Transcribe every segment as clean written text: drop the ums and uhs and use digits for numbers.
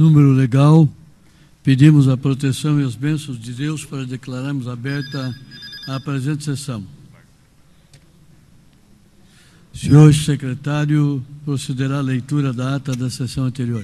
número legal, pedimos a proteção e as bênçãos de Deus para declararmos aberta a presente sessão. Senhor secretário, procederá a leitura da ata da sessão anterior.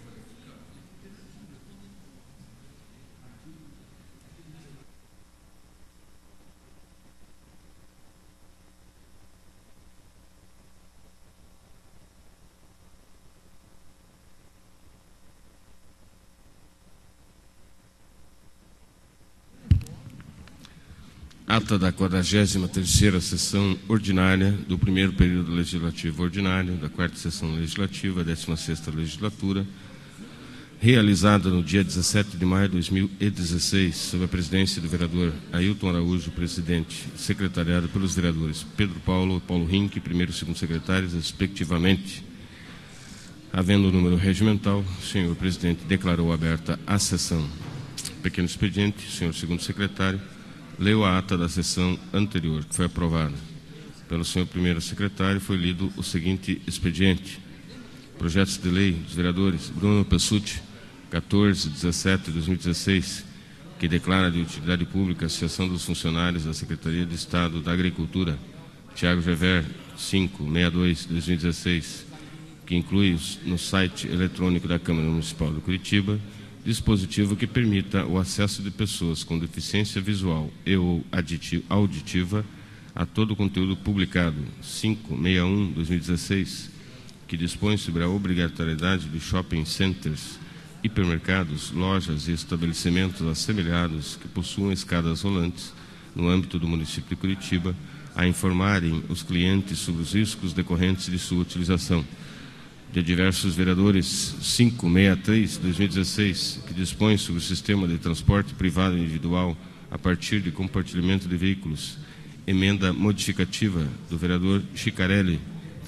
Ata da 43ª sessão ordinária do primeiro período legislativo ordinário, da 4ª sessão legislativa, 16ª legislatura, realizada no dia 17 de maio de 2016, sob a presidência do vereador Ailton Araújo, presidente, secretariado pelos vereadores Pedro Paulo e Paulo Rinck, primeiro e segundo secretários, respectivamente. Havendo o número regimental, o senhor presidente declarou aberta a sessão. Pequeno expediente, senhor segundo secretário, leu a ata da sessão anterior, que foi aprovada. Pelo senhor primeiro secretário, foi lido o seguinte expediente. Projetos de lei dos vereadores Bruno Pessutti, 1417 de 2016, que declara de utilidade pública a Associação dos Funcionários da Secretaria de Estado da Agricultura, Tiago Gever, 562 de 2016, que inclui no site eletrônico da Câmara Municipal de Curitiba dispositivo que permita o acesso de pessoas com deficiência visual e ou auditiva a todo o conteúdo publicado, 561 de 2016, que dispõe sobre a obrigatoriedade de shopping centers, hipermercados, lojas e estabelecimentos assemelhados que possuam escadas rolantes no âmbito do município de Curitiba a informarem os clientes sobre os riscos decorrentes de sua utilização. De diversos vereadores 563 de 2016, que dispõe sobre o sistema de transporte privado individual a partir de compartilhamento de veículos. Emenda modificativa do vereador Chicarelli,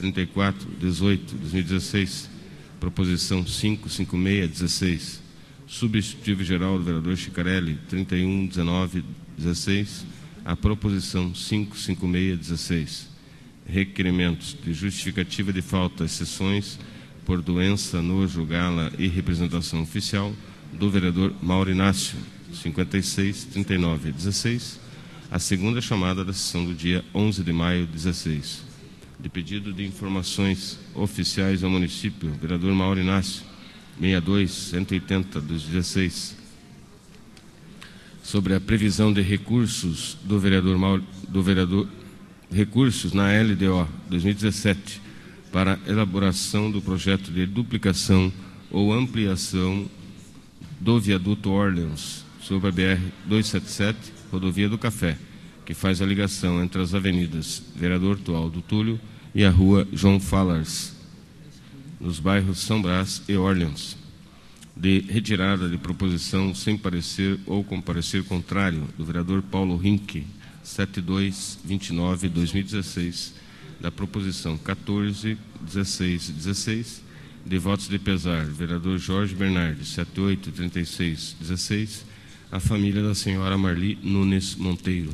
3418 de 2016, proposição 55616. Substitutivo geral do vereador Chicarelli, 311916, a proposição 55616. Requerimentos de justificativa de falta, exceções por doença, nojo, gala e representação oficial do vereador Mauro Inácio, 563916, a segunda chamada da sessão do dia 11 de maio de 16. De pedido de informações oficiais ao município, vereador Mauro Inácio, 62180 dos 16, sobre a previsão de recursos do vereador recursos na LDO 2017 para elaboração do projeto de duplicação ou ampliação do viaduto Orleans sobre a BR-277, rodovia do Café, que faz a ligação entre as avenidas Vereador Tualdo Túlio e a rua João Fallars, nos bairros São Brás e Orleans, de retirada de proposição sem parecer ou com parecer contrário do vereador Paulo Rinck, 7229/2016, da proposição 141616, de votos de pesar, vereador Jorge Bernardi, 783616, a família da senhora Marli Nunes Monteiro.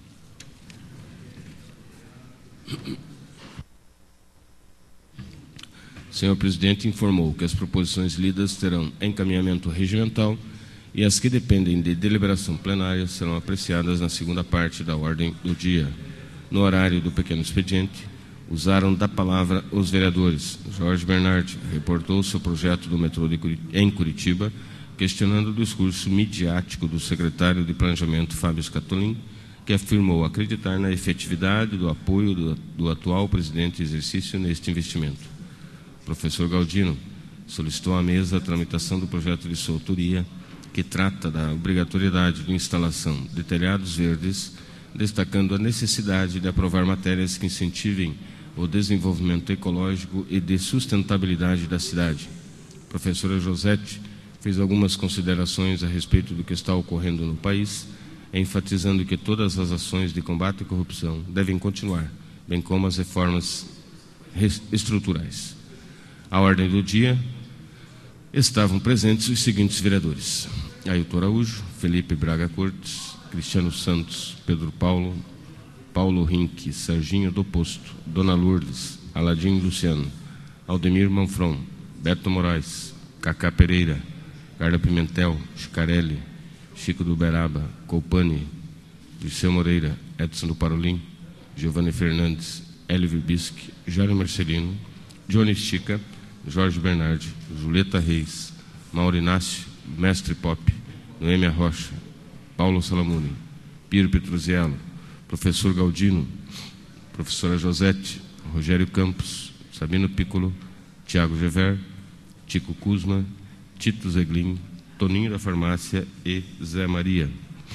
O senhor presidente informou que as proposições lidas terão encaminhamento regimental e as que dependem de deliberação plenária serão apreciadas na segunda parte da ordem do dia. No horário do pequeno expediente, usaram da palavra os vereadores. Jorge Bernardi reportou seu projeto do metrô em Curitiba, questionando o discurso midiático do secretário de Planejamento, Fábio Scatolin, que afirmou acreditar na efetividade do apoio do atual presidente em exercício neste investimento. O professor Galdino solicitou à mesa a tramitação do projeto de sua autoria, que trata da obrigatoriedade de instalação de telhados verdes, destacando a necessidade de aprovar matérias que incentivem o desenvolvimento ecológico e de sustentabilidade da cidade. A professora Josete fez algumas considerações a respeito do que está ocorrendo no país, enfatizando que todas as ações de combate à corrupção devem continuar, bem como as reformas estruturais. À ordem do dia estavam presentes os seguintes vereadores: Ailton Araújo, Felipe Braga Cortes, Cristiano Santos, Pedro Paulo, Paulo Rinck, Serginho do Posto, Dona Lourdes, Aladim Luciano, Aldemir Manfron, Beto Moraes, Cacá Pereira, Carla Pimentel, Chicarelli, Chico do Uberaba, Colpani, Dirceu Moreira, Edson do Parolim, Giovanni Fernandes, Hélio Virbisky, Jairo Marcelino, Johnny Chica, Jorge Bernardi, Julieta Reis, Mauro Inácio, Mestre Pop, Noêmia Rocha, Paulo Salamuni, Piro Petruziello, Professor Galdino, Professora Josete, Rogério Campos, Sabino Piccolo, Tiago Gever, Tico Kuzma, Tito Zeglin, Toninho da Farmácia e Zé Maria.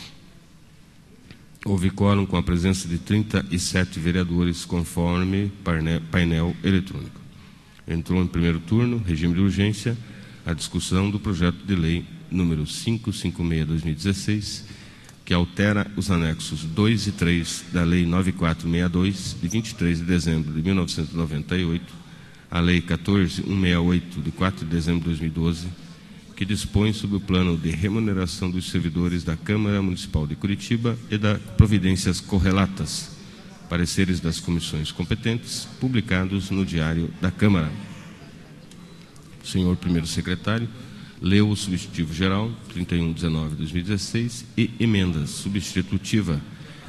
Houve quórum com a presença de 37 vereadores, conforme painel eletrônico. Entrou em primeiro turno, regime de urgência, a discussão do projeto de lei número 556/2016, que altera os anexos 2 e 3 da Lei 9462, de 23 de dezembro de 1998, a Lei 14168, de 4 de dezembro de 2012, que dispõe sobre o plano de remuneração dos servidores da Câmara Municipal de Curitiba e das providências correlatas, pareceres das comissões competentes, publicados no Diário da Câmara. O senhor primeiro secretário leu o substitutivo geral 31/19/2016 e emendas substitutiva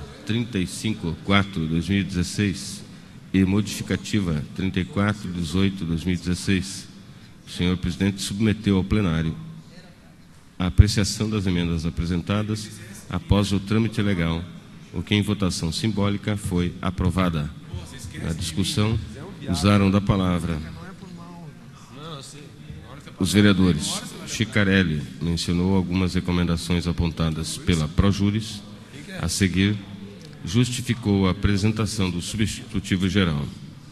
35/4/2016 e modificativa 34/18/2016. O senhor presidente submeteu ao plenário a apreciação das emendas apresentadas após o trâmite legal, o que em votação simbólica foi aprovada. Na discussão, usaram da palavra os vereadores. Chicarelli mencionou algumas recomendações apontadas pela Projuris. A seguir, justificou a apresentação do substitutivo geral.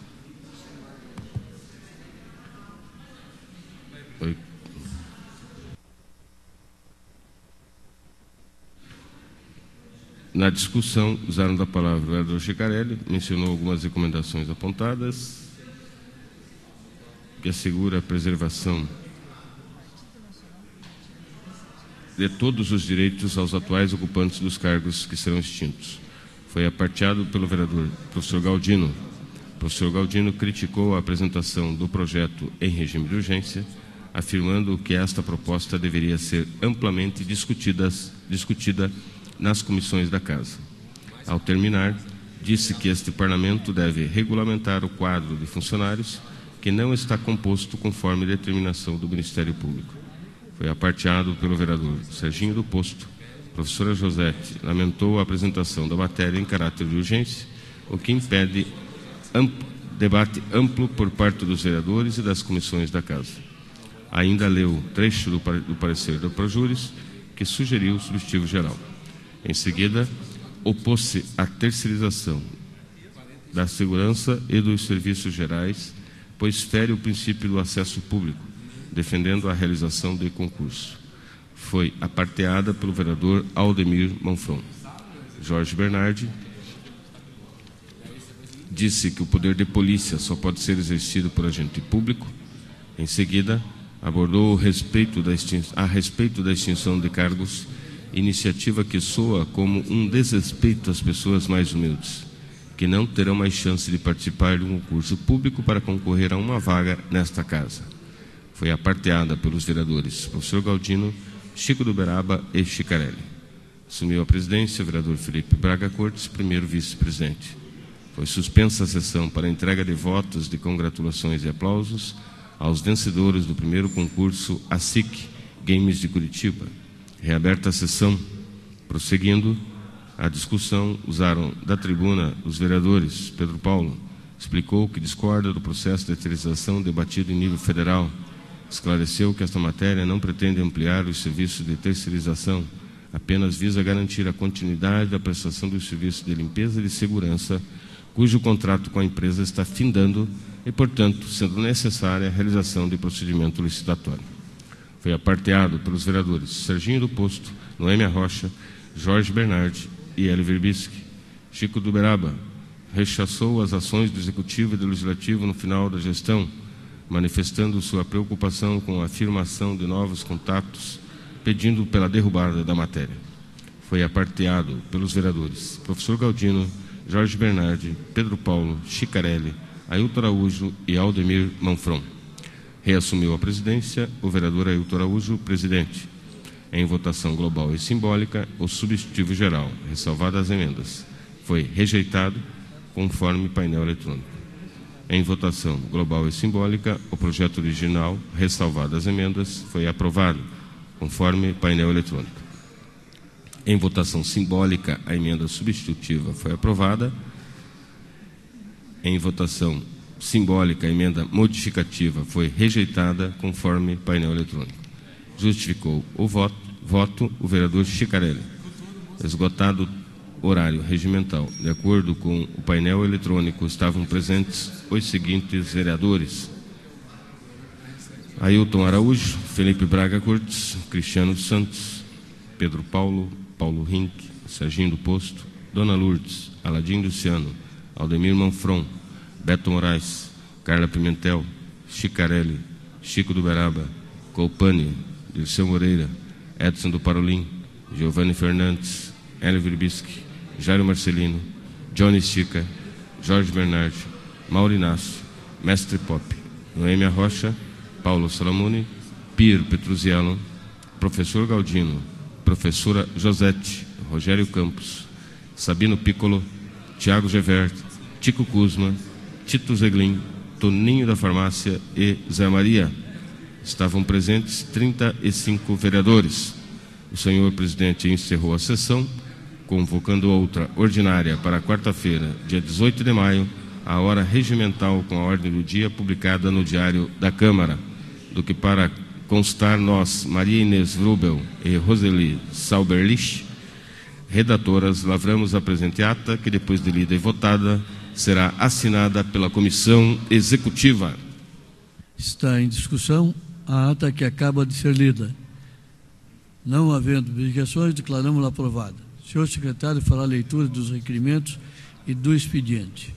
Na discussão, usaram da palavra o vereador Chicarelli, mencionou algumas recomendações apontadas, que assegura a preservação de todos os direitos aos atuais ocupantes dos cargos que serão extintos. Foi aparteado pelo vereador professor Galdino. O professor Galdino criticou a apresentação do projeto em regime de urgência, afirmando que esta proposta deveria ser amplamente discutida nas comissões da Casa. Ao terminar, disse que este Parlamento deve regulamentar o quadro de funcionários que não está composto conforme determinação do Ministério Público. Foi aparteado pelo vereador Serginho do Posto. A professora Josete lamentou a apresentação da matéria em caráter de urgência, o que impede debate amplo por parte dos vereadores e das comissões da Casa. Ainda leu trecho do parecer da Projuris, que sugeriu o substitutivo geral. Em seguida, opôs-se à terceirização da segurança e dos serviços gerais, pois fere o princípio do acesso público, defendendo a realização de concurso. Foi aparteada pelo vereador Aldemir Manfron. Jorge Bernardi disse que o poder de polícia só pode ser exercido por agente público. Em seguida, abordou a respeito da extinção de cargos, iniciativa que soa como um desrespeito às pessoas mais humildes, que não terão mais chance de participar de um concurso público para concorrer a uma vaga nesta Casa. Foi aparteada pelos vereadores professor Galdino, Chico do Uberaba e Chicarelli. Assumiu a presidência o vereador Felipe Braga Cortes, primeiro vice-presidente. Foi suspensa a sessão para entrega de votos de congratulações e aplausos aos vencedores do primeiro concurso ASIC Games de Curitiba. Reaberta a sessão. Prosseguindo a discussão, usaram da tribuna os vereadores. Pedro Paulo explicou que discorda do processo de terceirização debatido em nível federal. Esclareceu que esta matéria não pretende ampliar os serviços de terceirização, apenas visa garantir a continuidade da prestação dos serviços de limpeza e de segurança, cujo contrato com a empresa está findando e, portanto, sendo necessária a realização de procedimento licitatório. Foi aparteado pelos vereadores Serginho do Posto, Noêmia Rocha, Jorge Bernardi e Hélio Virbisky. Chico do Uberaba rechaçou as ações do Executivo e do Legislativo no final da gestão, manifestando sua preocupação com a afirmação de novos contatos, pedindo pela derrubada da matéria. Foi aparteado pelos vereadores professor Galdino, Jorge Bernardi, Pedro Paulo, Chicarelli, Ailton Araújo e Aldemir Manfron. Reassumiu a presidência o vereador Ailton Araújo, presidente. Em votação global e simbólica, o substitutivo geral, ressalvadas as emendas, foi rejeitado conforme painel eletrônico. Em votação global e simbólica, o projeto original, ressalvadas as emendas, foi aprovado conforme painel eletrônico. Em votação simbólica, a emenda substitutiva foi aprovada. Em votação simbólica, a emenda modificativa foi rejeitada conforme painel eletrônico. Justificou o voto o vereador Schicarelli. Esgotado o horário regimental, de acordo com o painel eletrônico, estavam presentes os seguintes vereadores: Ailton Araújo, Felipe Braga Cortes, Cristiano dos Santos, Pedro Paulo, Paulo Rink, Serginho do Posto, Dona Lourdes, Aladim Luciano, Aldemir Manfron, Beto Moraes, Carla Pimentel, Schicarelli, Chico do Beraba, Colpani, Dirceu Moreira, Edson do Parolim, Giovanni Fernandes, Hélio Virbisky, Jairo Marcelino, Johnny Stica, Jorge Bernardi, Maurinácio, Mestre Pop, Noêmia Rocha, Paulo Salamone, Pier Petruziello, Professor Galdino, Professora Josete, Rogério Campos, Sabino Piccolo, Tiago Gevert, Tico Kuzma, Tito Zeglin, Toninho da Farmácia e Zé Maria. Estavam presentes 35 vereadores. O senhor presidente encerrou a sessão, convocando outra ordinária para quarta-feira, dia 18 de maio, a hora regimental com a ordem do dia publicada no Diário da Câmara. Do que para constar, nós, Maria Inês Vrubel e Roseli Sauberlich, redatoras, lavramos a presente ata, que depois de lida e votada, será assinada pela comissão executiva. Está em discussão a ata que acaba de ser lida. Não havendo objeções, declaramos-la aprovada. O senhor secretário fará a leitura dos requerimentos e do expediente.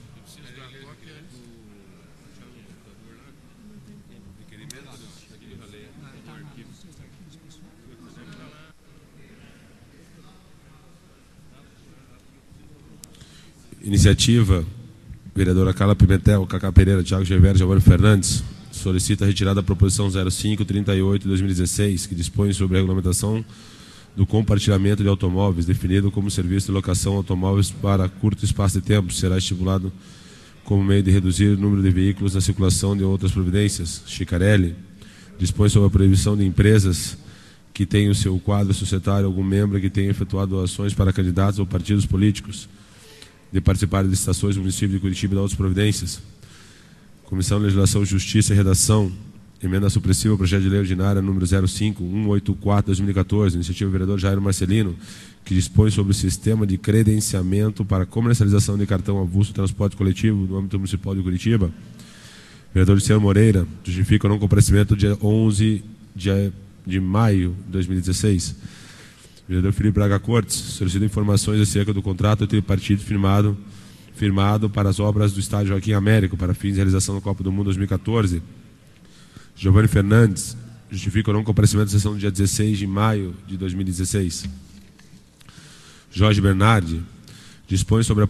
Iniciativa, vereadora Carla Pimentel, Cacá Pereira, Tiago Gevert, Giovanni Fernandes, solicita a retirada da proposição 0538 de 2016, que dispõe sobre a regulamentação do compartilhamento de automóveis, definido como serviço de locação de automóveis para curto espaço de tempo. Será estimulado como meio de reduzir o número de veículos na circulação de outras providências. Schicarelli dispõe sobre a proibição de empresas que tenham o seu quadro societário algum membro que tenha efetuado doações para candidatos ou partidos políticos de participar de licitações do município de Curitiba e de outras providências. Comissão de Legislação, Justiça e Redação, emenda supressiva ao projeto de lei ordinária número 05-184/2014, iniciativa do vereador Jairo Marcelino, que dispõe sobre o sistema de credenciamento para comercialização de cartão avulso de transporte coletivo no âmbito municipal de Curitiba. Vereador Luciano Moreira justifica o não comparecimento dia 11 de maio de 2016. Vereador Felipe Braga Cortes solicita informações acerca do contrato tripartite firmado para as obras do estádio Joaquim Américo para fins de realização da Copa do Mundo 2014. Giovanni Fernandes justifica o não comparecimento da sessão do dia 16 de maio de 2016. Jorge Bernardi dispõe sobre a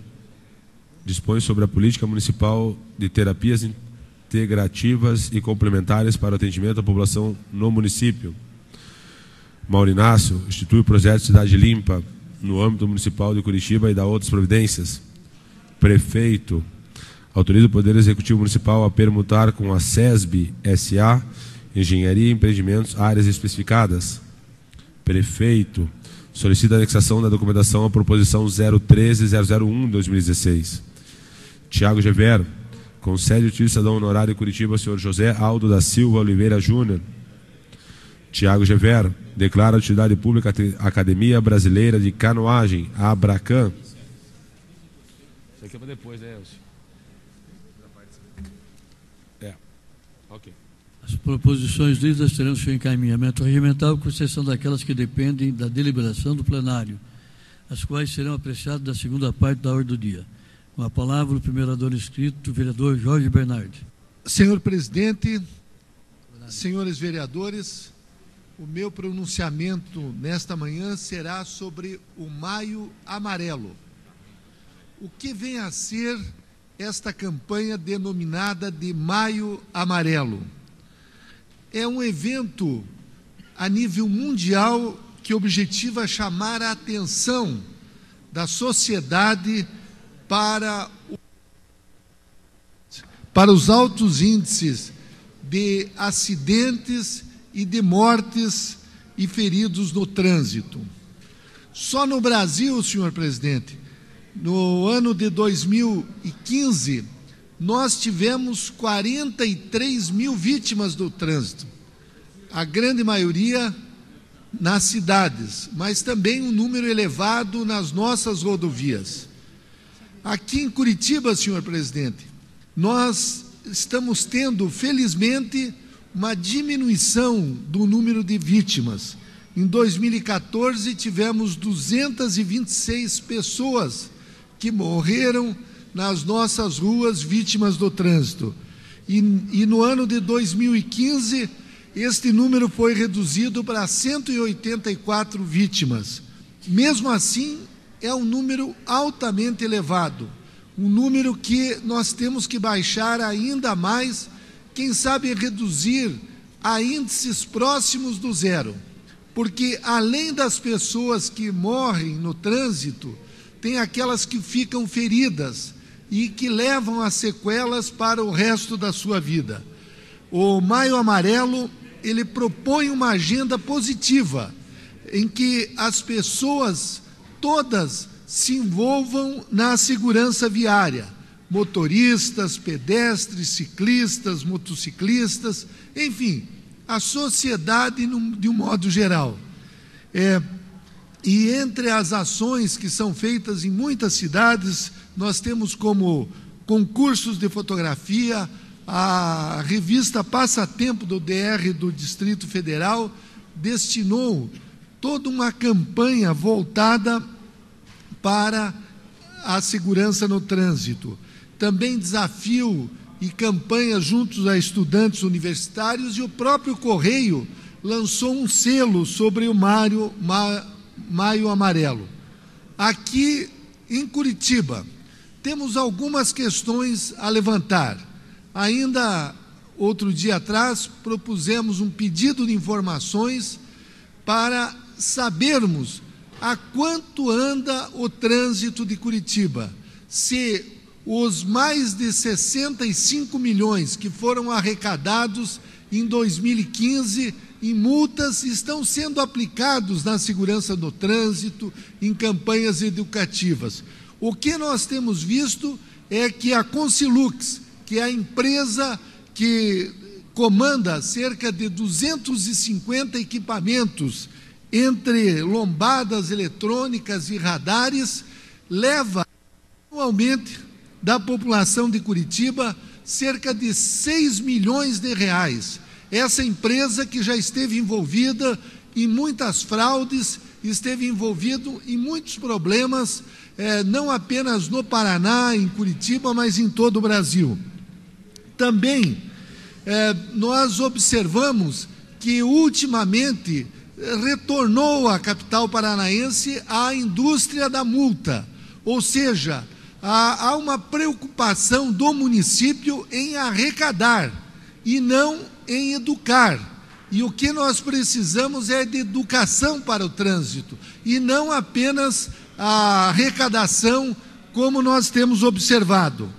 política municipal de terapias integrativas e complementares para o atendimento à população no município. Maurinácio institui o projeto Cidade Limpa no âmbito municipal de Curitiba e dá outras providências. Prefeito autoriza o Poder Executivo Municipal a permutar com a SESB S.A. Engenharia e Empreendimentos áreas especificadas. Prefeito solicita a anexação da documentação à proposição 013-001 de 2016. Tiago Gevert concede o título de cidadão honorário de Curitiba ao senhor José Aldo da Silva Oliveira Júnior. Tiago Gevert declara a utilidade pública a Academia Brasileira de Canoagem, a Abracan. Isso aqui é para depois, né, Elcio? Ok. As proposições lidas terão seu encaminhamento regimental, com exceção daquelas que dependem da deliberação do plenário, as quais serão apreciadas da segunda parte da ordem do dia. Com a palavra, o primeiro orador inscrito, o vereador Jorge Bernardi. Senhor presidente, senhores vereadores, o meu pronunciamento nesta manhã será sobre o Maio Amarelo. O que vem a ser esta campanha denominada de Maio Amarelo? é um evento a nível mundial que objetiva chamar a atenção da sociedade para os altos índices de acidentes e de mortes e feridos no trânsito. Só no Brasil, senhor presidente, no ano de 2015, nós tivemos 43 mil vítimas do trânsito, a grande maioria nas cidades, mas também um número elevado nas nossas rodovias. Aqui em Curitiba, senhor presidente, nós estamos tendo, felizmente, uma diminuição do número de vítimas. Em 2014, tivemos 226 pessoas que morreram nas nossas ruas vítimas do trânsito. E no ano de 2015, este número foi reduzido para 184 vítimas. Mesmo assim, é um número altamente elevado, um número que nós temos que baixar ainda mais, quem sabe reduzir a índices próximos do zero, porque além das pessoas que morrem no trânsito, tem aquelas que ficam feridas e que levam as sequelas para o resto da sua vida. O Maio Amarelo, ele propõe uma agenda positiva, em que as pessoas todas se envolvam na segurança viária, motoristas, pedestres, ciclistas, motociclistas, enfim, a sociedade de um modo geral. E entre as ações que são feitas em muitas cidades, nós temos como concursos de fotografia, a revista Passatempo do DR do Distrito Federal destinou toda uma campanha voltada para a segurança no trânsito. Também desafio e campanhas juntos a estudantes universitários, e o próprio Correio lançou um selo sobre o Maio Amarelo. Aqui em Curitiba, temos algumas questões a levantar. Ainda outro dia atrás, propusemos um pedido de informações para sabermos a quanto anda o trânsito de Curitiba, se os mais de 65 milhões que foram arrecadados em 2015 em multas estão sendo aplicados na segurança do trânsito, em campanhas educativas. O que nós temos visto é que a Consilux, que é a empresa que comanda cerca de 250 equipamentos entre lombadas eletrônicas e radares, leva anualmente da população de Curitiba cerca de 6 milhões de reais. Essa empresa que já esteve envolvida em muitas fraudes, esteve envolvido em muitos problemas, não apenas no Paraná, em Curitiba, mas em todo o Brasil. Também nós observamos que ultimamente retornou à capital paranaense a indústria da multa, ou seja, há uma preocupação do município em arrecadar e não em educar. E o que nós precisamos é de educação para o trânsito, e não apenas a arrecadação, como nós temos observado.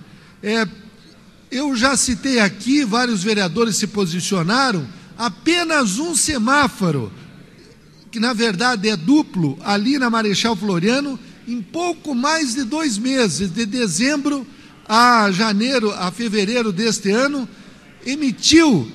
Eu já citei aqui, vários vereadores se posicionaram, apenas um semáforo, que na verdade é duplo, ali na Marechal Floriano, em pouco mais de 2 meses, de dezembro a fevereiro deste ano, emitiu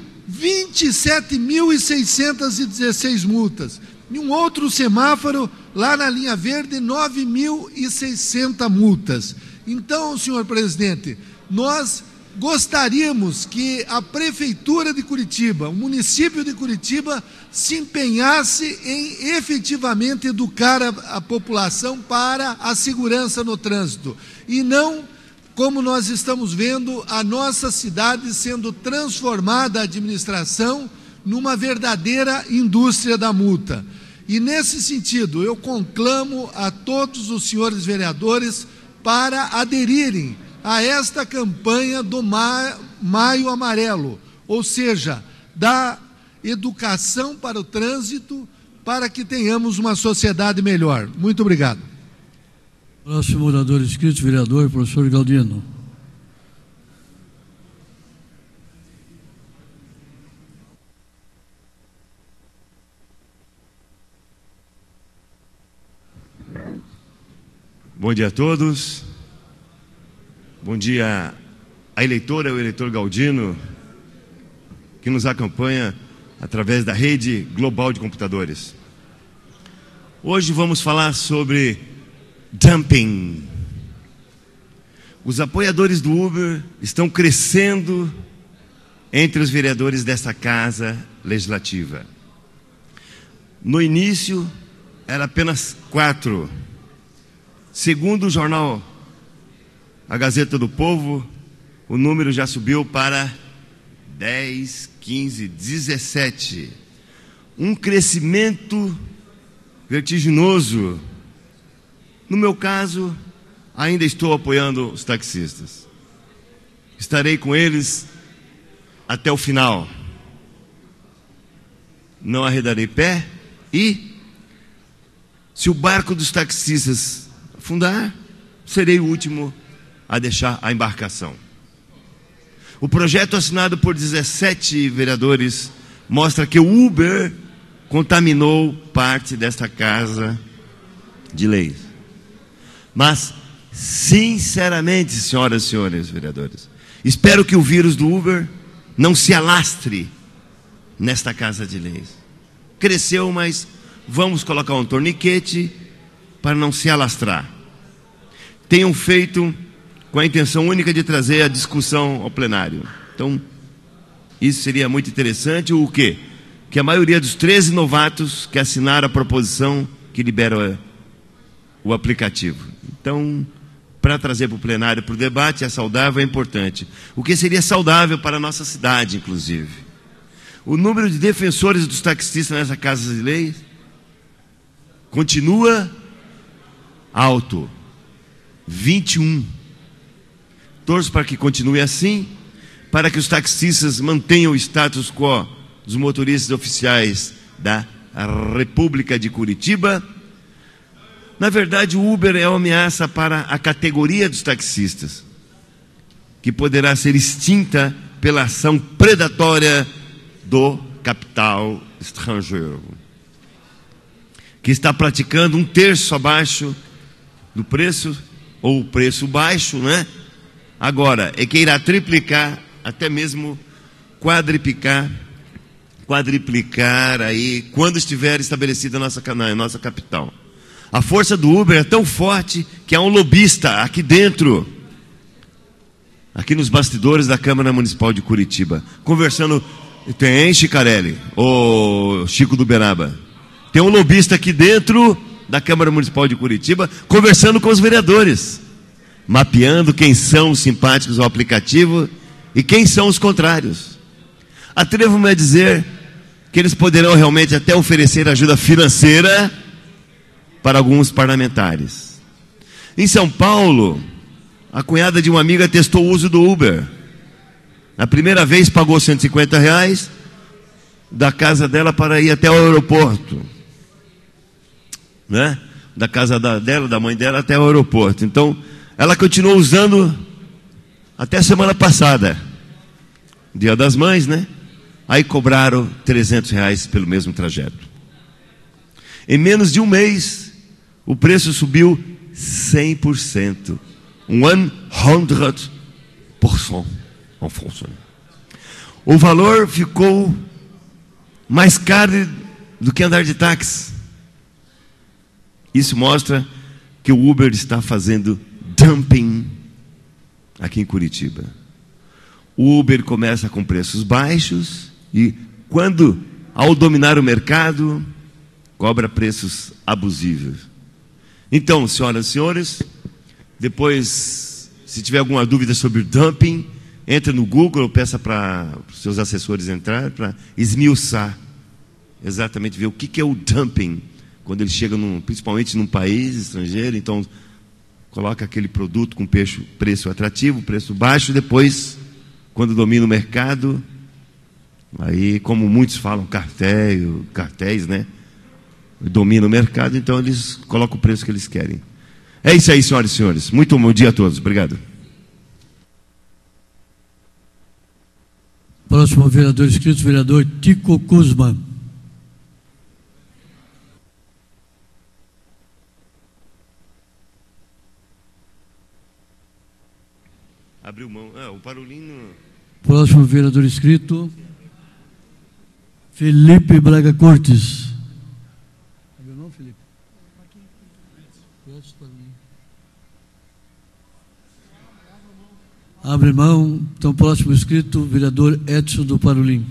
27.616 multas. E um outro semáforo, lá na linha verde, 9.600 multas. Então, senhor presidente, nós gostaríamos que a Prefeitura de Curitiba, o município de Curitiba, se empenhasse em efetivamente educar a população para a segurança no trânsito, e não, como nós estamos vendo, a nossa cidade sendo transformada, a administração, numa verdadeira indústria da multa. E nesse sentido, eu conclamo a todos os senhores vereadores para aderirem a esta campanha do Maio Amarelo, ou seja, da educação para o trânsito, para que tenhamos uma sociedade melhor. Muito obrigado. Próximo orador inscrito, vereador, professor Galdino. Bom dia a todos. Bom dia à eleitora e ao eleitor Galdino, que nos acompanha através da rede global de computadores. Hoje vamos falar sobre dumping. Os apoiadores do Uber estão crescendo entre os vereadores desta casa legislativa. No início, era apenas 4. Segundo o jornal A Gazeta do Povo, o número já subiu para 10, 15, 17. Um crescimento vertiginoso. No meu caso, ainda estou apoiando os taxistas. Estarei com eles até o final. Não arredarei pé e, se o barco dos taxistas afundar, serei o último a deixar a embarcação. O projeto assinado por 17 vereadores mostra que o Uber contaminou parte desta casa de leis. Mas, sinceramente, senhoras e senhores vereadores, espero que o vírus do Uber não se alastre nesta casa de leis. Cresceu, mas vamos colocar um torniquete para não se alastrar. Tenham feito com a intenção única de trazer a discussão ao plenário. Então, isso seria muito interessante. O quê? Que a maioria dos 13 novatos que assinaram a proposição que libera o aplicativo. Então, para trazer para o plenário, para o debate, é saudável, é importante. O que seria saudável para a nossa cidade, inclusive. O número de defensores dos taxistas nessa casa de leis continua alto. 21. Torço para que continue assim, para que os taxistas mantenham o status quo dos motoristas oficiais da República de Curitiba. Na verdade, o Uber é uma ameaça para a categoria dos taxistas, que poderá ser extinta pela ação predatória do capital estrangeiro, que está praticando 1/3 abaixo do preço, ou preço baixo, né? Agora, é que irá triplicar, até mesmo quadriplicar aí, quando estiver estabelecida na nossa capital. A força do Uber é tão forte que há um lobista aqui dentro, aqui nos bastidores da Câmara Municipal de Curitiba, conversando. Tem, Chicarelli, ou Chico do Beraba? Tem um lobista aqui dentro da Câmara Municipal de Curitiba, conversando com os vereadores, mapeando quem são os simpáticos ao aplicativo e quem são os contrários. Atrevo-me a dizer que eles poderão realmente até oferecer ajuda financeira para alguns parlamentares. Em São Paulo, a cunhada de uma amiga testou o uso do Uber. Na primeira vez pagou R$150 da casa dela para ir até o aeroporto, né? Da casa dela, da mãe dela, até o aeroporto. Então, ela continuou usando até a semana passada, Dia das Mães, né? Aí cobraram R$300 pelo mesmo trajeto. Em menos de um mês, o preço subiu 100%. 100% en français. O valor ficou mais caro do que andar de táxi. Isso mostra que o Uber está fazendo dumping aqui em Curitiba. O Uber começa com preços baixos e, ao dominar o mercado, cobra preços abusivos. Então, senhoras e senhores, depois, se tiver alguma dúvida sobre o dumping, entre no Google, peça para os seus assessores entrar para esmiuçar, exatamente ver o que é o dumping, quando ele chega principalmente num país estrangeiro. Então, coloca aquele produto com preço atrativo, preço baixo, depois, quando domina o mercado, Aí, como muitos falam, cartéis, né? Dominam o mercado, então eles colocam o preço que eles querem. É isso aí, senhoras e senhores. Muito bom dia a todos. Obrigado. Próximo vereador inscrito, vereador Tico Kuzma. Abriu mão. O Parolim. Próximo vereador inscrito, Felipe Braga Cortes. Abriu mão, Felipe? Abre mão. Então, próximo inscrito, vereador Edson do Parolim.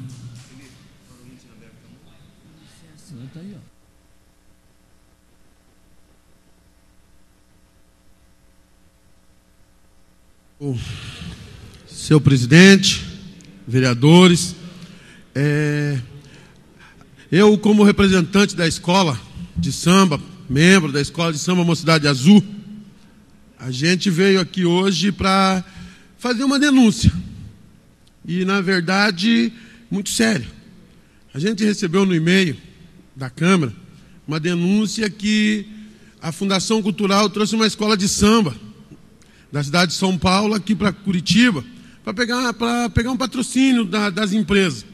Senhor presidente, vereadores, eu, como representante da escola de samba, membro da escola de samba Mocidade Azul, a gente veio aqui hoje para fazer uma denúncia. E, na verdade, muito séria. A gente recebeu no e-mail da Câmara uma denúncia que a Fundação Cultural trouxe uma escola de samba da cidade de São Paulo aqui para Curitiba, para pegar um patrocínio das empresas.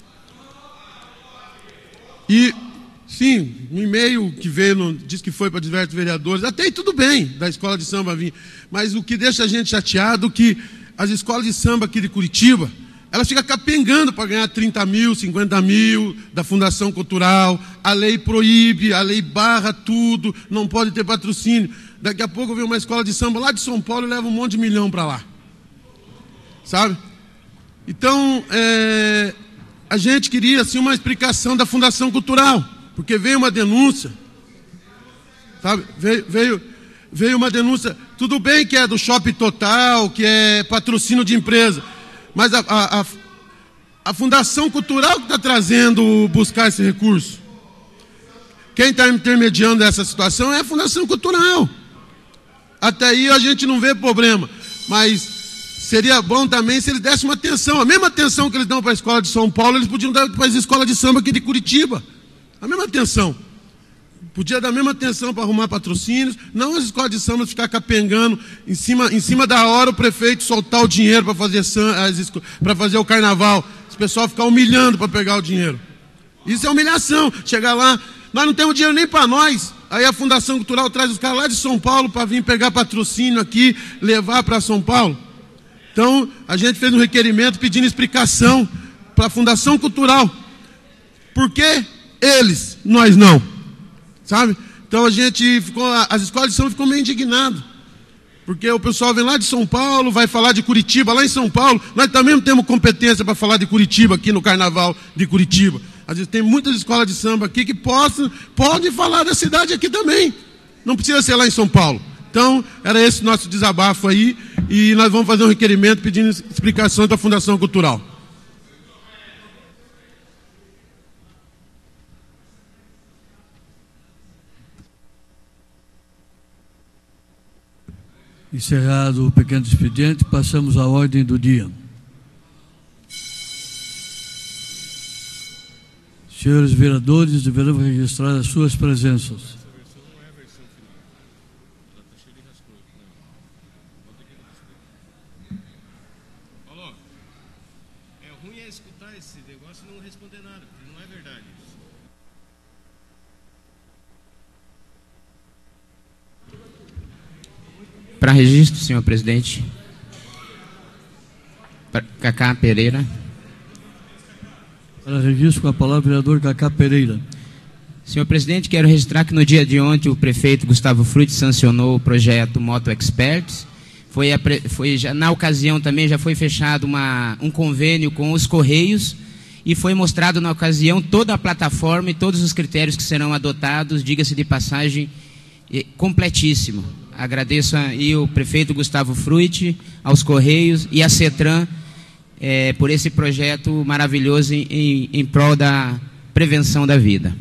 E, sim, no e-mail que veio, diz que foi para diversos vereadores, até aí tudo bem, da escola de samba vir, mas o que deixa a gente chateado é que as escolas de samba aqui de Curitiba, elas ficam capengando para ganhar 30 mil, 50 mil da Fundação Cultural, a lei proíbe, a lei barra tudo, não pode ter patrocínio. Daqui a pouco vem uma escola de samba lá de São Paulo e leva um monte de milhão para lá. Sabe? Então, a gente queria assim, uma explicação da Fundação Cultural, porque veio uma denúncia, sabe? Veio uma denúncia, tudo bem que é do Shopping Total, que é patrocínio de empresa, mas a Fundação Cultural que está trazendo buscar esse recurso. Quem está intermediando essa situação é a Fundação Cultural. Até aí a gente não vê problema, mas seria bom também se eles dessem uma atenção, a mesma atenção que eles dão para a escola de São Paulo, eles podiam dar para a escola de samba aqui de Curitiba, a mesma atenção. Podia dar a mesma atenção para arrumar patrocínios, não as escolas de samba ficar capengando, em cima da hora o prefeito soltar o dinheiro para fazer o carnaval, o pessoal ficar humilhando para pegar o dinheiro. Isso é humilhação, chegar lá, nós não temos dinheiro nem para nós. Aí a Fundação Cultural traz os caras lá de São Paulo para vir pegar patrocínio aqui, levar para São Paulo. Então, a gente fez um requerimento pedindo explicação para a Fundação Cultural. Por que eles, nós não? Sabe? Então as escolas de samba ficam meio indignadas. Porque o pessoal vem lá de São Paulo, vai falar de Curitiba, lá em São Paulo, nós também não temos competência para falar de Curitiba aqui no Carnaval de Curitiba. Às vezes tem muitas escolas de samba aqui que podem falar da cidade aqui também. Não precisa ser lá em São Paulo. Então, era esse nosso desabafo aí. E nós vamos fazer um requerimento pedindo explicações da Fundação Cultural. Encerrado o pequeno expediente, passamos à ordem do dia. Senhores vereadores, deverão registrar as suas presenças. É ruim escutar esse negócio e não responder nada, porque não é verdade isso. Para registro, senhor presidente. Cacá Pereira. Para registro, com a palavra, o vereador Cacá Pereira. Senhor presidente, quero registrar que no dia de ontem o prefeito Gustavo Frutti sancionou o projeto Moto Experts. Na ocasião também já foi fechado um convênio com os Correios e foi mostrado na ocasião toda a plataforma e todos os critérios que serão adotados, diga-se de passagem, completíssimo. Agradeço aí o prefeito Gustavo Frutti, aos Correios e à CETRAN por esse projeto maravilhoso em prol da prevenção da vida.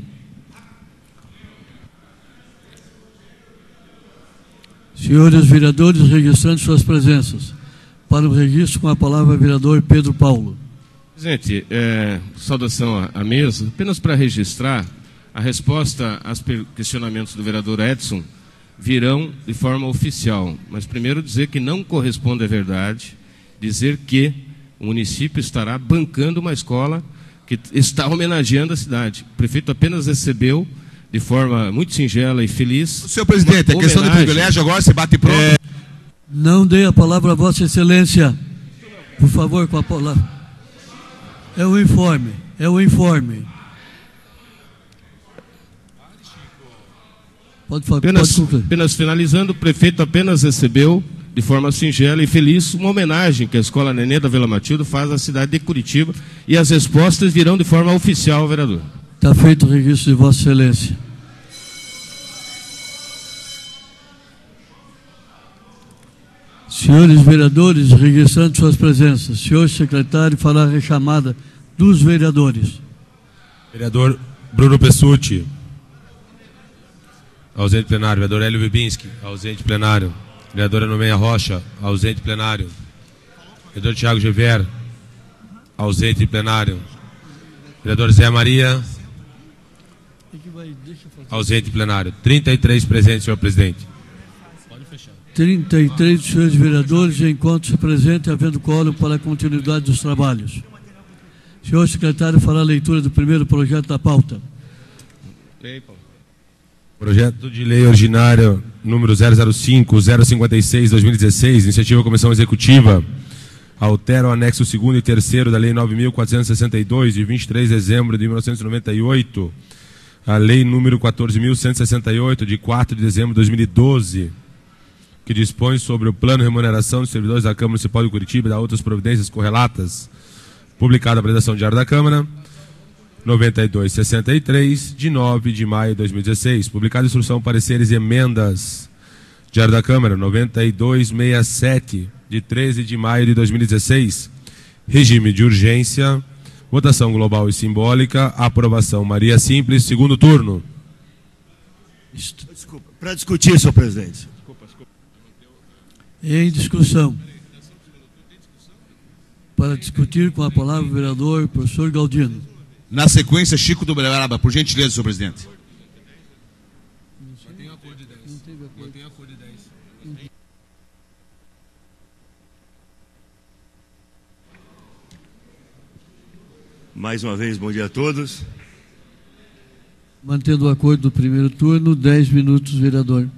Senhores vereadores, registrando suas presenças. Para o registro, com a palavra, o vereador Pedro Paulo. Presidente, saudação à mesa. Apenas para registrar, a resposta aos questionamentos do vereador Edson virão de forma oficial. Mas primeiro dizer que não corresponde à verdade dizer que o município estará bancando uma escola que está homenageando a cidade. O prefeito apenas recebeu de forma muito singela e feliz. Senhor presidente, a questão de privilégio agora se bate pronto. Não dê a palavra a Vossa Excelência. Por favor, com a palavra. É o informe. Pode falar. Apenas finalizando, o prefeito apenas recebeu de forma singela e feliz uma homenagem que a Escola Nenê da Vila Matilde faz à cidade de Curitiba, e as respostas virão de forma oficial, vereador. Está feito o registro de Vossa Excelência. Senhores vereadores, registrando suas presenças. Senhor secretário, fará a rechamada dos vereadores. Vereador Bruno Pessutti. Ausente plenário. Vereador Hélio Vibinski. Ausente plenário. Vereadora Nomeia Rocha. Ausente plenário. Vereador Tiago Gever. Ausente plenário. Vereador Zé Maria. Ausente plenário. 33 presentes, senhor presidente. 33 senhores vereadores, enquanto se presente, havendo quórum para a continuidade dos trabalhos. Senhor secretário fará a leitura do primeiro projeto da pauta. Projeto de lei ordinário número 005-056-2016, iniciativa Comissão Executiva, altera o anexo 2º e 3º da Lei 9.462, de 23 de dezembro de 1998, a Lei número 14.168, de 4 de dezembro de 2012, que dispõe sobre o plano de remuneração dos servidores da Câmara Municipal de Curitiba e da outras providências correlatas, publicada a apresentação diária da Câmara, 9263, de 9 de maio de 2016, publicada a instrução, pareceres e emendas, diário da Câmara, 9267, de 13 de maio de 2016, regime de urgência, votação global e simbólica, aprovação Maria Simples, segundo turno. Desculpa, para discutir, senhor presidente. Em discussão. Para discutir, com a palavra o vereador professor Galdino. Na sequência, Chico do Beraba, por gentileza, senhor presidente. Mantém a cor de 10. Mantém a cor de 10. Mais uma vez, bom dia a todos. Mantendo o acordo do primeiro turno, 10 minutos, vereador.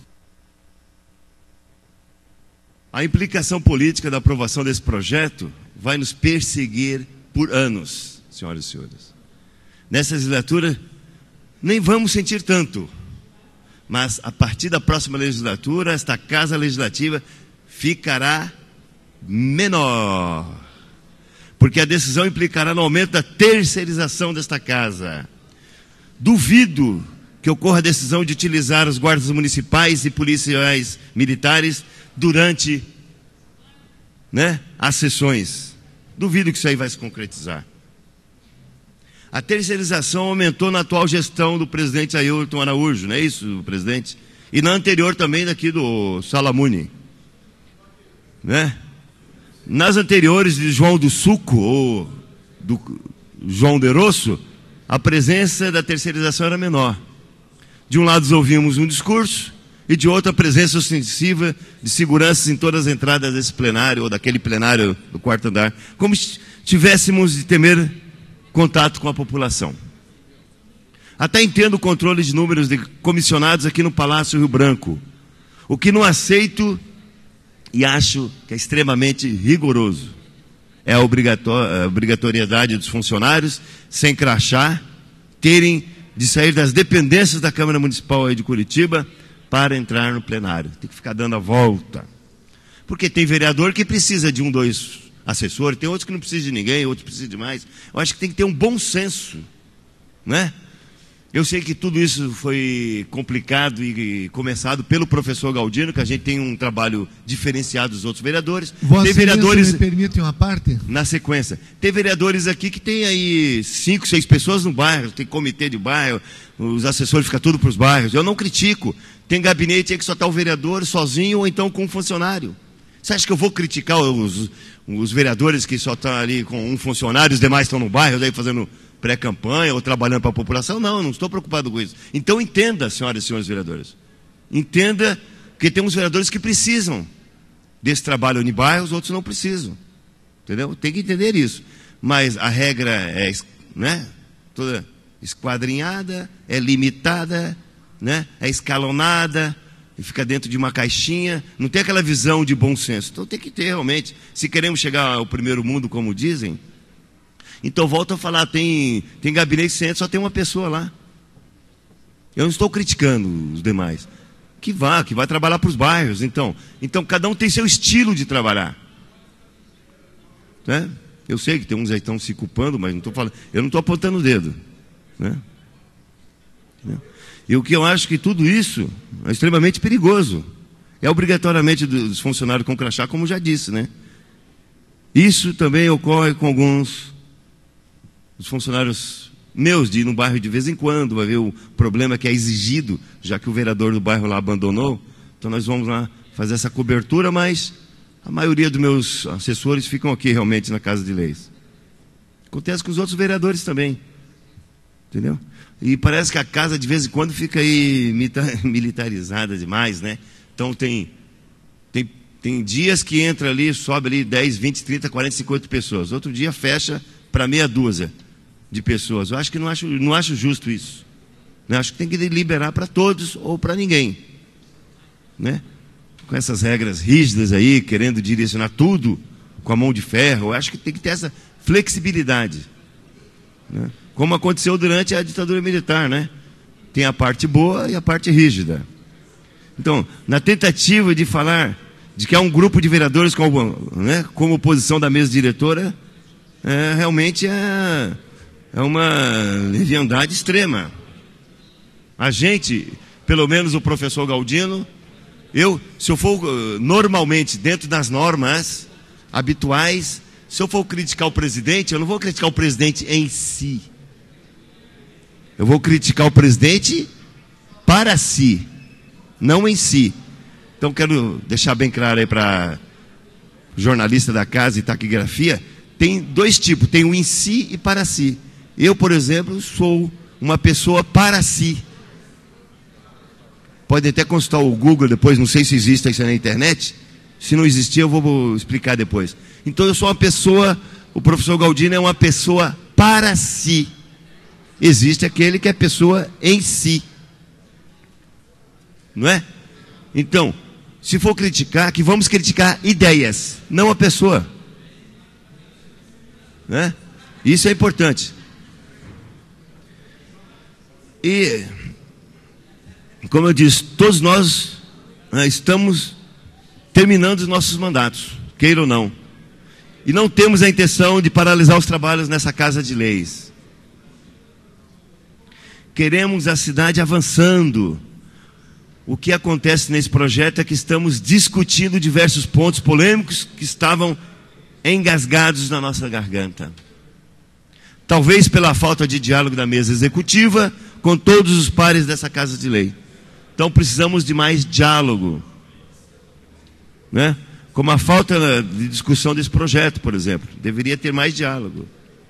A implicação política da aprovação desse projeto vai nos perseguir por anos, senhoras e senhores. Nessa legislatura, nem vamos sentir tanto, mas a partir da próxima legislatura, esta Casa Legislativa ficará menor, porque a decisão implicará no aumento da terceirização desta Casa. Duvido que ocorra a decisão de utilizar os guardas municipais e policiais militares durante, as sessões. Duvido que isso aí vai se concretizar. A terceirização aumentou na atual gestão do presidente Ailton Araújo, não é isso, presidente? E na anterior também daqui do Salamuni. Nas anteriores de João do Suco ou do João de Rosso, a presença da terceirização era menor. De um lado ouvimos um discurso, e de outra a presença ostensiva de seguranças em todas as entradas desse plenário, ou daquele plenário do quarto andar, como se tivéssemos de temer contato com a população. Até entendo o controle de números de comissionados aqui no Palácio Rio Branco, o que não aceito e acho que é extremamente rigoroso. É a obrigatoriedade dos funcionários, sem crachá, terem de sair das dependências da Câmara Municipal aí de Curitiba para entrar no plenário. Tem que ficar dando a volta. Porque tem vereador que precisa de 1, 2 assessores, tem outros que não precisam de ninguém, outros precisam de mais. Eu acho que tem que ter um bom senso, Eu sei que tudo isso foi complicado e começado pelo professor Galdino, que a gente tem um trabalho diferenciado dos outros vereadores. Tem vereadores, me permitem uma parte? Na sequência. Tem vereadores aqui que tem aí 5, 6 pessoas no bairro, tem comitê de bairro, os assessores ficam tudo para os bairros. Eu não critico. Tem gabinete aí que só está o vereador sozinho ou então com um funcionário. Você acha que eu vou criticar os vereadores que só estão ali com um funcionário, os demais estão no bairro, daí fazendo pré-campanha ou trabalhando para a população? Não, eu não estou preocupado com isso. Então entenda, senhoras e senhores vereadores. Entenda que tem uns vereadores que precisam desse trabalho em bairros, outros não precisam. Entendeu? Tem que entender isso. Mas a regra é, né, toda esquadrinhada, é limitada, né, é escalonada, e fica dentro de uma caixinha, não tem aquela visão de bom senso. Então tem que ter realmente, se queremos chegar ao primeiro mundo, como dizem, então volto a falar, tem gabinete que você entra, só tem uma pessoa lá. Eu não estou criticando os demais. Que vai trabalhar para os bairros, então cada um tem seu estilo de trabalhar. Né? Eu sei que tem uns aí que estão se culpando, mas eu não estou apontando o dedo. Né? E o que eu acho que tudo isso é extremamente perigoso. É obrigatoriamente dos funcionários com crachá, como já disse, né? Isso também ocorre com alguns dos funcionários meus, de ir no bairro de vez em quando, vai ver o problema que é exigido, já que o vereador do bairro lá abandonou. Então nós vamos lá fazer essa cobertura, mas a maioria dos meus assessores ficam aqui realmente na Casa de Leis. Acontece com os outros vereadores também. Entendeu? E parece que a casa de vez em quando fica aí militarizada demais, né? Então tem dias que entra ali, sobe ali 10, 20, 30, 40, 50 pessoas. Outro dia fecha para meia dúzia de pessoas. Eu acho que não acho justo isso. Eu acho que tem que liberar para todos ou para ninguém. Né? Com essas regras rígidas aí, querendo direcionar tudo com a mão de ferro, eu acho que tem que ter essa flexibilidade. Né? Como aconteceu durante a ditadura militar, né? Tem a parte boa e a parte rígida. Então, na tentativa de falar de que há um grupo de vereadores como oposição da mesa diretora, realmente é uma leviandade extrema. A gente, pelo menos o professor Galdino, se eu for normalmente dentro das normas habituais, se eu for criticar o presidente, eu não vou criticar o presidente em si. Eu vou criticar o presidente para si, não em si. Então quero deixar bem claro aí para jornalista da casa e taquigrafia, tem dois tipos, tem o em si e para si. Eu, por exemplo, sou uma pessoa para si. Pode até consultar o Google depois, não sei se existe isso na internet. Se não existir, eu vou explicar depois. Então eu sou uma pessoa, o professor Galdino é uma pessoa para si. Existe aquele que é pessoa em si. Não é? Então, se for criticar, que vamos criticar ideias, não a pessoa. Né? Isso é importante. E, como eu disse, todos nós estamos terminando os nossos mandatos, queira ou não. E não temos a intenção de paralisar os trabalhos nessa Casa de Leis. Queremos a cidade avançando. O que acontece nesse projeto é que estamos discutindo diversos pontos polêmicos que estavam engasgados na nossa garganta. Talvez pela falta de diálogo da mesa executiva com todos os pares dessa Casa de Lei. Então precisamos de mais diálogo. Né? Como a falta de discussão desse projeto, por exemplo. Deveria ter mais diálogo.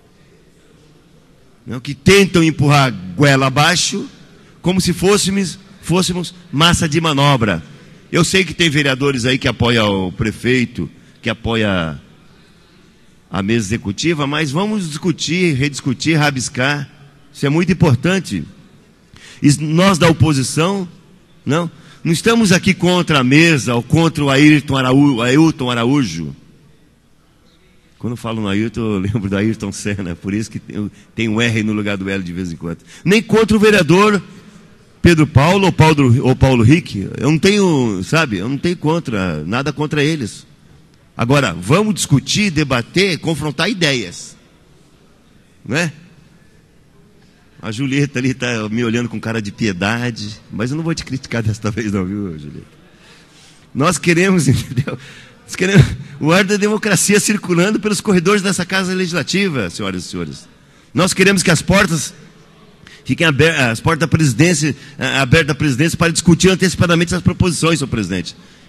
Não, que tentam empurrar goela abaixo, como se fôssemos massa de manobra. Eu sei que tem vereadores aí que apoiam o prefeito, que apoia a mesa executiva, mas vamos discutir, rediscutir, rabiscar. Isso é muito importante. E nós da oposição, não estamos aqui contra a mesa ou contra o Ayrton Araújo. Quando eu falo no Ayrton, eu lembro do Ayrton Senna, por isso que tem um R no lugar do L de vez em quando. Nem contra o vereador Pedro Paulo ou Paulo Rick, eu não tenho, eu não tenho nada contra eles. Agora, vamos discutir, debater, confrontar ideias. Não é? A Julieta ali está me olhando com cara de piedade, mas eu não vou te criticar desta vez não, viu, Julieta? Nós queremos, entendeu? Nós queremos o ar da democracia circulando pelos corredores dessa Casa Legislativa, senhoras e senhores. Nós queremos que as portas fiquem abertas, as portas da presidência, abertas da presidência para discutir antecipadamente as proposições, senhor presidente.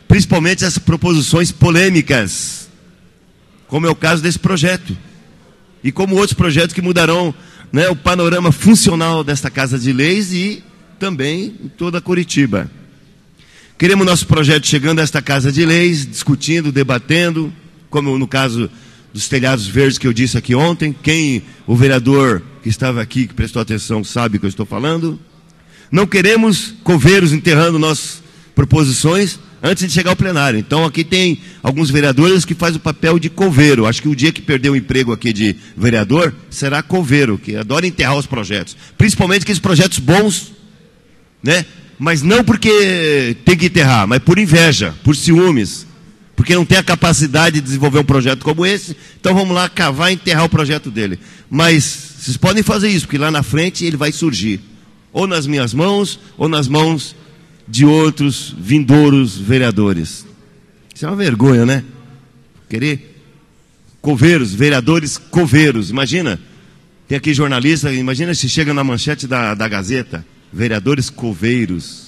principalmente as proposições polêmicas, como é o caso desse projeto, e como outros projetos que mudarão, né, o panorama funcional desta Casa de Leis e também em toda Curitiba. Queremos nosso projeto chegando a esta Casa de Leis, discutindo, debatendo, como no caso dos telhados verdes que eu disse aqui ontem. O vereador que estava aqui, que prestou atenção, sabe o que eu estou falando. Não queremos coveiros enterrando nossas proposições antes de chegar ao plenário. Então aqui tem alguns vereadores que fazem o papel de coveiro. Acho que o dia que perder o emprego aqui de vereador, será coveiro, que adora enterrar os projetos. Principalmente aqueles projetos bons, né? Mas não porque tem que enterrar, mas por inveja, por ciúmes. Porque não tem a capacidade de desenvolver um projeto como esse, então vamos lá cavar e enterrar o projeto dele. Mas vocês podem fazer isso, porque lá na frente ele vai surgir. Ou nas minhas mãos, ou nas mãos de outros vindouros vereadores. Isso é uma vergonha, né? Querer coveiros, vereadores coveiros. Imagina, tem aqui jornalista, imagina se chega na manchete da Gazeta, vereadores coveiros.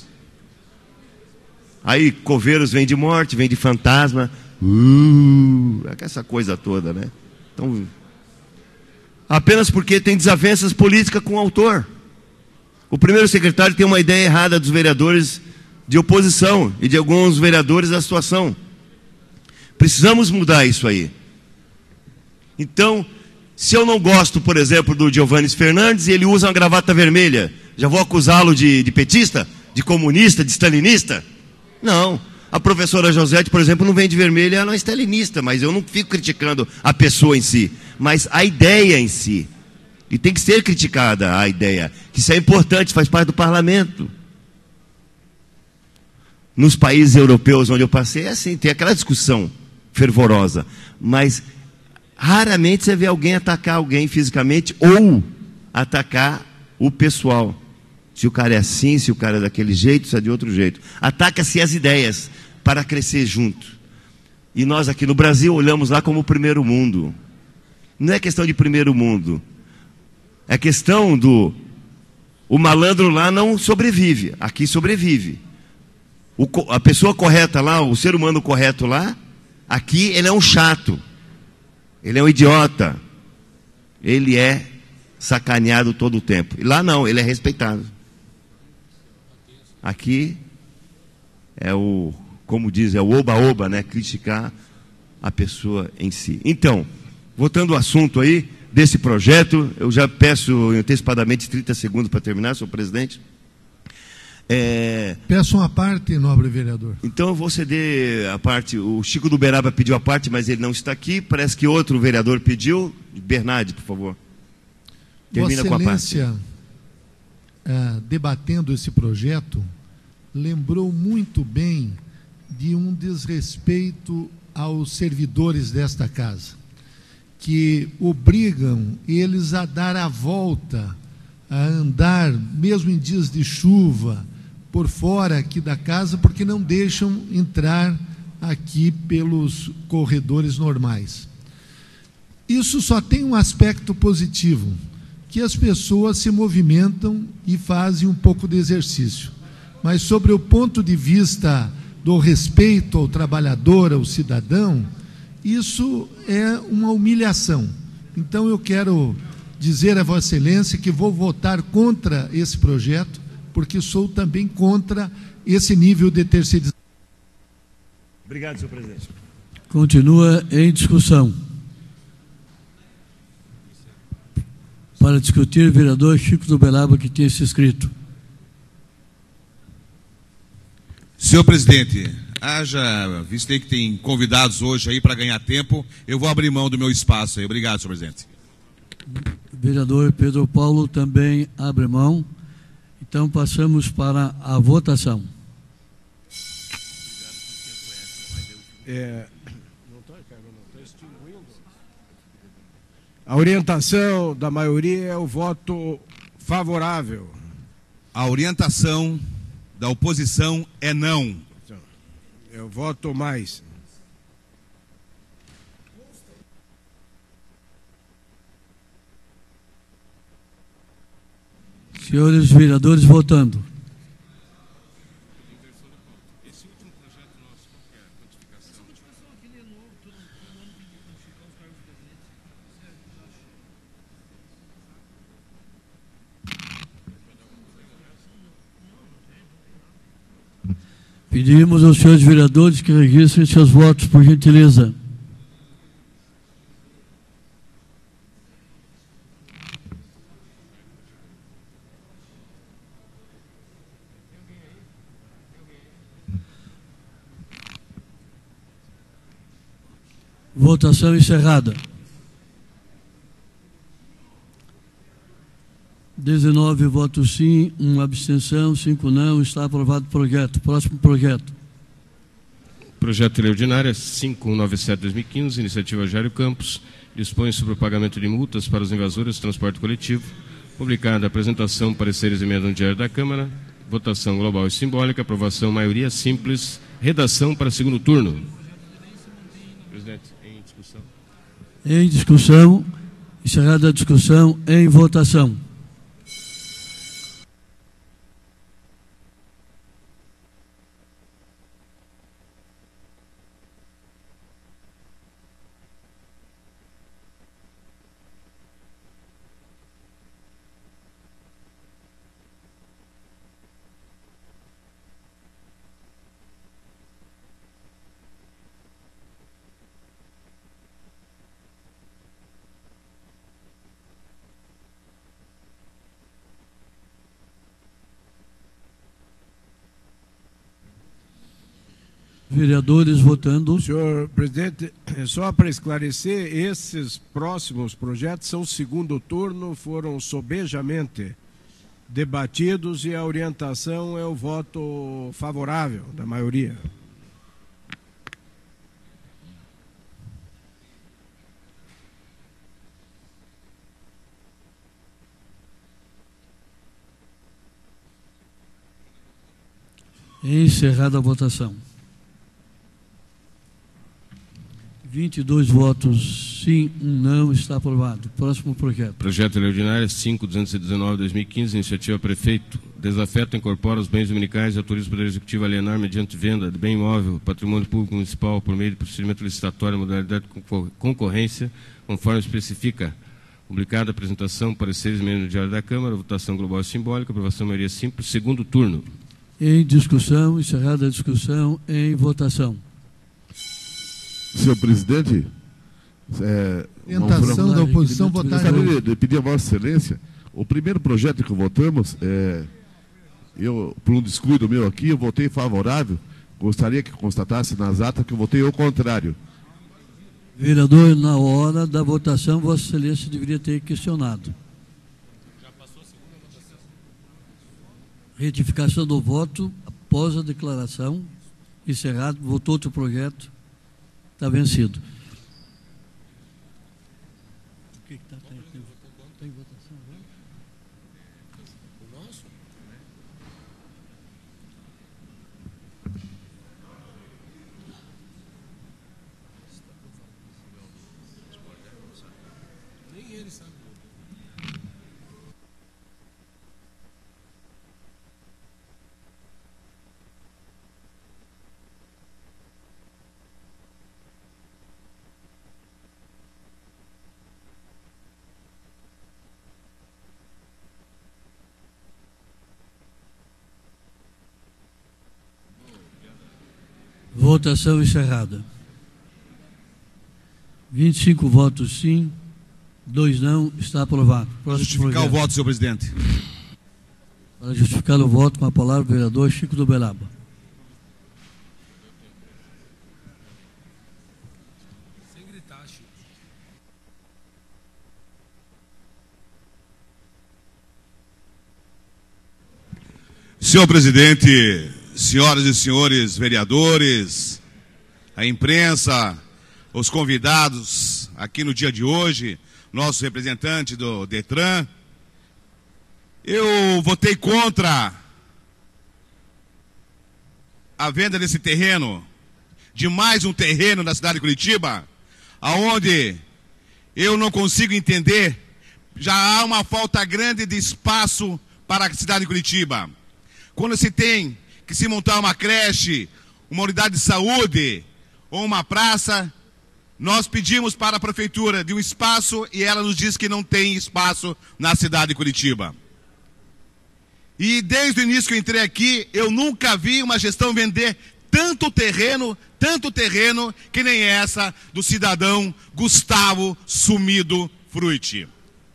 Aí coveiros vem de morte, vem de fantasma. Essa coisa toda, né? Então, apenas porque tem desavenças políticas com o autor. O primeiro secretário tem uma ideia errada dos vereadores de oposição e de alguns vereadores da situação. Precisamos mudar isso aí. Então, se eu não gosto, por exemplo, do Giovanni Fernandes e ele usa uma gravata vermelha, já vou acusá-lo de petista, de comunista, de stalinista? Não. A professora Josete, por exemplo, não vem de vermelho, ela é stalinista, mas eu não fico criticando a pessoa em si, mas a ideia em si. E tem que ser criticada a ideia, que isso é importante, faz parte do parlamento. Nos países europeus onde eu passei, é assim, tem aquela discussão fervorosa, mas raramente você vê alguém atacar alguém fisicamente ou atacar o pessoal. Se o cara é assim, se o cara é daquele jeito, se é de outro jeito. Ataca-se as ideias para crescer junto. E nós aqui no Brasil olhamos lá como o primeiro mundo. Não é questão de primeiro mundo. É questão do... O malandro lá não sobrevive. Aqui sobrevive. A pessoa correta lá, o ser humano correto lá, aqui ele é um chato. Ele é um idiota. Ele é sacaneado todo o tempo. E lá não, ele é respeitado. Aqui é o, como diz, é o oba-oba, né? Criticar a pessoa em si. Então, voltando ao assunto aí desse projeto, eu já peço antecipadamente 30 segundos para terminar, senhor presidente. Peço uma parte, nobre vereador. Então eu vou ceder a parte. O Chico do Uberaba pediu a parte, mas ele não está aqui. Parece que outro vereador pediu. Bernardi, por favor. Termina com a parte. Vossa Excelência, debatendo esse projeto, lembrou muito bem de um desrespeito aos servidores desta casa, que obrigam eles a dar a volta, a andar, mesmo em dias de chuva, por fora aqui da casa, porque não deixam entrar aqui pelos corredores normais. Isso só tem um aspecto positivo, que as pessoas se movimentam e fazem um pouco de exercício. Mas sobre o ponto de vista do respeito ao trabalhador, ao cidadão, isso é uma humilhação. Então eu quero dizer a Vossa Excelência que vou votar contra esse projeto, porque sou também contra esse nível de terceirização. Obrigado, senhor presidente. Continua em discussão. Para discutir, o vereador Chico do Uberaba, que tinha se inscrito. Senhor presidente, visto aí que tem convidados hoje aí para ganhar tempo, eu vou abrir mão do meu espaço aí. Obrigado, senhor presidente. Vereador Pedro Paulo também abre mão. Então passamos para a votação. A orientação da maioria é o voto favorável. A orientação da oposição é não. Eu voto mais. Senhores vereadores votando. Pedimos aos senhores vereadores que registrem seus votos, por gentileza. Votação encerrada. 19 votos sim, 1 abstenção, 5 não. Está aprovado o projeto. Próximo projeto. Projeto de Lei Ordinária 597/2015, iniciativa Jário Campos, dispõe sobre o pagamento de multas para os invasores do transporte coletivo. Publicada, apresentação, pareceres e emenda no Diário da Câmara. Votação global e simbólica, aprovação, maioria simples. Redação para segundo turno. Presidente, em discussão. Em discussão. Encerrada a discussão, em votação. Vereadores votando. Senhor presidente, só para esclarecer, esses próximos projetos são segundo turno, foram sobejamente debatidos e a orientação é o voto favorável da maioria. Encerrada a votação. 22 votos sim, 1 não. Está aprovado. Próximo projeto. Projeto de Lei Ordinária 5.219/2015, iniciativa Prefeito. Desafeto incorpora os bens dominicais e autoriza o Poder Executivo a alienar mediante venda de bem imóvel, patrimônio público municipal, por meio de procedimento licitatório, modalidade de concorrência, conforme especifica. Publicada, apresentação, pareceres e emenda no Diário da Câmara, votação global e simbólica, aprovação maioria simples, segundo turno. Em discussão, encerrada a discussão, em votação. Senhor presidente, orientação da oposição votar. Gostaria de pedir a Vossa Excelência, o primeiro projeto que votamos, eu, por um descuido meu aqui, eu votei favorável. Gostaria que constatasse nas atas que eu votei ao contrário. Vereador, na hora da votação, Vossa Excelência deveria ter questionado. Já passou a segunda votação. Retificação do voto após a declaração. Encerrado, votou outro projeto. Está vencido. O que está? Tem votação agora? O nosso? Nem ele sabe. Votação encerrada. 25 votos sim, 2 não. Está aprovado. Para justificar o voto, senhor presidente. Para justificar o voto, com a palavra o vereador Chico do Belaba. Sem gritar, Chico. Senhor presidente, senhoras e senhores vereadores, a imprensa, os convidados aqui no dia de hoje, nosso representante do Detran, eu votei contra a venda desse terreno, de mais um terreno na cidade de Curitiba, aonde eu não consigo entender, já há uma falta grande de espaço para a cidade de Curitiba. Quando se tem que se montar uma creche, uma unidade de saúde ou uma praça, nós pedimos para a prefeitura de um espaço e ela nos diz que não tem espaço na cidade de Curitiba. E desde o início que eu entrei aqui, eu nunca vi uma gestão vender tanto terreno, que nem essa do cidadão Gustavo Sumido Frutti.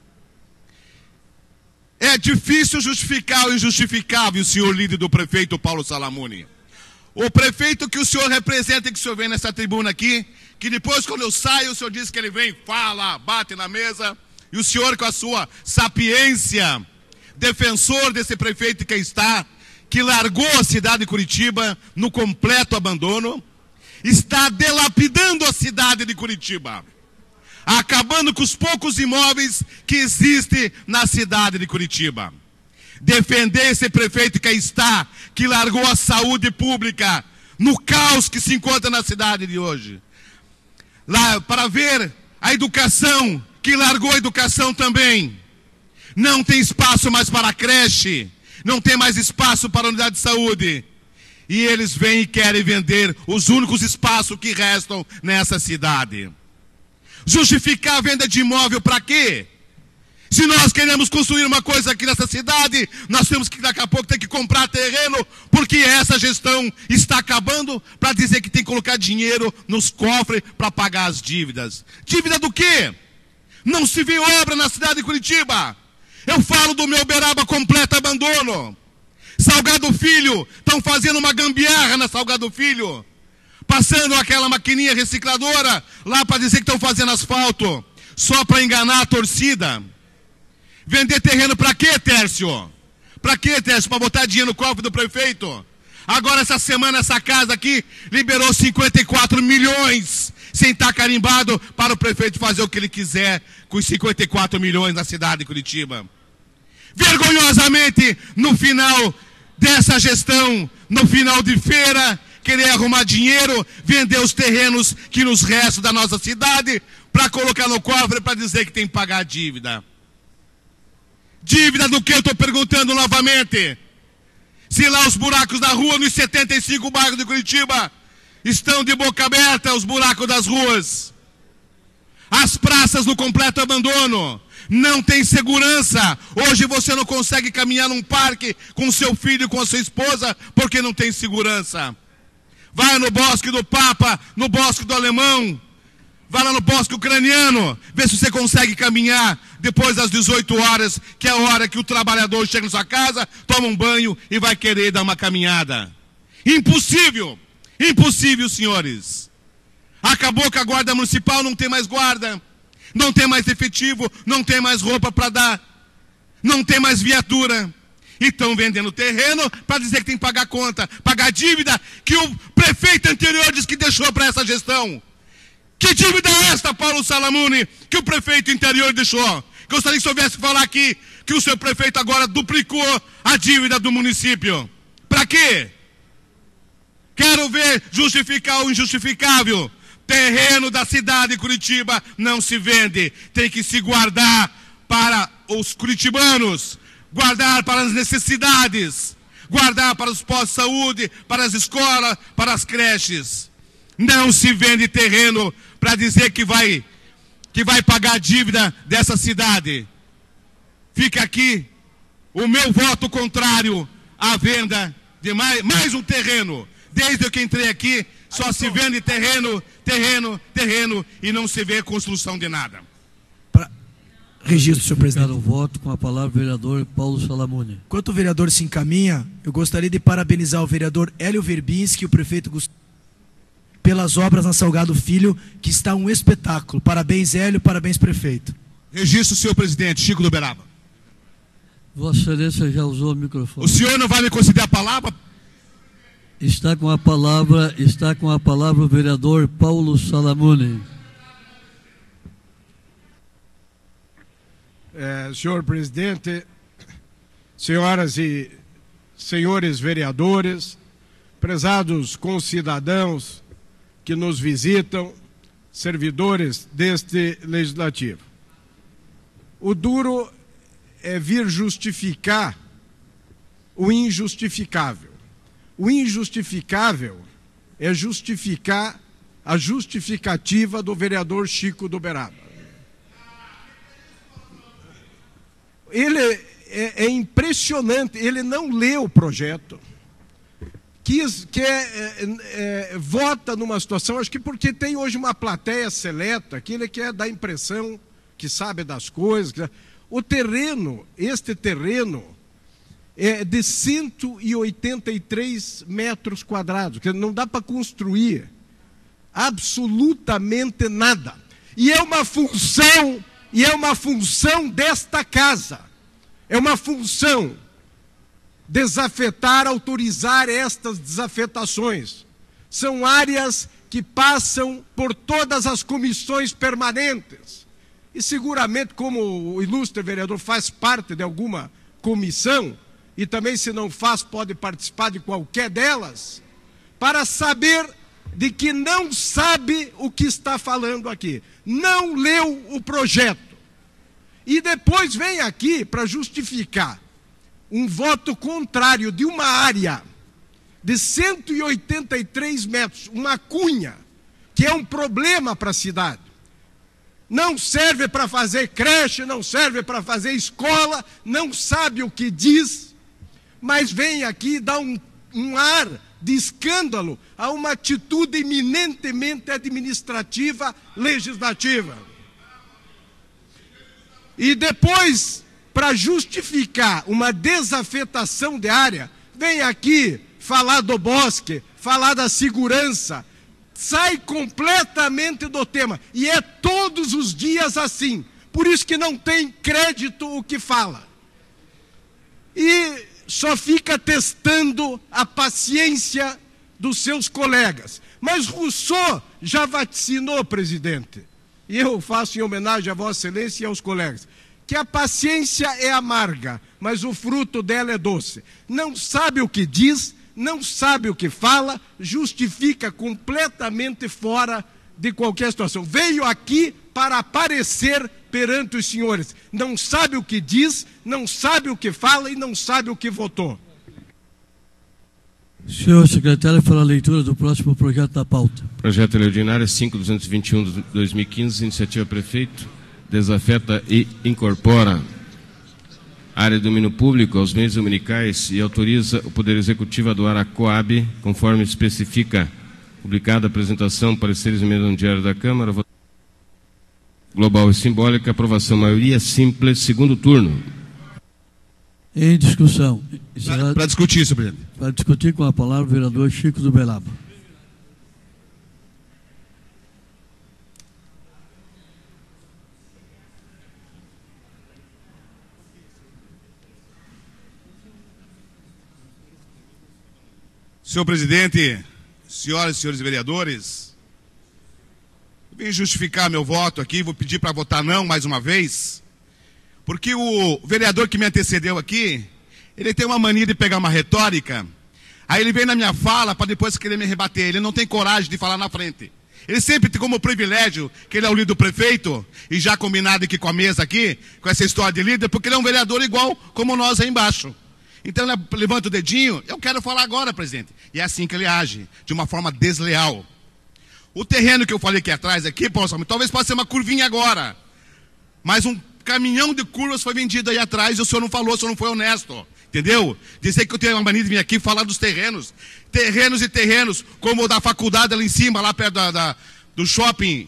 É difícil justificar o injustificável, senhor líder do prefeito Paulo Salamone. O prefeito que o senhor representa e que o senhor vem nessa tribuna aqui, que depois quando eu saio, o senhor diz que ele vem, fala, bate na mesa, e o senhor com a sua sapiência, defensor desse prefeito que está, que largou a cidade de Curitiba no completo abandono, está delapidando a cidade de Curitiba, acabando com os poucos imóveis que existem na cidade de Curitiba. Defender esse prefeito que aí está, que largou a saúde pública no caos que se encontra na cidade de hoje. Lá, para ver a educação, que largou a educação também. Não tem espaço mais para a creche, não tem mais espaço para a unidade de saúde. E eles vêm e querem vender os únicos espaços que restam nessa cidade. Justificar a venda de imóvel para quê? Se nós queremos construir uma coisa aqui nessa cidade, nós temos que daqui a pouco ter que comprar terreno, porque essa gestão está acabando para dizer que tem que colocar dinheiro nos cofres para pagar as dívidas. Dívida do quê? Não se vê obra na cidade de Curitiba. Eu falo do meu Uberaba completo abandono. Salgado Filho, estão fazendo uma gambiarra na Salgado Filho. Passando aquela maquininha recicladora lá para dizer que estão fazendo asfalto. Só para enganar a torcida. Vender terreno para quê, Tércio? Para quê, Tércio? Para botar dinheiro no cofre do prefeito? Agora, essa semana, essa casa aqui liberou 54 milhões sem estar carimbado para o prefeito fazer o que ele quiser com os 54 milhões na cidade de Curitiba. Vergonhosamente, no final dessa gestão, no final de feira, querer arrumar dinheiro, vender os terrenos que nos restam da nossa cidade para colocar no cofre para dizer que tem que pagar a dívida. Dívida do que eu estou perguntando novamente? Se lá os buracos da rua, nos 75 bairros de Curitiba, estão de boca aberta os buracos das ruas. As praças no completo abandono. Não tem segurança. Hoje você não consegue caminhar num parque com seu filho e com a sua esposa porque não tem segurança. Vai no Bosque do Papa, no Bosque do Alemão. Vai lá no Bosque Ucraniano, vê se você consegue caminhar depois das 18 horas, que é a hora que o trabalhador chega na sua casa, toma um banho e vai querer dar uma caminhada. Impossível! Impossível, senhores. Acabou que a guarda municipal não tem mais guarda, não tem mais efetivo, não tem mais roupa para dar, não tem mais viatura. E estão vendendo terreno para dizer que tem que pagar conta, pagar dívida que o prefeito anterior disse que deixou para essa gestão. Que dívida é esta, Paulo Salamone, que o prefeito interior deixou? Gostaria que o senhor viesse falar aqui que o seu prefeito agora duplicou a dívida do município. Para quê? Quero ver justificar o injustificável. Terreno da cidade de Curitiba não se vende. Tem que se guardar para os curitibanos, guardar para as necessidades, guardar para os postos de saúde, para as escolas, para as creches. Não se vende terreno para dizer que vai pagar a dívida dessa cidade. Fica aqui o meu voto contrário à venda de mais um terreno. Desde que entrei aqui, só se vende terreno e não se vê construção de nada. Registro, senhor presidente. O voto com a palavra o vereador Paulo Salamone. Enquanto o vereador se encaminha, eu gostaria de parabenizar o vereador Hélio Verbinski e o prefeito Gustavo pelas obras na Salgado Filho, que está um espetáculo. Parabéns, Hélio, parabéns, prefeito. Registro, senhor presidente, Chico do Uberaba. Vossa Excelência já usou o microfone. O senhor não vai me conceder a palavra? Está com a palavra o vereador Paulo Salamone. Senhor presidente, senhoras e senhores vereadores, prezados concidadãos que nos visitam, servidores deste legislativo. O duro é vir justificar o injustificável. O injustificável é justificar a justificativa do vereador Chico do Uberaba. é impressionante, ele não lê o projeto, vota numa situação, acho que porque tem hoje uma plateia seleta, que ele quer dar a impressão que sabe das coisas. O terreno, este terreno, é de 183 metros quadrados, que não dá para construir absolutamente nada. E é uma função desta casa. É uma função desafetar, autorizar estas desafetações. São áreas que passam por todas as comissões permanentes. E seguramente, como o ilustre vereador faz parte de alguma comissão, e também, se não faz, pode participar de qualquer delas, para saber de que não sabe o que está falando aqui. Não leu o projeto. E depois vem aqui para justificar um voto contrário de uma área de 183 metros, uma cunha, que é um problema para a cidade. Não serve para fazer creche, não serve para fazer escola, não sabe o que diz, mas vem aqui dar um ar de escândalo a uma atitude eminentemente administrativa, legislativa. E depois, para justificar uma desafetação de área, vem aqui falar do bosque, falar da segurança, sai completamente do tema. E é todos os dias assim. Por isso que não tem crédito o que fala. E só fica testando a paciência dos seus colegas. Mas Rousseau já vaticinou, presidente, e eu faço em homenagem a Vossa Excelência e aos colegas, que a paciência é amarga, mas o fruto dela é doce. Não sabe o que diz, não sabe o que fala, justifica completamente fora de qualquer situação. Veio aqui para aparecer perante os senhores. Não sabe o que diz, não sabe o que fala e não sabe o que votou. Senhor secretário, para a leitura do próximo projeto da pauta. Projeto de lei ordinária 5.221 de 2015, iniciativa prefeito, desafeta e incorpora área de domínio público aos meios dominicais e autoriza o Poder Executivo a doar a Coab, conforme especifica, publicada a apresentação, pareceres e emenda no Diário da Câmara, global e simbólica, aprovação maioria simples, segundo turno. Em discussão. Para discutir, senhor presidente. Para discutir com a palavra o vereador Chico do Belaba. Senhor presidente, senhoras e senhores vereadores, vim justificar meu voto aqui, vou pedir para votar não mais uma vez, porque o vereador que me antecedeu aqui, ele tem uma mania de pegar uma retórica, aí ele vem na minha fala para depois querer me rebater, ele não tem coragem de falar na frente. Ele sempre tem como privilégio que ele é o líder do prefeito, e já combinado aqui com a mesa aqui, com essa história de líder, porque ele é um vereador igual como nós aí embaixo. Então ele levanta o dedinho, eu quero falar agora, presidente. E é assim que ele age, de uma forma desleal. O terreno que eu falei aqui atrás, aqui, Paulo, talvez possa ser uma curvinha agora, mas um caminhão de curvas foi vendido aí atrás e o senhor não falou, o senhor não foi honesto. Entendeu? Dizer que eu tenho uma mania de vir aqui falar dos terrenos. Terrenos e terrenos, como o da faculdade ali em cima, lá perto do shopping,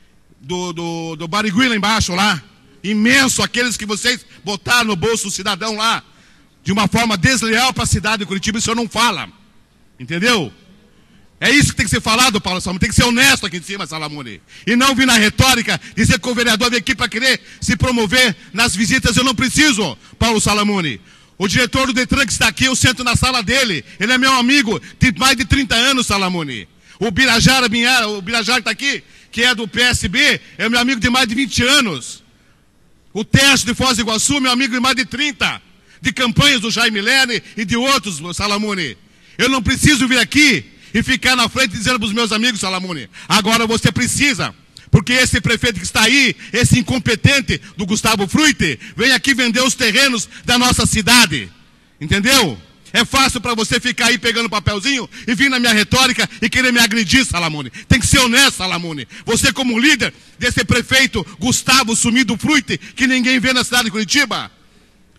do Barigui lá embaixo, lá. Imenso, aqueles que vocês botaram no bolso do cidadão lá, de uma forma desleal para a cidade de Curitiba, o senhor não fala. Entendeu? É isso que tem que ser falado, Paulo Salamone. Tem que ser honesto aqui em cima, Salamone. E não vir na retórica, dizer que o vereador vem aqui para querer se promover nas visitas. Eu não preciso, Paulo Salamone. O diretor do Detran que está aqui, eu sento na sala dele. Ele é meu amigo de mais de 30 anos, Salamone. O Birajara que está aqui, que é do PSB, é meu amigo de mais de 20 anos. O Teste de Foz do Iguaçu, meu amigo de mais de 30. De campanhas do Jaime Lerner e de outros, Salamone. Eu não preciso vir aqui e ficar na frente dizendo para os meus amigos, Salamone, agora você precisa, porque esse prefeito que está aí, esse incompetente do Gustavo Frutti, vem aqui vender os terrenos da nossa cidade. Entendeu? É fácil para você ficar aí pegando papelzinho e vir na minha retórica e querer me agredir, Salamone. Tem que ser honesto, Salamone. Você como líder desse prefeito Gustavo Sumido Frutti, que ninguém vê na cidade de Curitiba.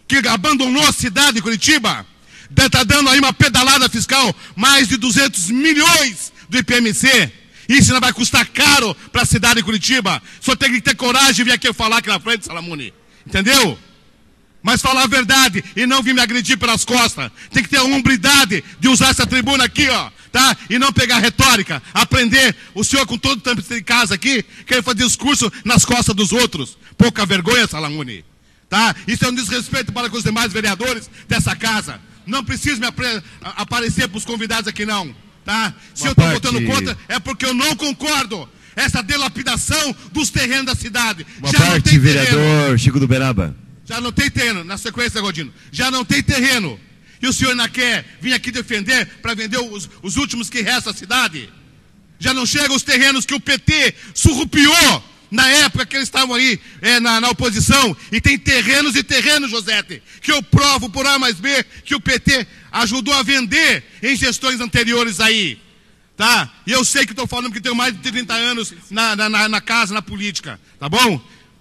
que abandonou a cidade de Curitiba, está dando aí uma pedalada fiscal, mais de 200 milhões do IPMC. Isso não vai custar caro para a cidade de Curitiba. Só tem que ter coragem de vir aqui falar aqui na frente, Salamone. Entendeu? Mas falar a verdade e não vir me agredir pelas costas. Tem que ter a hombridade de usar essa tribuna aqui, ó, tá? E não pegar retórica. Aprender. O senhor com todo o tempo de casa aqui, quer fazer discurso nas costas dos outros. Pouca vergonha, Salamone. Tá? Isso é um desrespeito para com os demais vereadores dessa casa. Não preciso me aparecer para os convidados aqui, não. Tá? Se eu estou votando contra, é porque eu não concordo. Essa dilapidação dos terrenos da cidade. Uma já parte, não tem vereador terreno. Chico do Uberaba. Já não tem terreno, na sequência, Godino. Já não tem terreno. E o senhor ainda quer vir aqui defender para vender os últimos que restam à cidade? Já não chegam os terrenos que o PT surrupiou na época que eles estavam aí na oposição. E tem terrenos e terrenos, Josete, que eu provo por A mais B que o PT ajudou a vender em gestões anteriores aí. Tá? E eu sei que estou falando que tenho mais de 30 anos na casa, na política. Tá bom?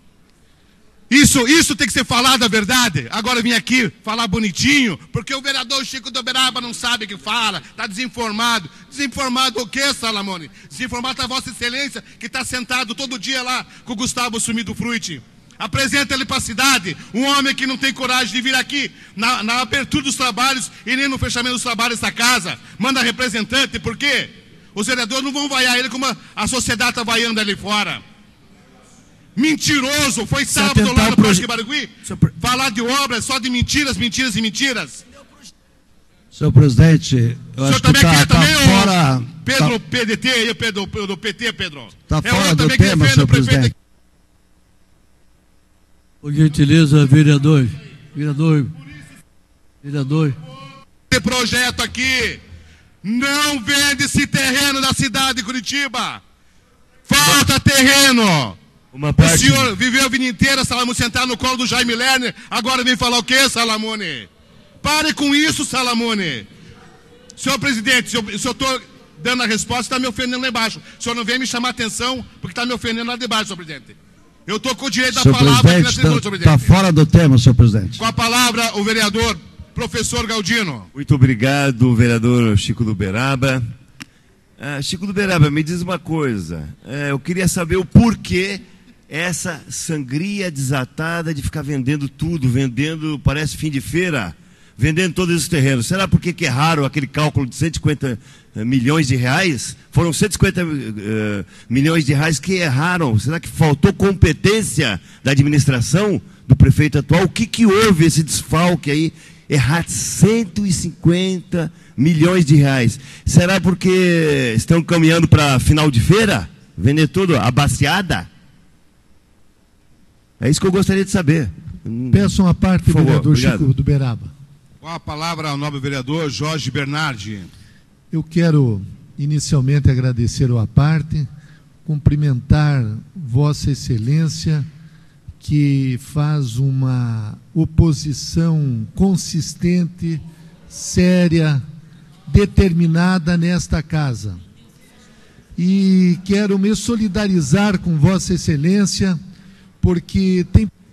Isso tem que ser falado a verdade. Agora vim aqui falar bonitinho, porque o vereador Chico do Uberaba não sabe o que fala, está desinformado. Desinformado o quê, Salamone? Desinformado a Vossa Excelência, que está sentado todo dia lá com o Gustavo Sumido Frutti. Apresenta ele para a cidade, um homem que não tem coragem de vir aqui na abertura dos trabalhos e nem no fechamento dos trabalhos dessa casa. Manda representante, por quê? Os vereadores não vão vaiar ele como a sociedade está vaiando ali fora. Mentiroso, foi sábado lá no Parque Barigui, falar de obras, só de mentiras, mentiras e mentiras. Senhor presidente, eu acho que tá fora... Pedro, PDT, eu, Pedro, do PT, Pedro. Está fora do tema, senhor presidente. Por gentileza, vereador. Esse projeto aqui não vende esse terreno da cidade de Curitiba. Falta terreno. O senhor viveu a vida inteira, Salamone, sentado no colo do Jaime Lerner, agora vem falar o quê, Salamone? Pare com isso, Salamone. Senhor presidente, se eu estou dando a resposta, está me ofendendo lá embaixo. O senhor não vem me chamar atenção, porque está me ofendendo lá de baixo, senhor presidente. Eu estou com o direito da palavra aqui na tribuna, senhor presidente. Está fora do tema, senhor presidente. Com a palavra, o vereador, professor Galdino. Muito obrigado, vereador Chico do Uberaba. Chico do Uberaba, me diz uma coisa. Eu queria saber o porquê essa sangria desatada de ficar vendendo tudo, parece fim de feira, vendendo todos os terrenos. Será porque que erraram aquele cálculo de 150 milhões de reais? Foram 150 milhões de reais que erraram. Será que faltou competência da administração do prefeito atual? O que houve esse desfalque aí? Errar 150 milhões de reais. Será porque estão caminhando para final de feira? Vender tudo, a baciada? É isso que eu gostaria de saber. Peço uma parte, vereador Chico do Uberaba. Com a palavra ao nobre vereador Jorge Bernardi. Eu quero inicialmente agradecer a parte, cumprimentar Vossa Excelência, que faz uma oposição consistente, séria, determinada nesta casa. E quero me solidarizar com Vossa Excelência, porque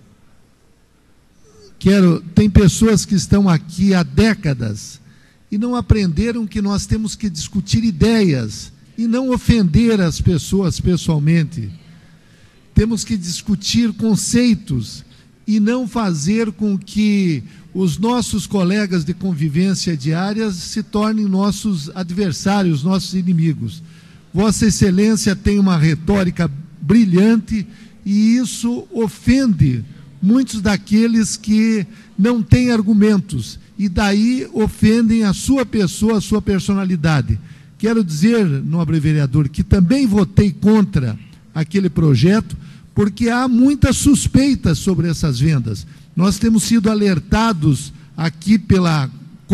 tem pessoas que estão aqui há décadas e não aprenderam que nós temos que discutir ideias e não ofender as pessoas pessoalmente. Temos que discutir conceitos e não fazer com que os nossos colegas de convivência diária se tornem nossos adversários, nossos inimigos. Vossa Excelência tem uma retórica brilhante e isso ofende muitos daqueles que não têm argumentos e daí ofendem a sua pessoa, a sua personalidade. Quero dizer, nobre vereador, que também votei contra aquele projeto porque há muitas suspeitas sobre essas vendas. Nós temos sido alertados aqui pela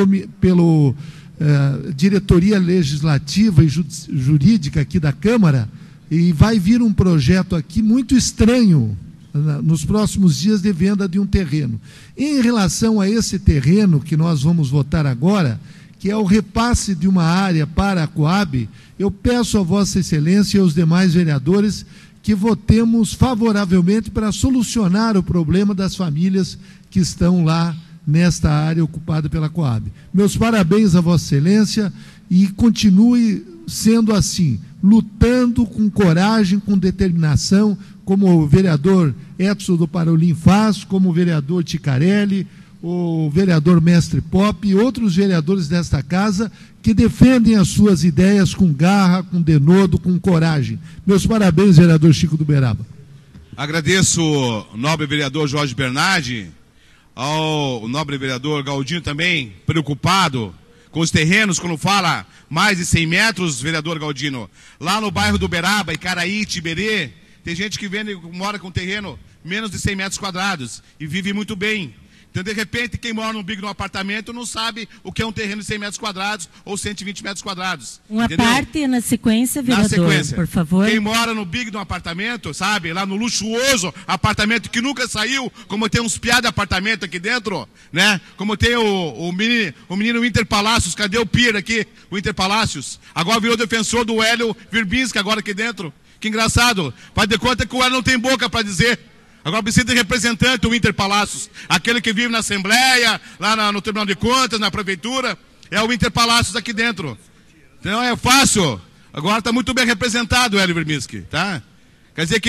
diretoria legislativa e jurídica aqui da Câmara, e vai vir um projeto aqui muito estranho nos próximos dias de venda de um terreno. Em relação a esse terreno que nós vamos votar agora, que é o repasse de uma área para a Coab, eu peço a Vossa Excelência e aos demais vereadores que votemos favoravelmente para solucionar o problema das famílias que estão lá nesta área ocupada pela Coab. Meus parabéns a Vossa Excelência e continue sendo assim, lutando com coragem, com determinação, como o vereador Edson do Parolim faz, como o vereador Ticarelli, o vereador Mestre Pop e outros vereadores desta casa que defendem as suas ideias com garra, com denodo, com coragem. Meus parabéns, vereador Chico do Uberaba. Agradeço ao nobre vereador Jorge Bernardi, ao nobre vereador Galdino também, preocupado com os terrenos, quando fala mais de 100 metros, vereador Galdino. Lá no bairro do Uberaba, Icaraí, Tiberê, tem gente que mora com terreno menos de 100 metros quadrados e vive muito bem. Então, de repente, quem mora num apartamento não sabe o que é um terreno de 100 metros quadrados ou 120 metros quadrados. Uma entendeu? parte na sequência, vereador, na sequência, por favor. Quem mora no apartamento, sabe, lá no luxuoso apartamento que nunca saiu, como tem uns piá de apartamento aqui dentro, né? Como tem o menino Interpalácios, cadê o Pier aqui, o Interpalácios? Agora virou defensor do Hélio Verbinski agora aqui dentro. Que engraçado, faz de conta que o Hélio não tem boca para dizer. Agora precisa de representante, o Interpalácios. Aquele que vive na Assembleia, lá no Tribunal de Contas, na Prefeitura, é o Interpalácios aqui dentro. Então é fácil. Agora está muito bem representado o Hélio Verbinski, tá? Quer dizer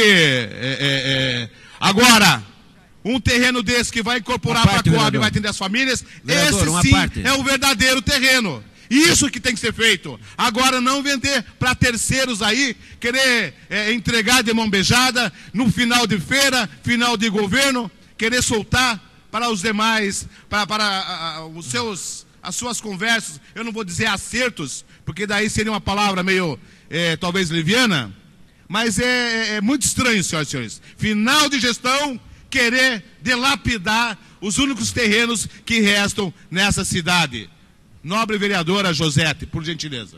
que... Agora, um terreno desse que vai incorporar para a Coab e vai atender as famílias, vereador, esse sim é o verdadeiro terreno. Isso que tem que ser feito. Agora não vender para terceiros aí, querer entregar de mão beijada no final de feira, final de governo, querer soltar para os demais, para as suas conversas, eu não vou dizer acertos, porque daí seria uma palavra meio, talvez leviana, mas é muito estranho, senhoras e senhores. Final de gestão, querer dilapidar os únicos terrenos que restam nessa cidade. Nobre vereadora Josete, por gentileza.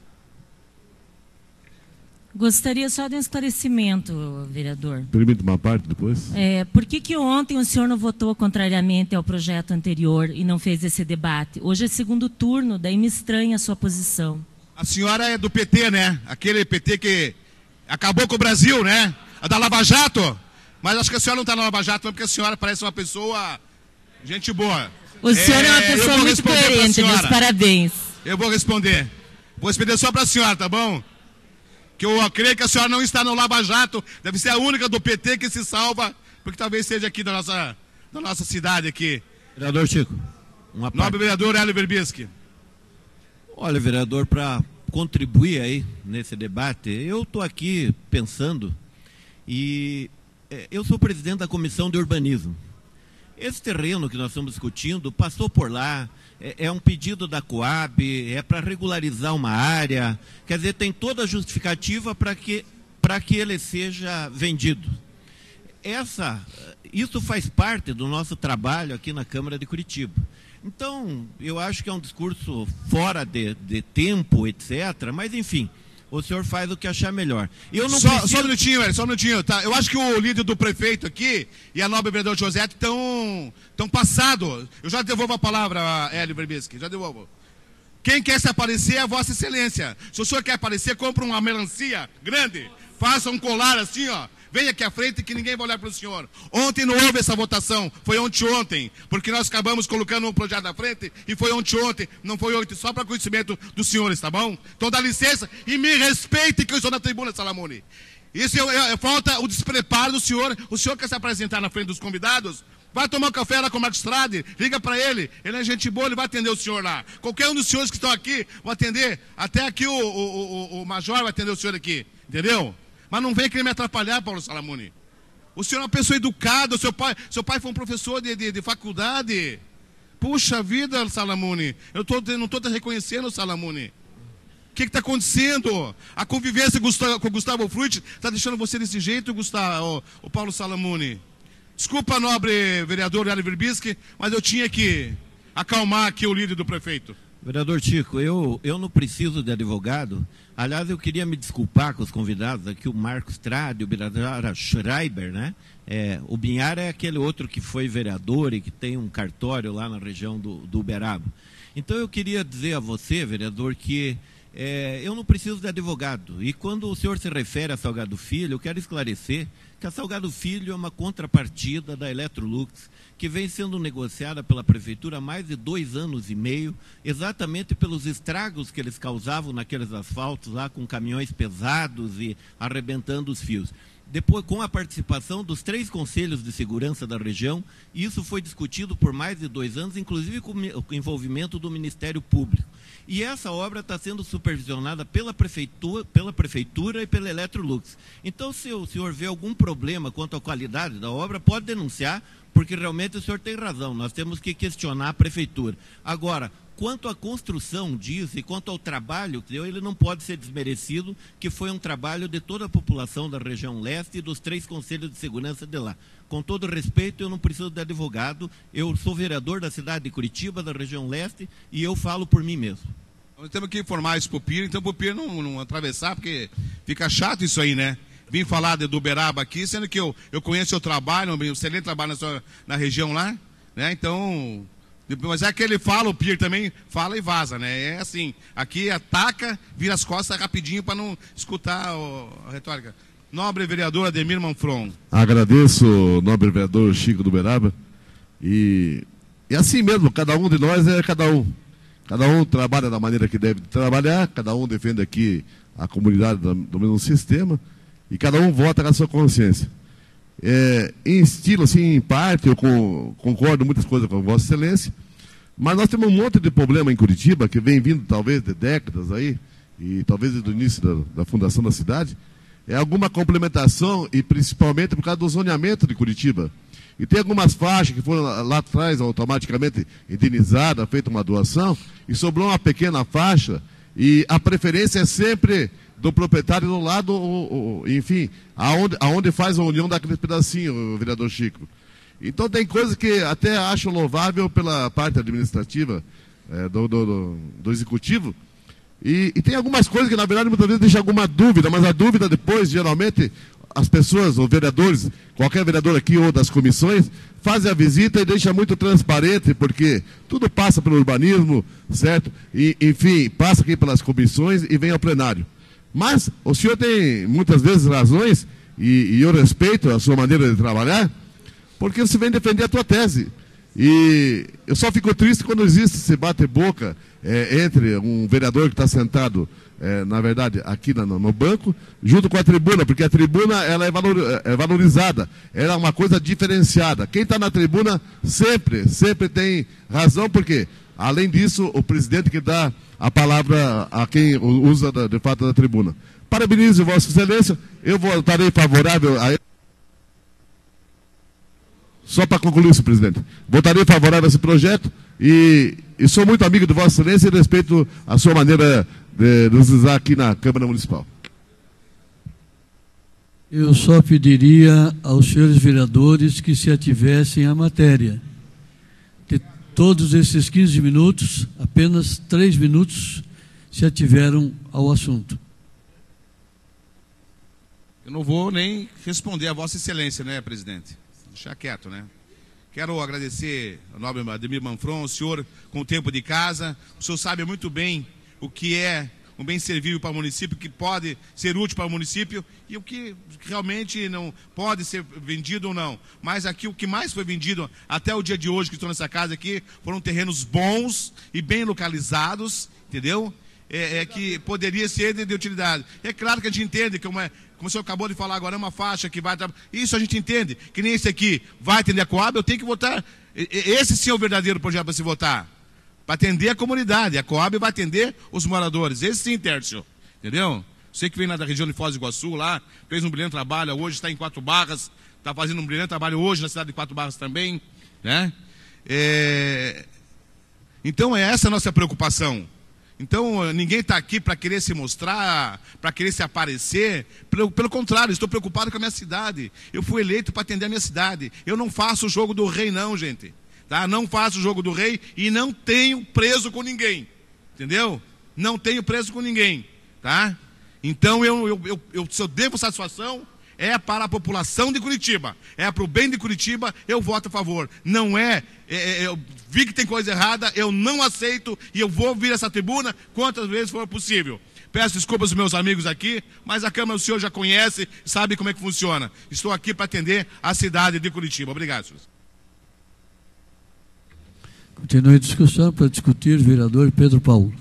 Gostaria só de um esclarecimento, vereador. Permite uma parte depois? Por que ontem o senhor não votou contrariamente ao projeto anterior e não fez esse debate? Hoje é segundo turno, daí me estranha a sua posição. A senhora é do PT, né? Aquele PT que acabou com o Brasil, né? A da Lava Jato. Mas acho que a senhora não está na Lava Jato, porque a senhora parece uma pessoa... gente boa. O senhor é uma pessoa muito coerente, meus parabéns. Eu vou responder. Vou responder só para a senhora, tá bom? Que eu creio que a senhora não está no Lava Jato, deve ser a única do PT que se salva, porque talvez seja aqui da nossa cidade aqui. Vereador Chico, uma parte. Nobre vereador Hélio Verbinski. Olha, vereador, para contribuir aí nesse debate, eu estou aqui pensando e eu sou presidente da Comissão de Urbanismo. Esse terreno que nós estamos discutindo passou por lá, é um pedido da Coab, é para regularizar uma área, quer dizer, tem toda a justificativa para que ele seja vendido. Isso faz parte do nosso trabalho aqui na Câmara de Curitiba. Então, eu acho que é um discurso fora de tempo, etc., mas enfim... o senhor faz o que achar melhor. Eu não só um minutinho, Hélio, só um minutinho. Tá? Eu acho que o líder do prefeito aqui e a nobre vereadora Josete estão passados. Eu já devolvo a palavra, Hélio Verbinski, já devolvo. Quem quer se aparecer é a Vossa Excelência. Se o senhor quer aparecer, compra uma melancia grande, faça um colar assim, ó. Venha aqui à frente que ninguém vai olhar para o senhor. Ontem não houve essa votação, foi ontem, porque nós acabamos colocando um projeto na frente e foi ontem, não foi ontem, só para conhecimento dos senhores, tá bom? Então dá licença e me respeite que eu estou na tribuna, Salamone. Isso falta o despreparo do senhor. O senhor quer se apresentar na frente dos convidados? Vai tomar um café lá com o Marcos Strade, liga para ele é gente boa, ele vai atender o senhor lá. Qualquer um dos senhores que estão aqui vai atender, até aqui o Major vai atender o senhor aqui, entendeu? Mas não vem querer me atrapalhar, Paulo Salamone. O senhor é uma pessoa educada, seu pai foi um professor de faculdade. Puxa vida, Salamone, eu não estou te reconhecendo, Salamone. O que está acontecendo? A convivência com o Gustavo Frutti está deixando você desse jeito, o Paulo Salamone. Desculpa, nobre vereador Hélio Verbinski, mas eu tinha que acalmar aqui o líder do prefeito. Vereador Chico, eu não preciso de advogado. Aliás, eu queria me desculpar com os convidados aqui, o Marcos Strade, o Birajara Schreiber, né? O Binhar é aquele outro que foi vereador e que tem um cartório lá na região do Uberaba. Então eu queria dizer a você, vereador, que eu não preciso de advogado. E quando o senhor se refere a Salgado Filho, eu quero esclarecer que a Salgado Filho é uma contrapartida da Electrolux, que vem sendo negociada pela Prefeitura há mais de 2 anos e meio, exatamente pelos estragos que eles causavam naqueles asfaltos lá, com caminhões pesados e arrebentando os fios. Depois, com a participação dos 3 conselhos de segurança da região, isso foi discutido por mais de 2 anos, inclusive com o envolvimento do Ministério Público. E essa obra está sendo supervisionada pela Prefeitura e pela Electrolux. Então, se o senhor vê algum problema quanto à qualidade da obra, pode denunciar, porque realmente o senhor tem razão, nós temos que questionar a Prefeitura. Agora, quanto à construção disso e quanto ao trabalho que deu, ele não pode ser desmerecido, que foi um trabalho de toda a população da região leste e dos 3 conselhos de segurança de lá. Com todo respeito, eu não preciso de advogado, eu sou vereador da cidade de Curitiba, da região leste, e eu falo por mim mesmo. Nós temos que informar isso para o PIR, então para o PIR não atravessar, porque fica chato isso aí, né? Vim falar de Uberaba aqui, sendo que eu conheço o trabalho, um excelente trabalho na região lá, né? Então... Mas é que ele fala, o PIR também fala e vaza, né? É assim, aqui ataca, vira as costas rapidinho para não escutar a retórica. Nobre vereador Ademir Manfron. Agradeço, nobre vereador Chico do Uberaba. E assim mesmo, cada um de nós é cada um. Cada um trabalha da maneira que deve trabalhar, cada um defende aqui a comunidade do mesmo sistema, e cada um vota com a sua consciência. Em estilo, assim, em parte, eu concordo muitas coisas com Vossa Excelência, mas nós temos um monte de problema em Curitiba, que vem vindo talvez de décadas aí, e talvez desde o início da fundação da cidade, alguma complementação, e principalmente por causa do zoneamento de Curitiba. E tem algumas faixas que foram lá atrás automaticamente indenizadas, feita uma doação, e sobrou uma pequena faixa, e a preferência é sempre do proprietário do lado, enfim, aonde faz a união daquele pedacinho, vereador Chico. Então tem coisas que até acho louvável pela parte administrativa do executivo, e tem algumas coisas que na verdade muitas vezes deixam alguma dúvida, mas a dúvida depois, geralmente, as pessoas, os vereadores, qualquer vereador aqui ou das comissões, fazem a visita e deixa muito transparente, porque tudo passa pelo urbanismo, certo? E, enfim, passa aqui pelas comissões e vem ao plenário. Mas o senhor tem muitas vezes razões, e eu respeito a sua maneira de trabalhar, porque você vem defender a tua tese. E eu só fico triste quando existe esse bate-boca entre um vereador que está sentado, na verdade, aqui no banco, junto com a tribuna, porque a tribuna ela é valorizada, ela é uma coisa diferenciada. Quem está na tribuna sempre tem razão, porque, além disso, o presidente que dá a palavra a quem usa, de fato, da tribuna. Parabenizo Vossa Excelência, eu votarei favorável a ele. Só para concluir isso, presidente. Votarei favorável a esse projeto e sou muito amigo de Vossa Excelência e respeito a sua maneira de nos usar aqui na Câmara Municipal. Eu só pediria aos senhores vereadores que se ativessem à matéria. De todos esses 15 minutos, apenas 3 minutos se ativeram ao assunto. Eu não vou nem responder a Vossa Excelência, né, presidente? Deixar quieto, né? Quero agradecer ao nobre Ademir Manfron, o senhor com o tempo de casa. O senhor sabe muito bem o que é um bem servível para o município, que pode ser útil para o município e o que realmente não pode ser vendido ou não. Mas aqui o que mais foi vendido até o dia de hoje, que estou nessa casa aqui, foram terrenos bons e bem localizados, entendeu? Que poderia ser de utilidade. É claro que a gente entende que como o senhor acabou de falar agora, é uma faixa que vai... Isso a gente entende, que nem esse aqui vai atender a Coab, eu tenho que votar. Esse sim é o verdadeiro projeto para se votar. Para atender a comunidade. A Coab vai atender os moradores. Esse sim, Tércio. Entendeu? Você que vem lá da região de Foz do Iguaçu, lá, fez um brilhante trabalho, hoje está em 4 Barras, está fazendo um brilhante trabalho hoje na cidade de 4 Barras também. Né? Então é essa a nossa preocupação. Então, ninguém está aqui para querer se mostrar, para querer se aparecer. Pelo contrário, estou preocupado com a minha cidade. Eu fui eleito para atender a minha cidade. Eu não faço o jogo do rei, não, gente. Tá? Não faço o jogo do rei e não tenho preso com ninguém. Entendeu? Não tenho preso com ninguém. Tá? Então, se eu devo satisfação, é para a população de Curitiba, é para o bem de Curitiba, eu voto a favor. Não eu vi que tem coisa errada, eu não aceito e eu vou vir essa tribuna quantas vezes for possível. Peço desculpas aos meus amigos aqui, mas a Câmara o senhor já conhece, sabe como é que funciona. Estou aqui para atender a cidade de Curitiba. Obrigado, senhor. Continue a discussão para discutir, vereador Pedro Paulo.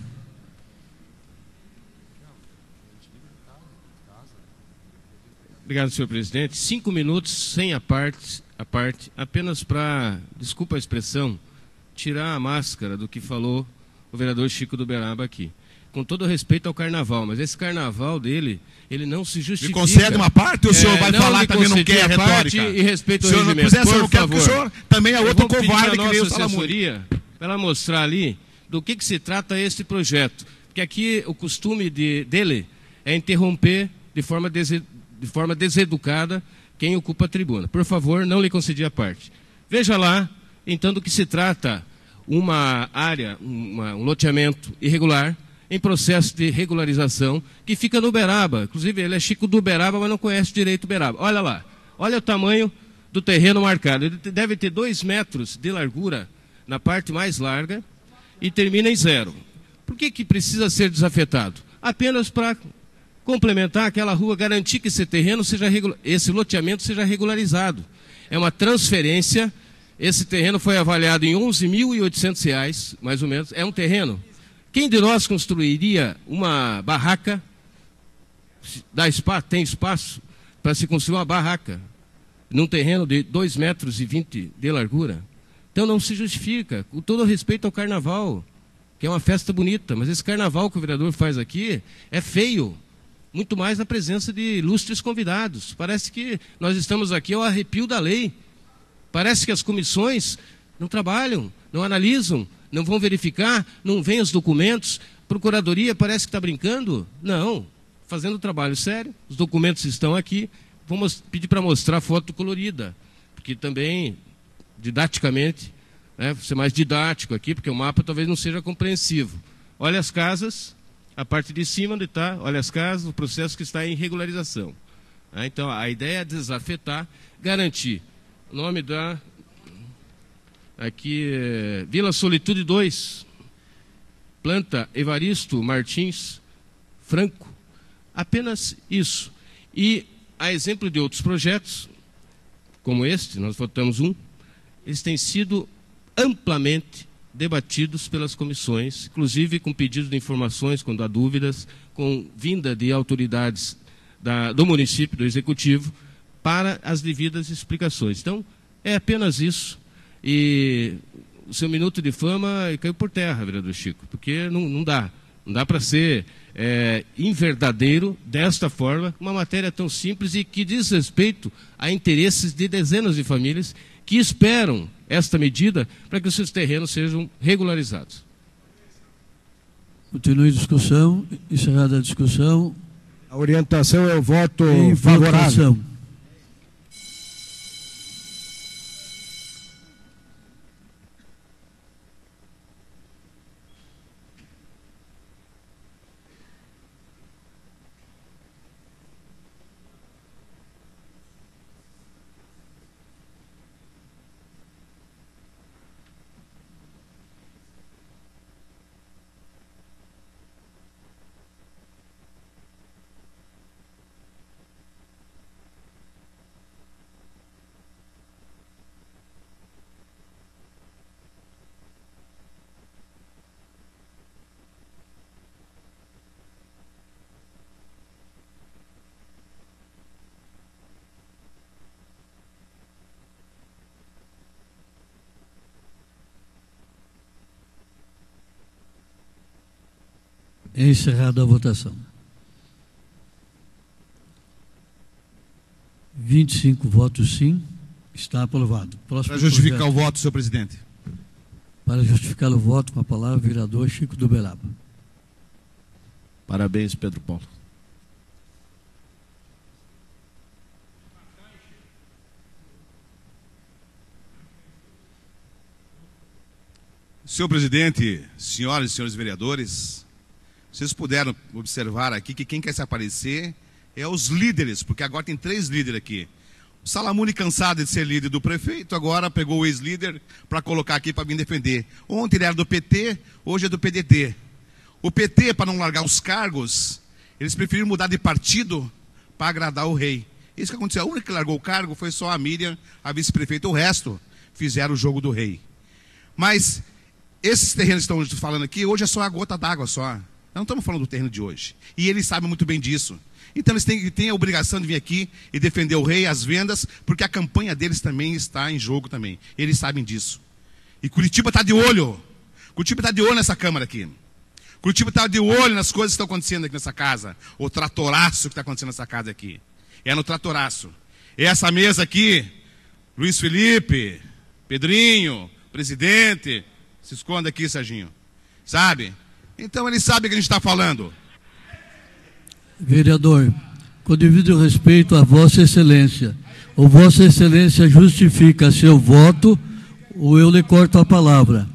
Obrigado, senhor presidente. 5 minutos, sem a parte, apenas para, desculpa a expressão, tirar a máscara do que falou o vereador Chico do Uberaba aqui. Com todo respeito ao carnaval, mas esse carnaval dele, ele não se justifica. Me concede uma parte ou o senhor vai falar também não quer retórica? E respeito ao regimento. Se o senhor não quiser, eu não quero, porque o senhor também é outro covarde que veio falar muito. Para ela mostrar ali do que se trata esse projeto. Porque aqui o costume dele é interromper de forma deseducada quem ocupa a tribuna. Por favor, não lhe concedi a parte. Veja lá, então, do que se trata uma área, um loteamento irregular, em processo de regularização, que fica no Uberaba. Inclusive, ele é Chico do Uberaba, mas não conhece direito o Uberaba. Olha lá, olha o tamanho do terreno marcado. Ele deve ter 2 metros de largura na parte mais larga e termina em 0. Por que precisa ser desafetado? Apenas para complementar aquela rua, garantir que esse terreno esse loteamento seja regularizado. É uma transferência. Esse terreno foi avaliado em R$ 11.800, mais ou menos. É um terreno. Quem de nós construiria uma barraca? Tem espaço para se construir uma barraca num terreno de 2,20 metros de largura? Então não se justifica, com todo respeito ao carnaval, que é uma festa bonita, mas esse carnaval que o vereador faz aqui é feio, muito mais na presença de ilustres convidados. Parece que nós estamos aqui ao arrepio da lei. Parece que as comissões não trabalham, não analisam, não vão verificar, não veem os documentos. Procuradoria parece que está brincando. Não, fazendo trabalho sério. Os documentos estão aqui. Vamos pedir para mostrar foto colorida, porque também, didaticamente, vou ser mais didático aqui, porque o mapa talvez não seja compreensivo. Olha as casas, a parte de cima onde está, olha as casas, o processo que está em regularização. Então, a ideia é desafetar, garantir. O nome da... Aqui é Vila Solitude 2, planta Evaristo Martins Franco, apenas isso. E a exemplo de outros projetos, como este, nós votamos eles têm sido amplamente debatidos pelas comissões, inclusive com pedido de informações quando há dúvidas, com vinda de autoridades do município, do executivo, para as devidas explicações. Então, é apenas isso. E o seu minuto de fama caiu por terra, vereador Chico, porque não dá para ser inverdadeiro desta forma, uma matéria tão simples e que diz respeito a interesses de dezenas de famílias que esperam esta medida para que os seus terrenos sejam regularizados. Continue a discussão. Encerrada a discussão. A orientação é o voto favorável. Votação. É encerrada a votação. 25 votos sim, está aprovado. Próximo para justificar projeto. O voto, senhor presidente. Para justificar o voto, com a palavra, o vereador Chico do Uberaba. Parabéns, Pedro Paulo. Senhor presidente, senhoras e senhores vereadores, vocês puderam observar aqui que quem quer se aparecer é os líderes, porque agora tem 3 líderes aqui. O Salamuni, cansado de ser líder do prefeito, agora pegou o ex-líder para colocar aqui para me defender. Ontem ele era do PT, hoje é do PDT. O PT, para não largar os cargos, eles preferiram mudar de partido para agradar o rei. Isso que aconteceu. A única que largou o cargo foi só a Miriam, a vice-prefeita. O resto fizeram o jogo do rei. Mas esses terrenos que estão falando aqui, hoje é só a gota d'água só. Nós não estamos falando do terreno de hoje. E eles sabem muito bem disso. Então eles têm a obrigação de vir aqui e defender o rei, as vendas, porque a campanha deles também está em jogo também. Eles sabem disso. E Curitiba está de olho. Curitiba está de olho nessa Câmara aqui. Curitiba está de olho nas coisas que estão acontecendo aqui nessa casa. O tratoraço que está acontecendo nessa casa aqui. É no tratoraço. Essa mesa aqui, Luiz Felipe, Pedrinho, presidente. Se esconda aqui, Serginho. Sabe? Então ele sabe o que a gente está falando. Vereador, com devido respeito a Vossa Excelência, ou Vossa Excelência justifica seu voto, ou eu lhe corto a palavra.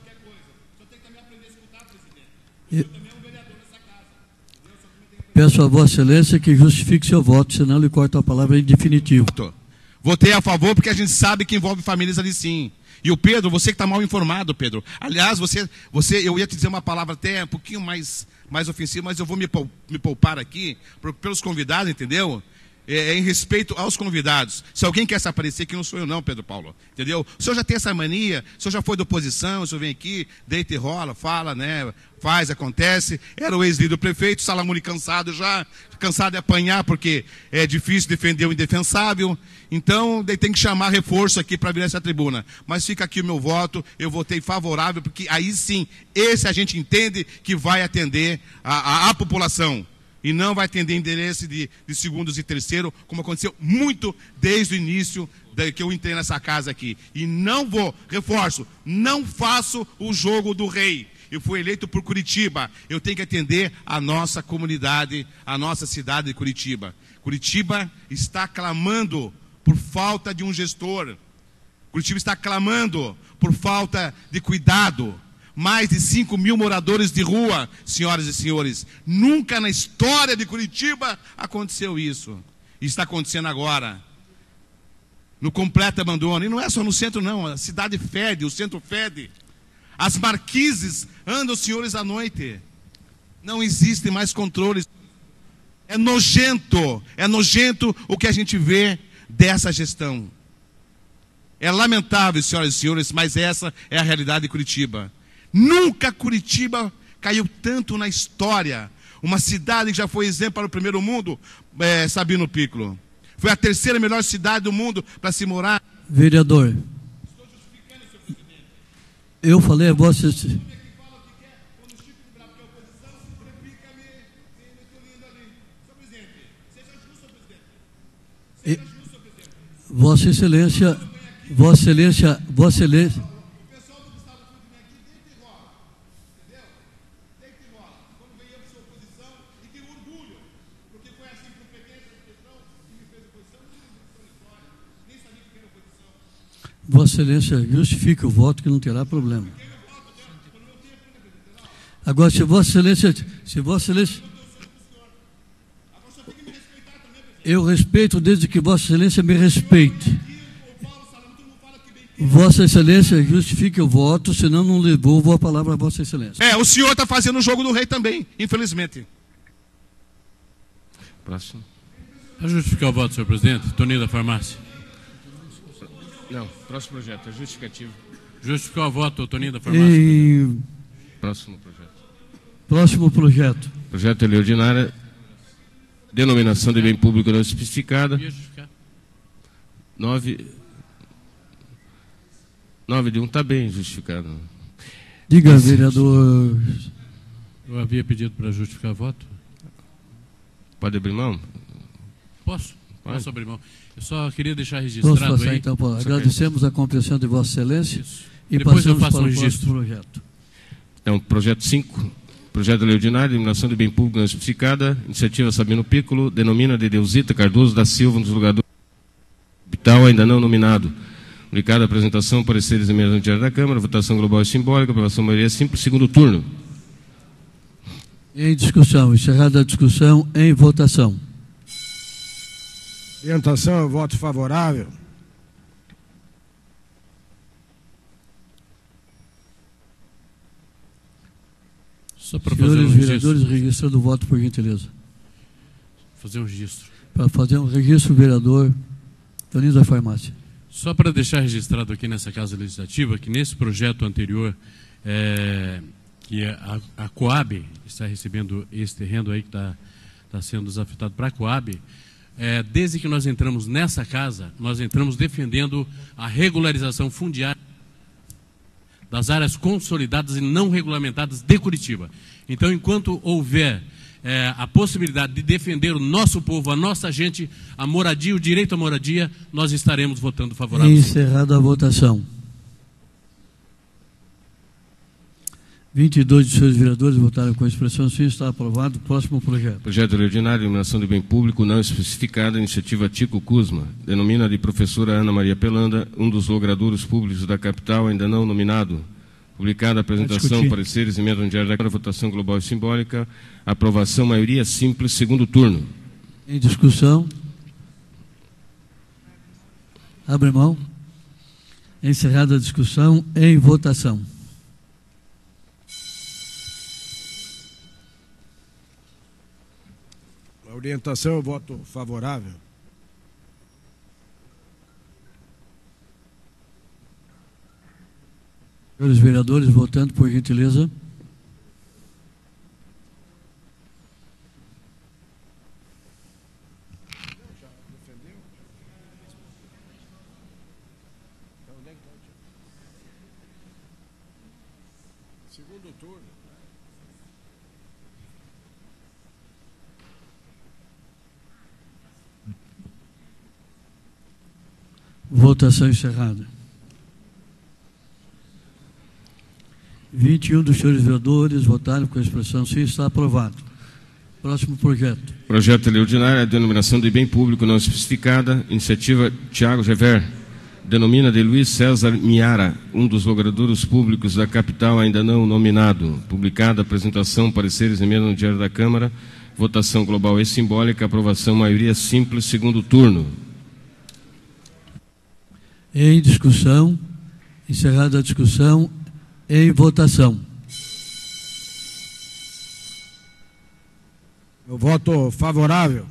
Peço a Vossa Excelência que justifique seu voto, senão eu lhe corto a palavra em definitivo. Votei a favor porque a gente sabe que envolve famílias ali sim. E o Pedro, você que está mal informado, Pedro. Aliás, eu ia te dizer uma palavra até um pouquinho mais ofensiva, mas eu vou me poupar aqui pelos convidados, entendeu? Em respeito aos convidados. Se alguém quer se aparecer, que não sou eu não, Pedro Paulo. Entendeu? O senhor já tem essa mania, o senhor já foi da oposição, o senhor vem aqui, deita e rola, fala, né? Faz, acontece. Era o ex-líder do prefeito, Salamuni cansado de apanhar, porque é difícil defender o indefensável. Então, tem que chamar reforço aqui para vir essa tribuna. Mas fica aqui o meu voto, eu votei favorável, porque aí sim, esse a gente entende que vai atender a população. E não vai atender interesse de segundos e terceiro, como aconteceu muito desde o início que eu entrei nessa casa aqui. E não vou, reforço, não faço o jogo do rei. Eu fui eleito por Curitiba. Eu tenho que atender a nossa comunidade, a nossa cidade de Curitiba. Curitiba está clamando por falta de um gestor. Curitiba está clamando por falta de cuidado. Mais de 5 mil moradores de rua, senhoras e senhores. Nunca na história de Curitiba aconteceu isso. E está acontecendo agora. No completo abandono. E não é só no centro, não. A cidade fede, o centro fede. As marquises andam, senhores, à noite. Não existem mais controles. É nojento o que a gente vê dessa gestão. É lamentável, senhoras e senhores, mas essa é a realidade de Curitiba. Nunca Curitiba caiu tanto na história. Uma cidade que já foi exemplo para o primeiro mundo, Sabino Piccolo. Foi a 3ª melhor cidade do mundo para se morar. Vereador, eu falei a Vossa Excelência. Vossa Excelência, Vossa Excelência, Vossa Excelência. Vossa Excelência justifique o voto que não terá problema. Agora, se Vossa Excelência, eu respeito desde que Vossa Excelência me respeite. Vossa Excelência justifique o voto, senão não devolvo a palavra a Vossa Excelência. O senhor está fazendo o jogo do rei também, infelizmente. Próximo. Para justificar o voto, senhor presidente, Toninho da Farmácia. Não, próximo projeto, é justificativo. Justificar o voto, Toninho da Farmácia. Próximo projeto. Próximo projeto. Projeto de lei ordinária, denominação de bem público não especificada. 9 de 1 está bem justificado. Diga, vereador. Eu havia pedido para justificar o voto. Pode abrir mão? Posso? Pode. Posso abrir mão. Eu só queria deixar registrado. Posso passar, aí. Então, agradecemos a compreensão de Vossa Excelência. Isso. E depois eu passamos faço para um o registro. próximo projeto. Então, projeto 5, projeto de lei ordinária, denominação de bem público não especificada, iniciativa Sabino Piccolo, denomina de Deusita Cardoso da Silva nos lugares do capital ainda não nominado. Publicada a apresentação, pareceres e emendas no Diário da Câmara, votação global e simbólica, aprovação maioria simples, segundo turno. Em discussão, encerrada a discussão, em votação. Orientação, eu voto favorável. Só para fazer Senhores um registro. vereadores, registrando o voto, por gentileza. Fazer um registro. Para fazer um registro, o vereador Toninho da Farmácia. Só para deixar registrado aqui nessa Casa Legislativa que nesse projeto anterior, que a Coab está recebendo esse terreno aí que está sendo desafetado para a Coab, desde que nós entramos nessa casa, nós entramos defendendo a regularização fundiária das áreas consolidadas e não regulamentadas de Curitiba. Então, enquanto houver a possibilidade de defender o nosso povo, a nossa gente, a moradia, o direito à moradia, nós estaremos votando favorável. Encerrada a votação. 22 dos senhores vereadores votaram com expressão sim, está aprovado. Próximo projeto. Projeto de lei ordinário de iluminação de bem público não especificada, iniciativa Tico Kuzma, denomina de professora Ana Maria Pelanda, um dos logradouros públicos da capital, ainda não nominado. Publicada a apresentação, pareceres, emenda no Diário da Câmara, votação global e simbólica, aprovação, maioria simples, segundo turno. Em discussão. Abre mão. Encerrada a discussão, em votação. A orientação, eu voto favorável. Senhores vereadores, votando, por gentileza. Segundo turno. Votação encerrada. 21 dos senhores vereadores votaram com a expressão sim, está aprovado. Próximo projeto. Projeto de lei ordinária, denominação de bem público não especificada, iniciativa Tiago Gever, denomina de Luiz César Miara, um dos logradouros públicos da capital ainda não nominado. Publicada a apresentação, pareceres, emenda no Diário da Câmara, votação global e simbólica, aprovação, maioria simples, segundo turno. Em discussão, encerrada a discussão, em votação. Eu voto favorável.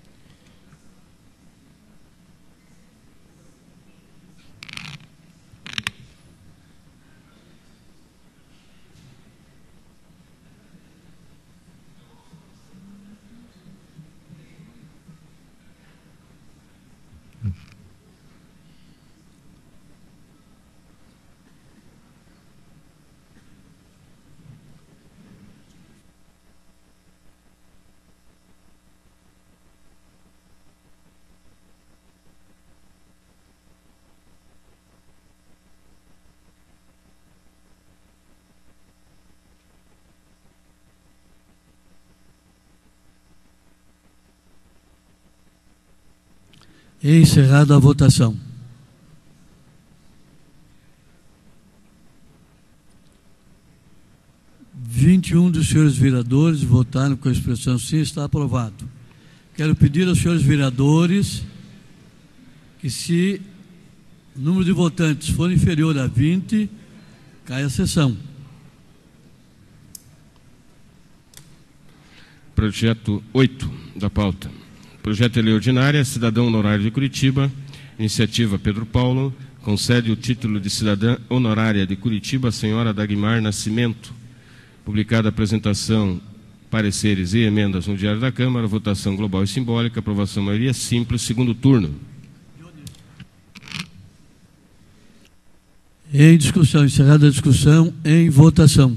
Encerrada a votação. Dos senhores vereadores votaram com a expressão sim, está aprovado. Quero pedir aos senhores vereadores que, se o número de votantes for inferior a 20, cai a sessão. Projeto 8 da pauta. Projeto de lei ordinária, cidadão honorário de Curitiba, iniciativa Pedro Paulo, concede o título de cidadã honorária de Curitiba, a senhora Dagmar Nascimento. Publicada a apresentação, pareceres e emendas no Diário da Câmara, votação global e simbólica, aprovação maioria simples, segundo turno. Em discussão, encerrada a discussão, em votação.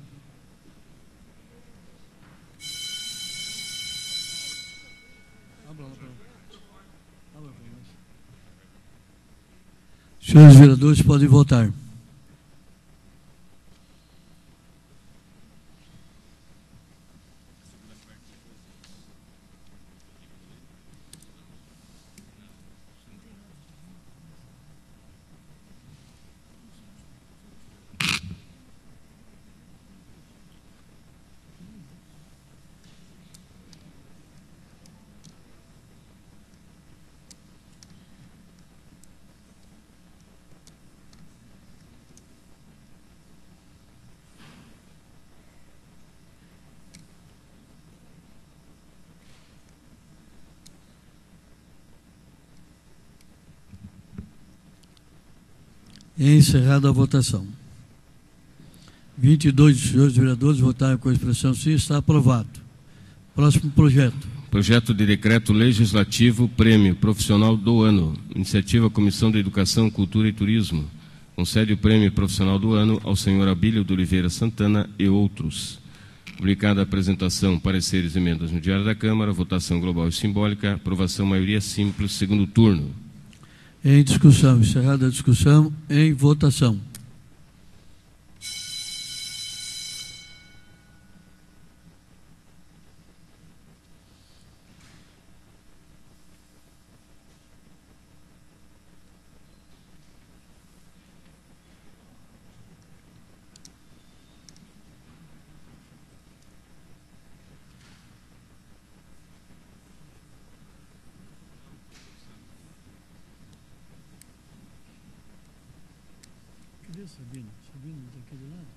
Senhores vereadores, podem votar. Encerrada a votação. 22 senhores vereadores votaram com a expressão sim, está aprovado. Próximo projeto. Projeto de decreto legislativo Prêmio Profissional do Ano. Iniciativa Comissão de Educação, Cultura e Turismo. Concede o Prêmio Profissional do Ano ao senhor Abílio de Oliveira Santana e outros. Publicada a apresentação, pareceres e emendas no Diário da Câmara, votação global e simbólica, aprovação maioria simples, segundo turno. Em discussão. Encerrada a discussão, em votação. Cadê Sabino? Sabino não está aqui do lado?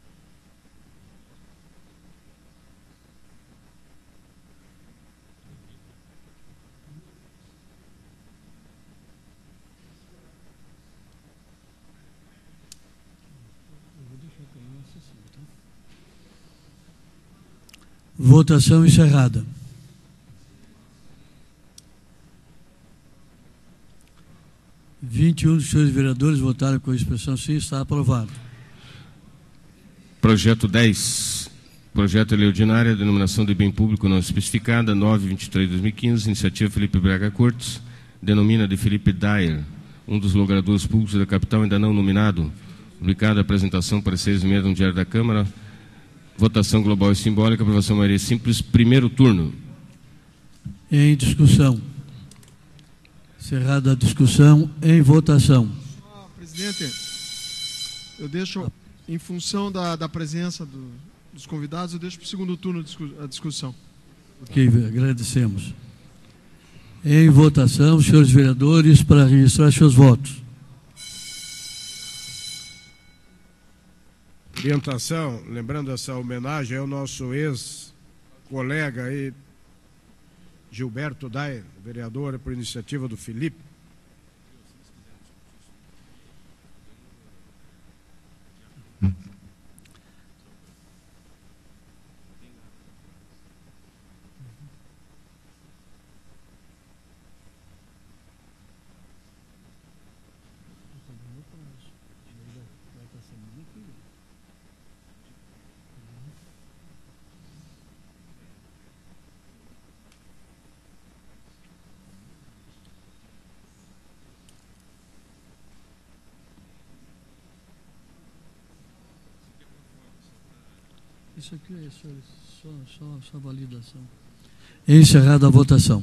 Eu vou deixar com ele acessível, tá? Votação encerrada. Dos senhores vereadores votaram com a expressão sim, está aprovado. Projeto 10. Projeto de lei ordinária, denominação de bem público não especificada, 9/23/2015, iniciativa Felipe Braga Cortes, denomina de Felipe Dyer, um dos logradores públicos da capital ainda não nominado. Publicada a apresentação, pareceres e emendas no Diário da Câmara, votação global e simbólica, aprovação maioria simples, primeiro turno. Em discussão. Encerrada a discussão, em votação. Presidente, eu deixo, em função da presença dos convidados, eu deixo para o segundo turno a discussão. Ok, agradecemos. Em votação, os senhores vereadores, para registrar seus votos. Orientação, lembrando essa homenagem ao nosso ex-colega aí, Gilberto Dyer, vereador por iniciativa do Felipe. Isso aqui é só validação. Encerrada a votação.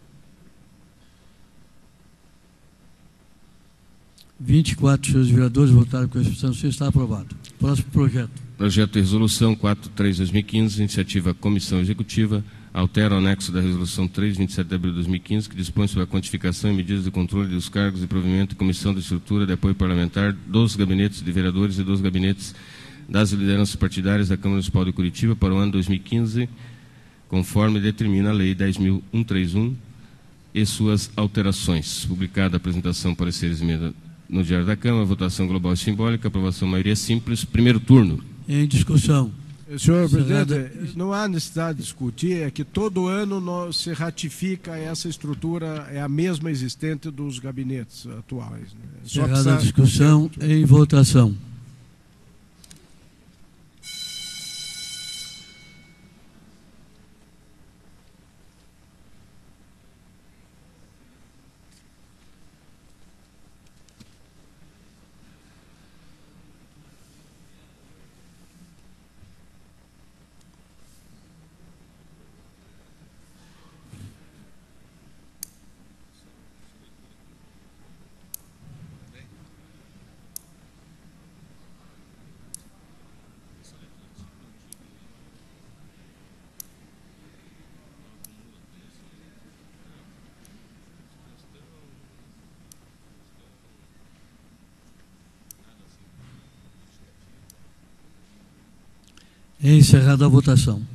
24 senhores vereadores votaram com a expressão sim, está aprovado. Próximo projeto. Projeto de resolução 43/2015, iniciativa Comissão Executiva, altera o anexo da resolução 3, 27 de abril de 2015, que dispõe sobre a quantificação e medidas de controle dos cargos de provimento e comissão de estrutura de apoio parlamentar dos gabinetes de vereadores e dos gabinetes das lideranças partidárias da Câmara Municipal de Curitiba para o ano 2015, conforme determina a Lei 10.131 e suas alterações. Publicada a apresentação, pareceres e emendas no Diário da Câmara, votação global e simbólica, aprovação maioria simples, primeiro turno. Em discussão. Senhor presidente, não há necessidade de discutir, é que todo ano se ratifica essa estrutura, é a mesma existente dos gabinetes atuais. Né? Encerrada a discussão, em votação. Encerrada a votação.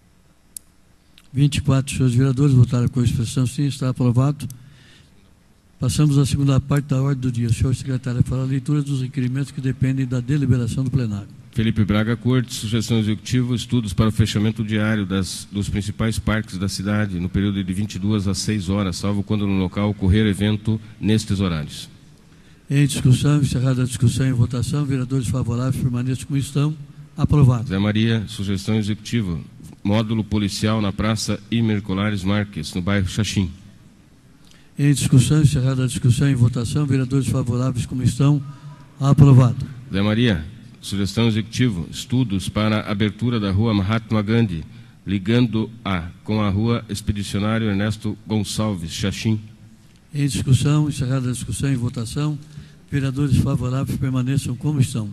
24 senhores vereadores votaram com a expressão sim, está aprovado. Passamos à segunda parte da ordem do dia. Senhor secretário, para a leitura dos requerimentos que dependem da deliberação do plenário. Felipe Braga Cortes, sugestão executiva, estudos para o fechamento diário dos principais parques da cidade no período de 22 às 6 horas, salvo quando no local ocorrer evento nestes horários. Em discussão, encerrada a discussão e votação, vereadores favoráveis permaneçam como estão. Aprovado. Zé Maria, sugestão executiva, módulo policial na Praça Imer Colares Marques, no bairro Xaxim. Em discussão, encerrada a discussão e votação, vereadores favoráveis como estão. Aprovado. Zé Maria, sugestão executiva, estudos para a abertura da rua Mahatma Gandhi, ligando-a com a rua Expedicionário Ernesto Gonçalves, Xaxim. Em discussão, encerrada a discussão e votação, vereadores favoráveis permaneçam como estão.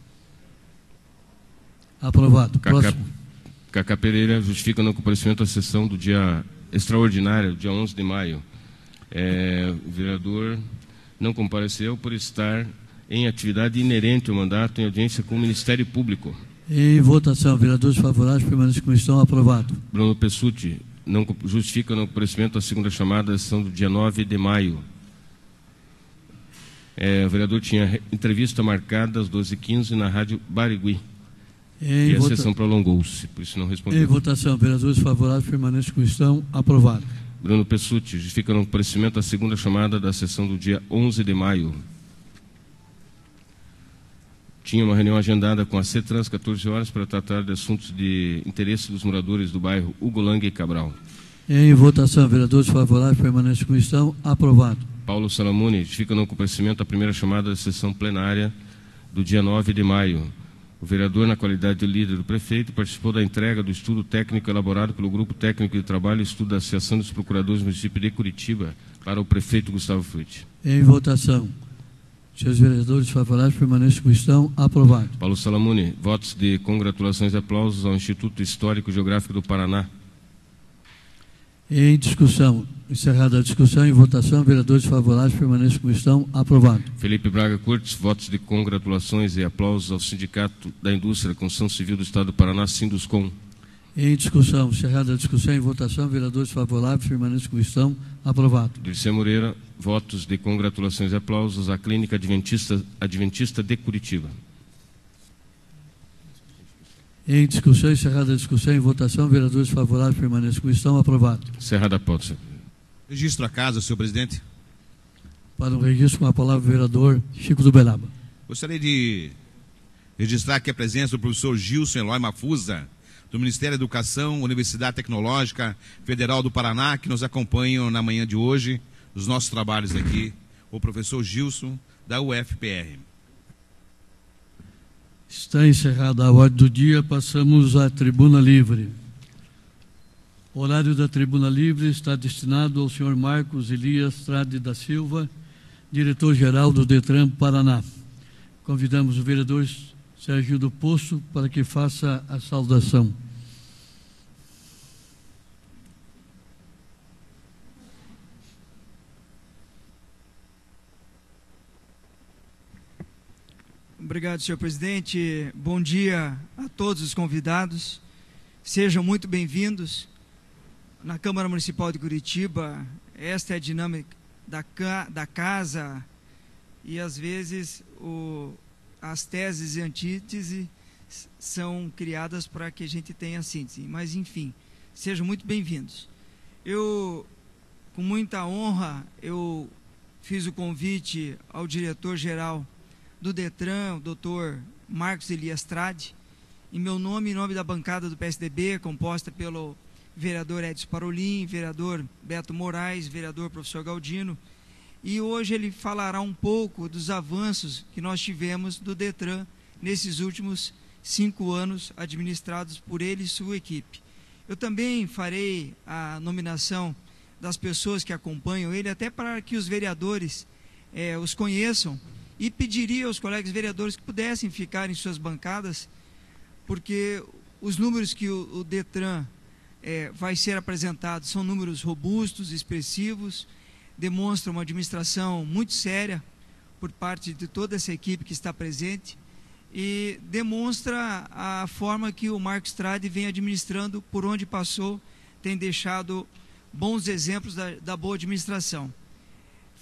Aprovado. Próximo. Cacá Pereira justifica no comparecimento à sessão do dia extraordinário, dia 11 de maio. O vereador não compareceu por estar em atividade inerente ao mandato em audiência com o Ministério Público. Em votação, vereadores favoráveis permanecem como estão. Aprovado. Bruno Pessutti não justifica no comparecimento à segunda chamada da sessão do dia 9 de maio. O vereador tinha entrevista marcada às 12h15 na Rádio Barigui. E a sessão prolongou-se, por isso não respondeu. Em votação, vereadores favoráveis permanecem como estão. Aprovado. Bruno Pessutti justifica no comparecimento à segunda chamada da sessão do dia 11 de maio. Tinha uma reunião agendada com a CETRANS, 14 horas, para tratar de assuntos de interesse dos moradores do bairro Hugo Lange e Cabral. Em votação, vereadores favoráveis permanecem como estão. Aprovado. Paulo Salamone justifica no comparecimento à primeira chamada da sessão plenária do dia 9 de maio. O vereador, na qualidade de líder do prefeito, participou da entrega do estudo técnico elaborado pelo Grupo Técnico de Trabalho e Estudo da Associação dos Procuradores do município de Curitiba para o prefeito Gustavo Frutti. Em votação. Senhores vereadores favoráveis permanecem como estão. Aprovado. Paulo Salamone, votos de congratulações e aplausos ao Instituto Histórico e Geográfico do Paraná. Em discussão. Encerrada a discussão e votação, vereadores favoráveis permanecem como estão. Aprovado. Felipe Braga Cortes, votos de congratulações e aplausos ao Sindicato da Indústria e Construção Civil do Estado do Paraná, Sinduscom. Em discussão. Encerrada a discussão e votação, vereadores favoráveis permanecem como estão. Aprovado. Dirceu Moreira, votos de congratulações e aplausos à Clínica Adventista de Curitiba. Em discussão, encerrada a discussão e votação, vereadores favoráveis permanecem como estão. Aprovado. Encerrada a pauta. Registro a casa, senhor presidente. Para o registro, com a palavra o vereador Chico do Beraba. Gostaria de registrar aqui a presença do professor Gilson Eloy Mafusa, do Ministério da Educação, Universidade Tecnológica Federal do Paraná, que nos acompanham na manhã de hoje, nos nossos trabalhos aqui, o professor Gilson, da UFPR. Está encerrada a ordem do dia, passamos à tribuna livre. O horário da tribuna livre está destinado ao senhor Marcos Elias Trade da Silva, diretor-geral do DETRAN Paraná. Convidamos o vereador Sérgio do Poço para que faça a saudação. Obrigado, senhor presidente. Bom dia a todos os convidados. Sejam muito bem-vindos. Na Câmara Municipal de Curitiba, esta é a dinâmica da casa e, às vezes, as teses e antíteses são criadas para que a gente tenha síntese. Mas, enfim, sejam muito bem-vindos. Com muita honra, eu fiz o convite ao diretor-geral do DETRAN, o doutor Marcos Elias Trade, em meu nome e em nome da bancada do PSDB, composta pelo vereador Edson Parolin, vereador Beto Moraes, vereador professor Galdino, e hoje ele falará um pouco dos avanços que nós tivemos do DETRAN nesses últimos 5 anos administrados por ele e sua equipe. Eu também farei a nominação das pessoas que acompanham ele, até para que os vereadores os conheçam, e pediria aos colegas vereadores que pudessem ficar em suas bancadas, porque os números que o DETRAN vai ser apresentado são números robustos, expressivos, demonstram uma administração muito séria por parte de toda essa equipe que está presente e demonstra a forma que o Marcos Trade vem administrando por onde passou, tem deixado bons exemplos da boa administração.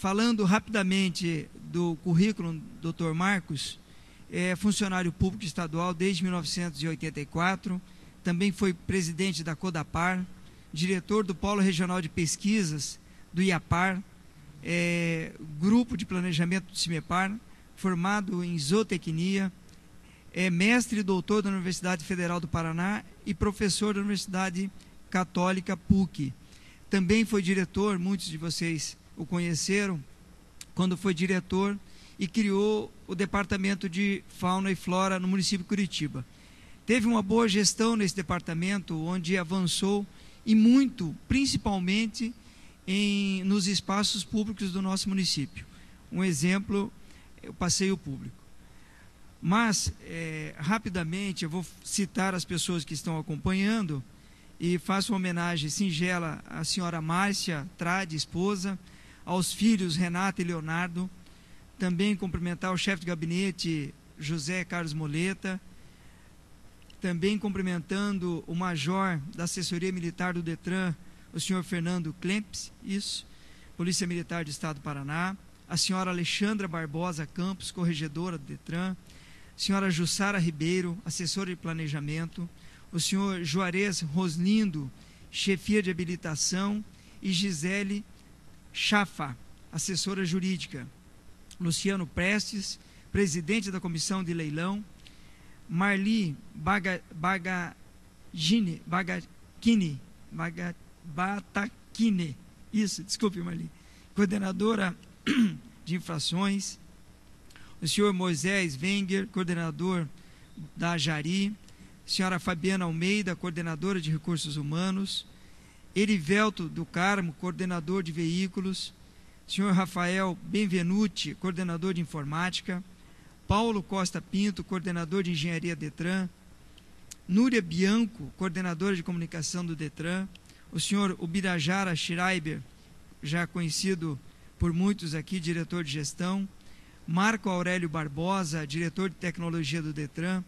falando rapidamente do currículo do Dr. Marcos, é funcionário público estadual desde 1984, também foi presidente da Codapar, diretor do Polo Regional de Pesquisas do IAPAR, Grupo de Planejamento do CIMEPAR, formado em zootecnia, é mestre e doutor da Universidade Federal do Paraná e professor da Universidade Católica PUC. Também foi diretor, muitos de vocês o conheceram, quando foi diretor e criou o Departamento de Fauna e Flora no município de Curitiba. Teve uma boa gestão nesse departamento, onde avançou e muito, principalmente nos espaços públicos do nosso município. Um exemplo, o passeio público. Mas, rapidamente, eu vou citar as pessoas que estão acompanhando e faço uma homenagem singela à senhora Márcia Trade, esposa, aos filhos Renata e Leonardo, também cumprimentar o chefe de gabinete José Carlos Moleta, também cumprimentando o major da assessoria militar do DETRAN, o senhor Fernando Klemps, Polícia Militar do Estado do Paraná, a senhora Alexandra Barbosa Campos, corregedora do DETRAN, senhora Jussara Ribeiro, assessora de planejamento, o senhor Juarez Roslindo, chefia de habilitação, e Gisele Chafa, assessora jurídica, Luciano Prestes, presidente da comissão de leilão, Marli Batakine, desculpe Marli, coordenadora de infrações, o senhor Moisés Wenger, coordenador da Jari, senhora Fabiana Almeida, coordenadora de recursos humanos, Erivelto do Carmo, coordenador de veículos, senhor Rafael Benvenuti, coordenador de informática, Paulo Costa Pinto, coordenador de engenharia DETRAN, Núria Bianco, coordenadora de comunicação do DETRAN, o senhor Ubirajara Schreiber, já conhecido por muitos aqui, diretor de gestão, Marco Aurélio Barbosa, diretor de tecnologia do DETRAN,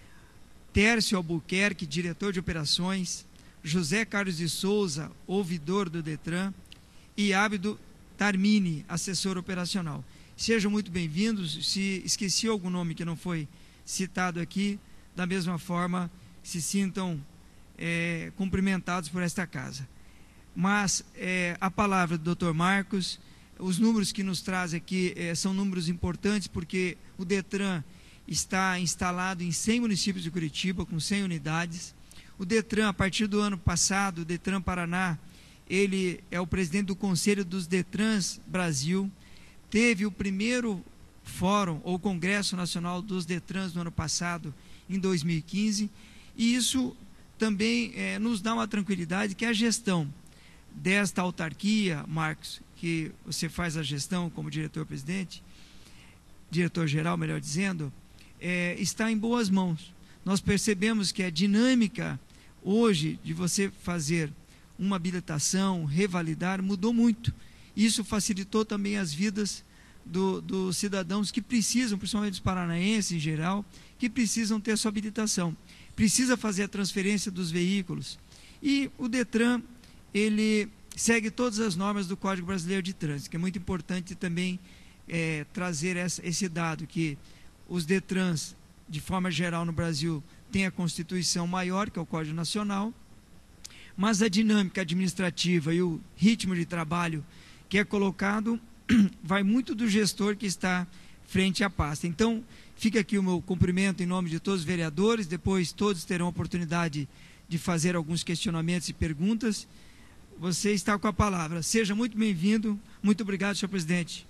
Tércio Albuquerque, diretor de operações, José Carlos de Souza, ouvidor do DETRAN, e Ábido Tarmini, assessor operacional. Sejam muito bem-vindos. Se esqueci algum nome que não foi citado aqui, da mesma forma, se sintam cumprimentados por esta casa. Mas a palavra do Dr. Marcos, os números que nos traz aqui são números importantes, porque o DETRAN está instalado em 100 municípios de Curitiba, com 100 unidades. O DETRAN, a partir do ano passado, o DETRAN Paraná, ele é o presidente do Conselho dos DETRANs Brasil, teve o primeiro fórum ou Congresso Nacional dos DETRANs no ano passado, em 2015, e isso também nos dá uma tranquilidade que a gestão desta autarquia, Marcos, que você faz a gestão como diretor-presidente, diretor-geral, melhor dizendo, está em boas mãos. Nós percebemos que a dinâmica hoje de você fazer uma habilitação, revalidar, mudou muito. Isso facilitou também as vidas dos cidadãos que precisam, principalmente dos paranaenses em geral, que precisam ter sua habilitação. Precisa fazer a transferência dos veículos. E o DETRAN, ele segue todas as normas do Código Brasileiro de Trânsito, que é muito importante também trazer esse dado, que os DETRANs, de forma geral no Brasil, têm a Constituição maior, que é o Código Nacional, mas a dinâmica administrativa e o ritmo de trabalho que é colocado vai muito do gestor que está frente à pasta. Então, fica aqui o meu cumprimento em nome de todos os vereadores, depois todos terão a oportunidade de fazer alguns questionamentos e perguntas. Você está com a palavra. Seja muito bem-vindo. Muito obrigado, senhor presidente.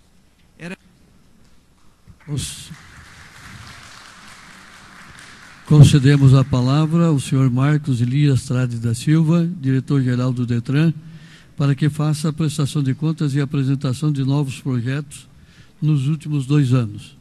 Concedemos a palavra ao senhor Marcos Elias Trade da Silva, diretor-geral do DETRAN, para que faça a prestação de contas e a apresentação de novos projetos nos últimos 2 anos.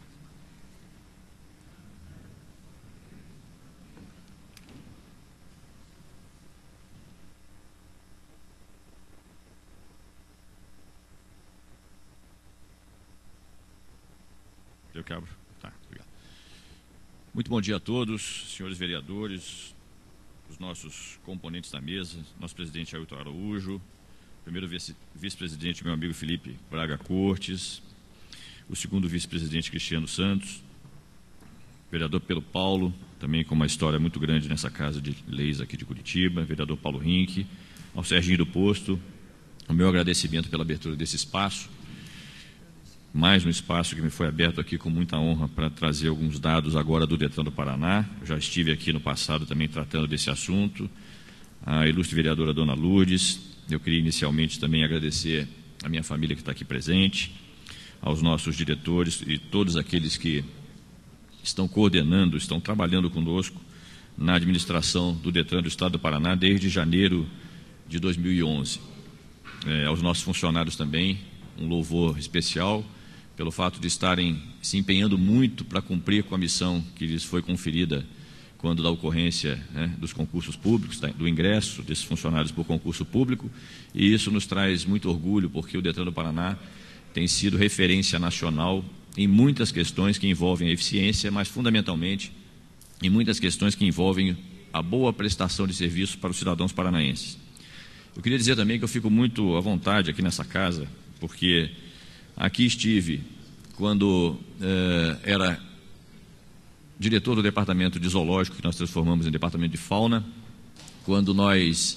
Eu que abro? Tá, obrigado. Muito bom dia a todos, senhores vereadores, os nossos componentes da mesa, nosso presidente Ailton Araújo, primeiro vice-presidente, meu amigo Felipe Braga Cortes, o segundo vice-presidente, Cristiano Santos, vereador Pedro Paulo, também com uma história muito grande nessa Casa de Leis aqui de Curitiba, vereador Paulo Rinck, ao Serginho do Posto, o meu agradecimento pela abertura desse espaço, mais um espaço que me foi aberto aqui com muita honra para trazer alguns dados agora do Detran do Paraná. Eu já estive aqui no passado também tratando desse assunto. A ilustre vereadora Dona Lourdes, eu queria inicialmente também agradecer a minha família que está aqui presente, aos nossos diretores e todos aqueles que estão coordenando, estão trabalhando conosco na administração do Detran do Estado do Paraná desde janeiro de 2011. Aos nossos funcionários também, um louvor especial pelo fato de estarem se empenhando muito para cumprir com a missão que lhes foi conferida quando da ocorrência, né, dos concursos públicos, do ingresso desses funcionários por concurso público, e isso nos traz muito orgulho, porque o Detran do Paraná tem sido referência nacional em muitas questões que envolvem a eficiência, mas fundamentalmente em muitas questões que envolvem a boa prestação de serviços para os cidadãos paranaenses. Eu queria dizer também que eu fico muito à vontade aqui nessa casa, porque aqui estive quando era diretor do departamento de zoológico, que nós transformamos em departamento de fauna, quando nós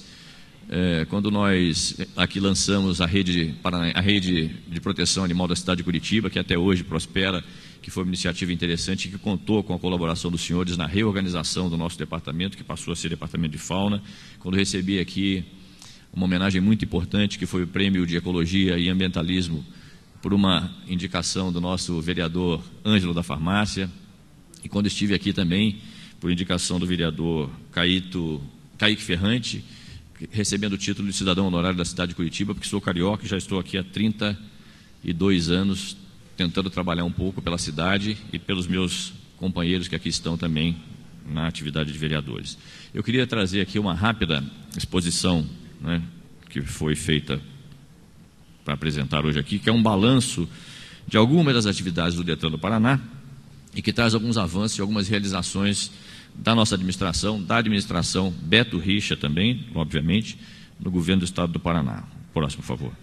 aqui lançamos a rede de proteção animal da cidade de Curitiba, que até hoje prospera, que foi uma iniciativa interessante, que contou com a colaboração dos senhores na reorganização do nosso departamento, que passou a ser departamento de fauna, quando recebi aqui uma homenagem muito importante, que foi o Prêmio de Ecologia e Ambientalismo, por uma indicação do nosso vereador Ângelo da Farmácia, e quando estive aqui também, por indicação do vereador Kaique Ferrante, recebendo o título de cidadão honorário da cidade de Curitiba, porque sou carioca e já estou aqui há 32 anos, tentando trabalhar um pouco pela cidade e pelos meus companheiros que aqui estão também na atividade de vereadores. Eu queria trazer aqui uma rápida exposição, né, que foi feita para apresentar hoje aqui, que é um balanço de algumas das atividades do Detran do Paraná e que traz alguns avanços e algumas realizações da nossa administração, da administração Beto Richa também, obviamente, no governo do Estado do Paraná. Próximo, por favor.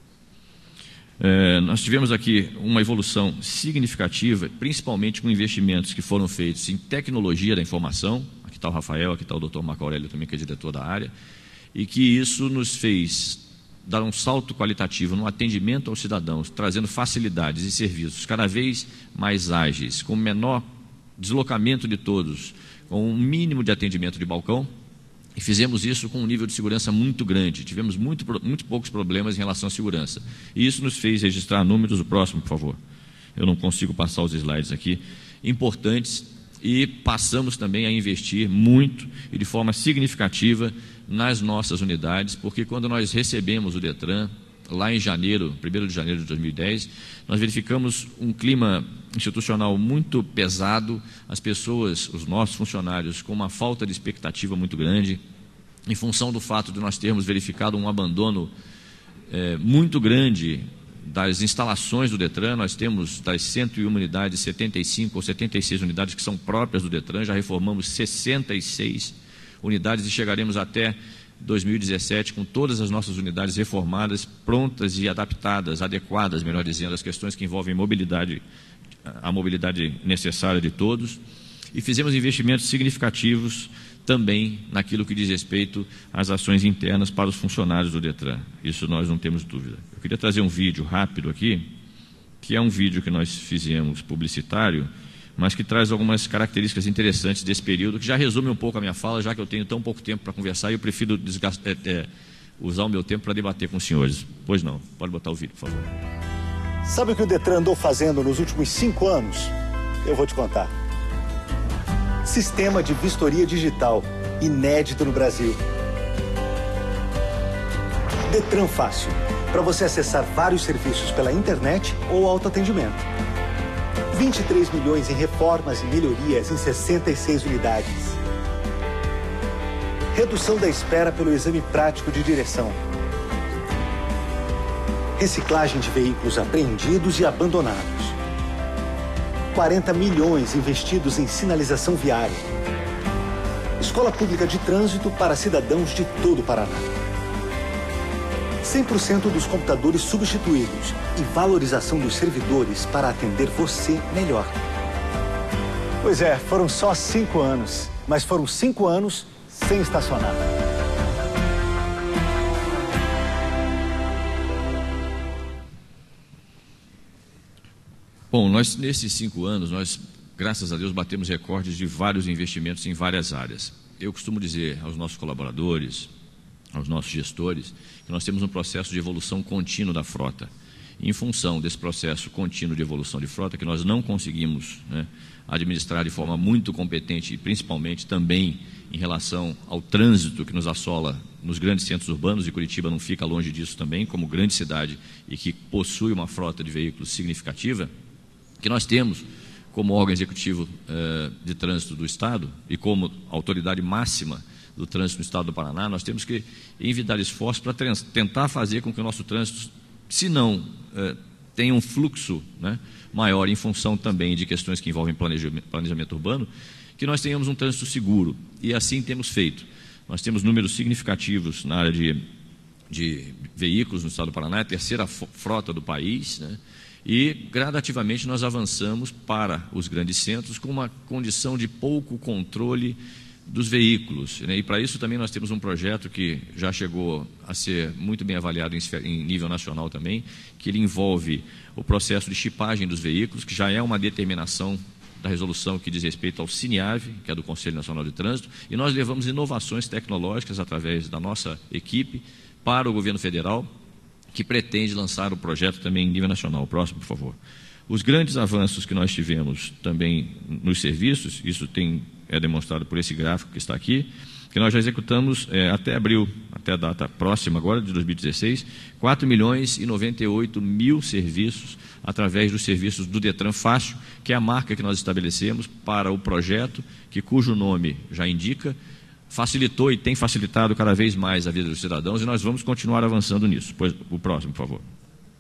Nós tivemos aqui uma evolução significativa, principalmente com investimentos que foram feitos em tecnologia da informação. Aqui está o Rafael, aqui está o Dr. Marco Aurélio também, que é diretor da área, e que isso nos fez dar um salto qualitativo no atendimento aos cidadãos, trazendo facilidades e serviços cada vez mais ágeis, com menor deslocamento de todos, com um mínimo de atendimento de balcão, e fizemos isso com um nível de segurança muito grande. Tivemos muito poucos problemas em relação à segurança. E isso nos fez registrar números. O próximo, por favor. Eu não consigo passar os slides aqui. Importantes, e passamos também a investir muito e de forma significativa nas nossas unidades, porque quando nós recebemos o Detran, lá em janeiro, 1º de janeiro de 2010, nós verificamos um clima institucional muito pesado, as pessoas, os nossos funcionários, com uma falta de expectativa muito grande, em função do fato de nós termos verificado um abandono muito grande das instalações do Detran. Nós temos das 101 unidades, 75 ou 76 unidades que são próprias do Detran, já reformamos 66 unidades e chegaremos até 2017 com todas as nossas unidades reformadas, prontas e adaptadas, adequadas, melhor dizendo, às questões que envolvem mobilidade, a mobilidade necessária de todos, e fizemos investimentos significativos também naquilo que diz respeito às ações internas para os funcionários do Detran. Isso nós não temos dúvida. Eu queria trazer um vídeo rápido aqui, que é um vídeo que nós fizemos publicitário, mas que traz algumas características interessantes desse período, que já resume um pouco a minha fala, já que eu tenho tão pouco tempo para conversar e eu prefiro usar o meu tempo para debater com os senhores. Pois não, pode botar o vídeo, por favor. Sabe o que o Detran andou fazendo nos últimos 5 anos? Eu vou te contar. Sistema de vistoria digital, inédito no Brasil. Detran Fácil, para você acessar vários serviços pela internet ou autoatendimento. 23 milhões em reformas e melhorias em 66 unidades. Redução da espera pelo exame prático de direção. Reciclagem de veículos apreendidos e abandonados. 40 milhões investidos em sinalização viária. Escola Pública de Trânsito para cidadãos de todo o Paraná. 100% dos computadores substituídos e valorização dos servidores para atender você melhor. Pois é, foram só 5 anos, mas foram 5 anos sem estacionar. Bom, nesses 5 anos, nós, graças a Deus, batemos recordes de vários investimentos em várias áreas. Eu costumo dizer aos nossos colaboradores, aos nossos gestores, que nós temos um processo de evolução contínua da frota. Em função desse processo contínuo de evolução de frota, que nós não conseguimos, né, administrar de forma muito competente, e principalmente também em relação ao trânsito que nos assola nos grandes centros urbanos, e Curitiba não fica longe disso também, como grande cidade e que possui uma frota de veículos significativa, que nós temos como órgão executivo de trânsito do Estado e como autoridade máxima do trânsito no Estado do Paraná, nós temos que envidar esforços para tentar fazer com que o nosso trânsito, se não tenha um fluxo, né, maior em função também de questões que envolvem planejamento urbano, que nós tenhamos um trânsito seguro, e assim temos feito. Nós temos números significativos na área de veículos no Estado do Paraná, a terceira frota do país, né? E gradativamente nós avançamos para os grandes centros com uma condição de pouco controle dos veículos, né? E para isso também nós temos um projeto que já chegou a ser muito bem avaliado em nível nacional também, que ele envolve o processo de chipagem dos veículos, que já é uma determinação da resolução que diz respeito ao CINIAV, que é do Conselho Nacional de Trânsito, e nós levamos inovações tecnológicas através da nossa equipe para o governo federal, que pretende lançar o projeto também em nível nacional. Próximo, por favor. Os grandes avanços que nós tivemos também nos serviços, isso é demonstrado por esse gráfico que está aqui, que nós já executamos até abril, até a data próxima agora, de 2016, 4.098.000 serviços através dos serviços do Detran Fácil, que é a marca que nós estabelecemos para o projeto, cujo nome já indica, facilitou e tem facilitado cada vez mais a vida dos cidadãos, e nós vamos continuar avançando nisso. O próximo, por favor.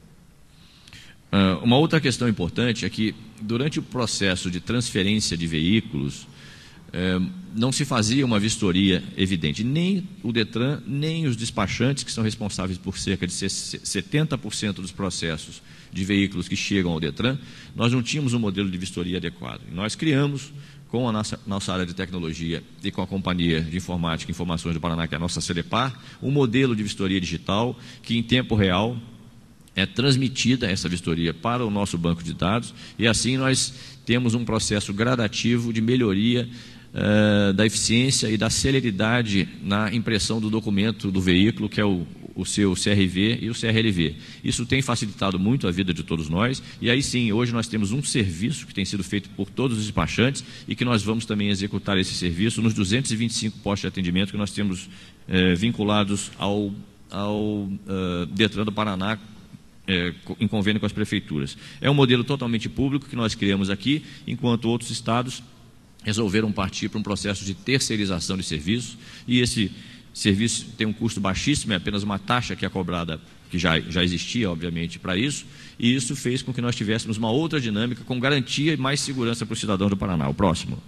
Uma outra questão importante é que, durante o processo de transferência de veículos, não se fazia uma vistoria evidente. Nem o Detran, nem os despachantes, que são responsáveis por cerca de 70% dos processos de veículos que chegam ao Detran, nós não tínhamos um modelo de vistoria adequado. E nós criamos, com a nossa área de tecnologia e com a Companhia de Informática e Informações do Paraná, que é a nossa Celepar, um modelo de vistoria digital que, em tempo real, é transmitida essa vistoria para o nosso banco de dados, e assim nós temos um processo gradativo de melhoria da eficiência e da celeridade na impressão do documento do veículo, que é o seu CRV e o CRLV. Isso tem facilitado muito a vida de todos nós, e aí sim, hoje nós temos um serviço que tem sido feito por todos os despachantes e que nós vamos também executar esse serviço nos 225 postos de atendimento que nós temos vinculados ao Detran do Paraná, em convênio com as prefeituras. É um modelo totalmente público que nós criamos aqui, enquanto outros estados resolveram partir para um processo de terceirização de serviços, e esse serviço tem um custo baixíssimo, é apenas uma taxa que é cobrada, que já existia, obviamente, para isso, e isso fez com que nós tivéssemos uma outra dinâmica com garantia e mais segurança para o cidadão do Paraná. O próximo.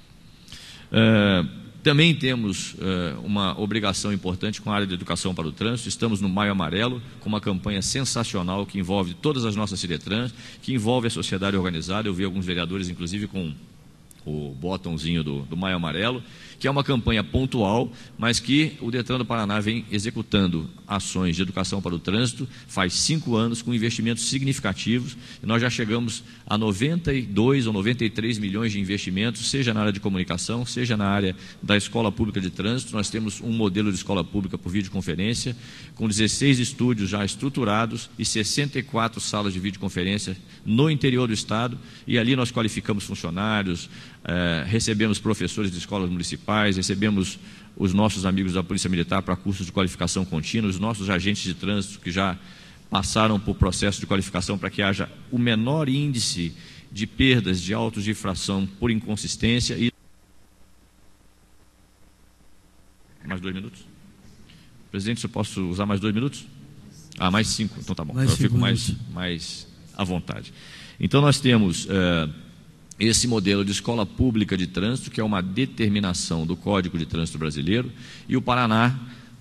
Também temos uma obrigação importante com a área de educação para o trânsito. Estamos no Maio Amarelo, com uma campanha sensacional que envolve todas as nossas Ciretrans, que envolve a sociedade organizada. Eu vi alguns vereadores, inclusive, com o botãozinho do Maio Amarelo, que é uma campanha pontual, mas que o Detran do Paraná vem executando ações de educação para o trânsito faz 5 anos, com investimentos significativos, e nós já chegamos a 92 ou 93 milhões de investimentos, seja na área de comunicação, seja na área da escola pública de trânsito. Nós temos um modelo de escola pública por videoconferência, com 16 estúdios já estruturados e 64 salas de videoconferência no interior do estado, e ali nós qualificamos funcionários, recebemos professores de escolas municipais, recebemos os nossos amigos da Polícia Militar para cursos de qualificação contínua, os nossos agentes de trânsito que já passaram por processo de qualificação para que haja o menor índice de perdas de autos de infração por inconsistência. Mais 2 minutos? Presidente, se eu posso usar mais 2 minutos? Mais 5, então tá bom. Eu fico mais à vontade. Então nós temos esse modelo de escola pública de trânsito, que é uma determinação do Código de Trânsito Brasileiro, e o Paraná,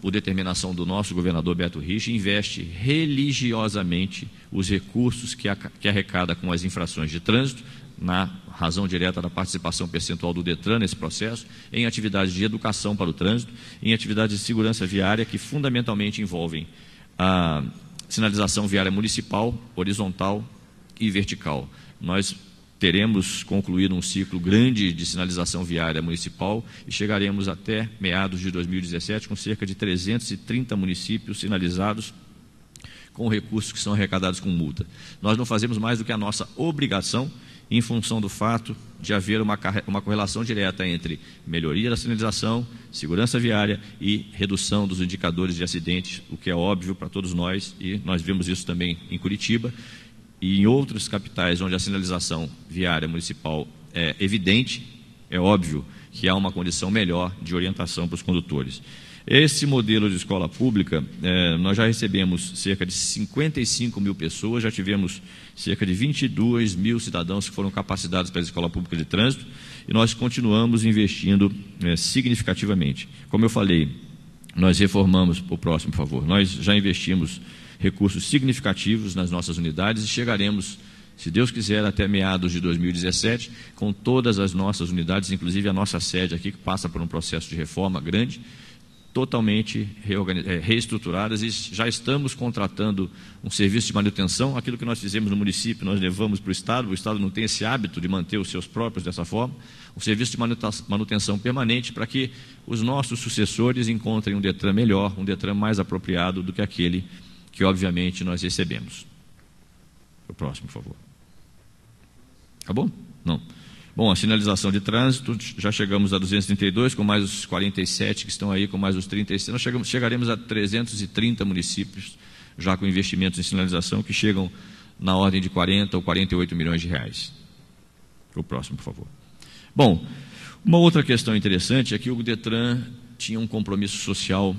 por determinação do nosso governador Beto Richa, investe religiosamente os recursos que arrecada com as infrações de trânsito, na razão direta da participação percentual do DETRAN nesse processo, em atividades de educação para o trânsito, em atividades de segurança viária que fundamentalmente envolvem a sinalização viária municipal, horizontal e vertical. Nós teremos concluído um ciclo grande de sinalização viária municipal e chegaremos até meados de 2017 com cerca de 330 municípios sinalizados com recursos que são arrecadados com multa. Nós não fazemos mais do que a nossa obrigação em função do fato de haver uma correlação direta entre melhoria da sinalização, segurança viária e redução dos indicadores de acidentes, o que é óbvio para todos nós, e nós vimos isso também em Curitiba e em outras capitais onde a sinalização viária municipal é evidente, é óbvio que há uma condição melhor de orientação para os condutores. Esse modelo de escola pública, nós já recebemos cerca de 55 mil pessoas, já tivemos cerca de 22 mil cidadãos que foram capacitados pela Escola Pública de Trânsito e nós continuamos investindo significativamente. Como eu falei, nós reformamos, o próximo, por favor, nós já investimos recursos significativos nas nossas unidades e chegaremos, se Deus quiser, até meados de 2017, com todas as nossas unidades, inclusive a nossa sede aqui, que passa por um processo de reforma grande, totalmente reestruturadas, e já estamos contratando um serviço de manutenção. Aquilo que nós fizemos no município, nós levamos para o Estado não tem esse hábito de manter os seus próprios dessa forma, um serviço de manutenção permanente para que os nossos sucessores encontrem um DETRAN melhor, um DETRAN mais apropriado do que aquele que, obviamente, nós recebemos. O próximo, por favor. Acabou? Não. Bom, a sinalização de trânsito, já chegamos a 232, com mais os 47 que estão aí, com mais os 36. Nós chegaremos a 330 municípios, já com investimentos em sinalização, que chegam na ordem de 40 ou 48 milhões de reais. O próximo, por favor. Bom, uma outra questão interessante é que o DETRAN tinha um compromisso social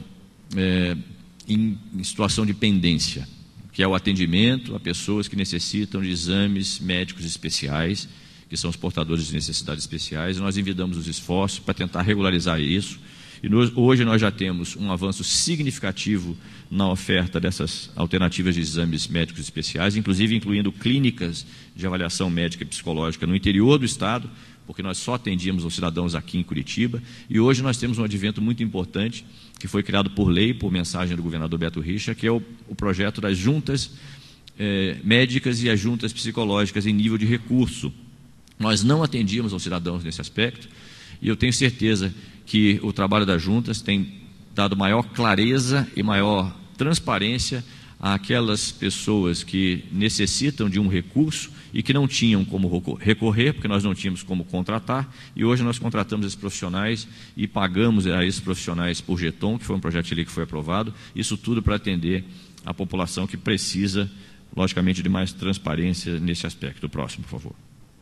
em situação de pendência, que é o atendimento a pessoas que necessitam de exames médicos especiais, que são os portadores de necessidades especiais, e nós envidamos os esforços para tentar regularizar isso. E hoje nós já temos um avanço significativo na oferta dessas alternativas de exames médicos especiais, inclusive incluindo clínicas de avaliação médica e psicológica no interior do Estado, porque nós só atendíamos os cidadãos aqui em Curitiba, e hoje nós temos um advento muito importante, que foi criado por lei, por mensagem do governador Beto Richa, que é o projeto das juntas médicas e as juntas psicológicas em nível de recurso. Nós não atendíamos aos cidadãos nesse aspecto, e eu tenho certeza que o trabalho das juntas tem dado maior clareza e maior transparência àquelas pessoas que necessitam de um recurso e que não tinham como recorrer, porque nós não tínhamos como contratar, e hoje nós contratamos esses profissionais e pagamos a esses profissionais por jeton, que foi um projeto de lei que foi aprovado, isso tudo para atender a população que precisa, logicamente, de mais transparência nesse aspecto. O próximo, por favor.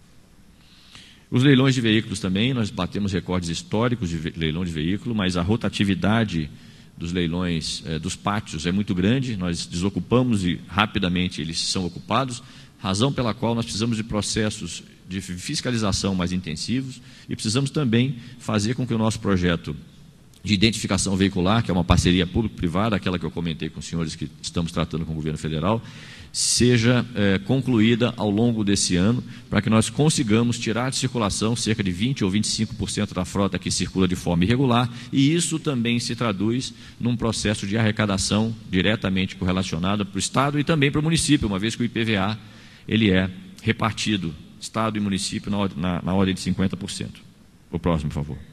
Os leilões de veículos também, nós batemos recordes históricos de leilão de veículo, mas a rotatividade dos leilões dos pátios é muito grande, nós desocupamos e rapidamente eles são ocupados, razão pela qual nós precisamos de processos de fiscalização mais intensivos e precisamos também fazer com que o nosso projeto de identificação veicular, que é uma parceria público-privada, aquela que eu comentei com os senhores que estamos tratando com o governo federal, seja concluída ao longo desse ano, para que nós consigamos tirar de circulação cerca de 20% ou 25% da frota que circula de forma irregular, e isso também se traduz num processo de arrecadação diretamente correlacionado para o Estado e também para o município, uma vez que o IPVA ele é repartido, Estado e município, na ordem de 50%. O próximo, por favor.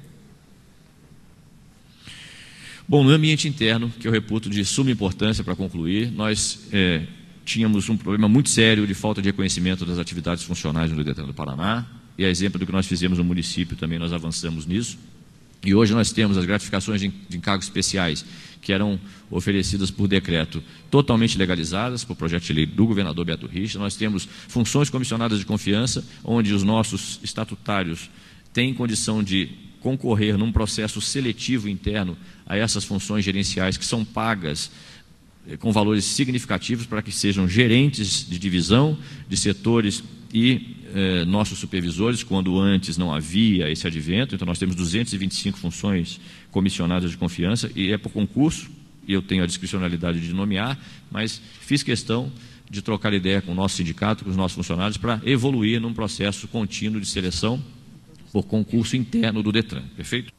Bom, no ambiente interno, que eu reputo de suma importância para concluir, nós tínhamos um problema muito sério de falta de reconhecimento das atividades funcionais no DETRAN do Paraná, e a exemplo do que nós fizemos no município também nós avançamos nisso, e hoje nós temos as gratificações de encargos especiais que eram oferecidas por decreto totalmente legalizadas por projeto de lei do governador Beto Richa. Nós temos funções comissionadas de confiança, onde os nossos estatutários têm condição de concorrer num processo seletivo interno a essas funções gerenciais que são pagas com valores significativos para que sejam gerentes de divisão, de setores e nossos supervisores, quando antes não havia esse advento. Então nós temos 225 funções comissionadas de confiança e é por concurso, eu tenho a discricionalidade de nomear, mas fiz questão de trocar ideia com o nosso sindicato, com os nossos funcionários, para evoluir num processo contínuo de seleção por concurso interno do DETRAN. Perfeito?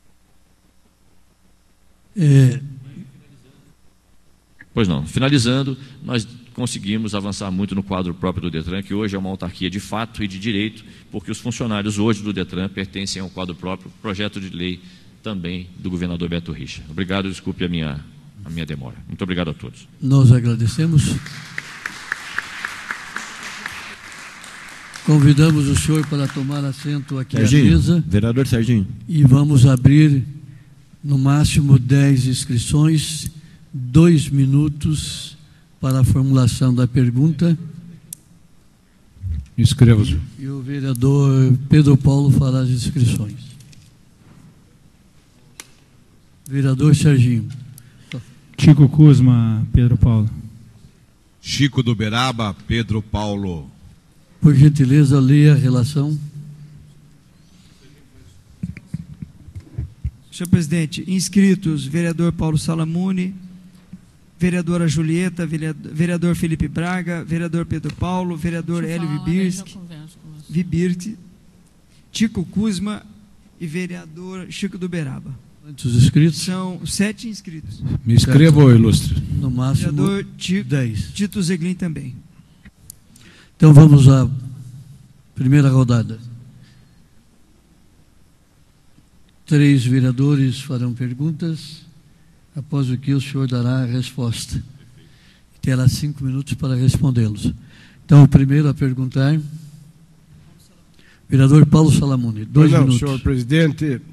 Pois não. Finalizando, nós conseguimos avançar muito no quadro próprio do DETRAN, que hoje é uma autarquia de fato e de direito, porque os funcionários hoje do DETRAN pertencem ao quadro próprio, projeto de lei também do governador Beto Richa. Obrigado, desculpe a minha demora. Muito obrigado a todos. Nós agradecemos. Convidamos o senhor para tomar assento aqui Serginho, à mesa. Vereador Serginho. E vamos abrir, no máximo, 10 inscrições, 2 minutos para a formulação da pergunta. Inscreva-se. E o vereador Pedro Paulo fará as inscrições. Vereador Serginho. Chico Kuzma, Pedro Paulo. Chico do Uberaba, Pedro Paulo. Por gentileza, leia a relação. Senhor presidente, inscritos: vereador Paulo Salamuni, vereadora Julieta, vereador Felipe Braga, vereador Pedro Paulo, vereador Hélio Vibirski, Chico Kuzma e vereador Chico do Uberaba. Quantos inscritos? São 7 inscritos. Me inscreva, ilustre. No máximo, vereador 10. Tito Zeglin também. Então vamos à primeira rodada. 3 vereadores farão perguntas, após o que o senhor dará a resposta. Terá 5 minutos para respondê-los. Então, o primeiro a perguntar, vereador Paulo Salamuni, 2 minutos. Senhor presidente,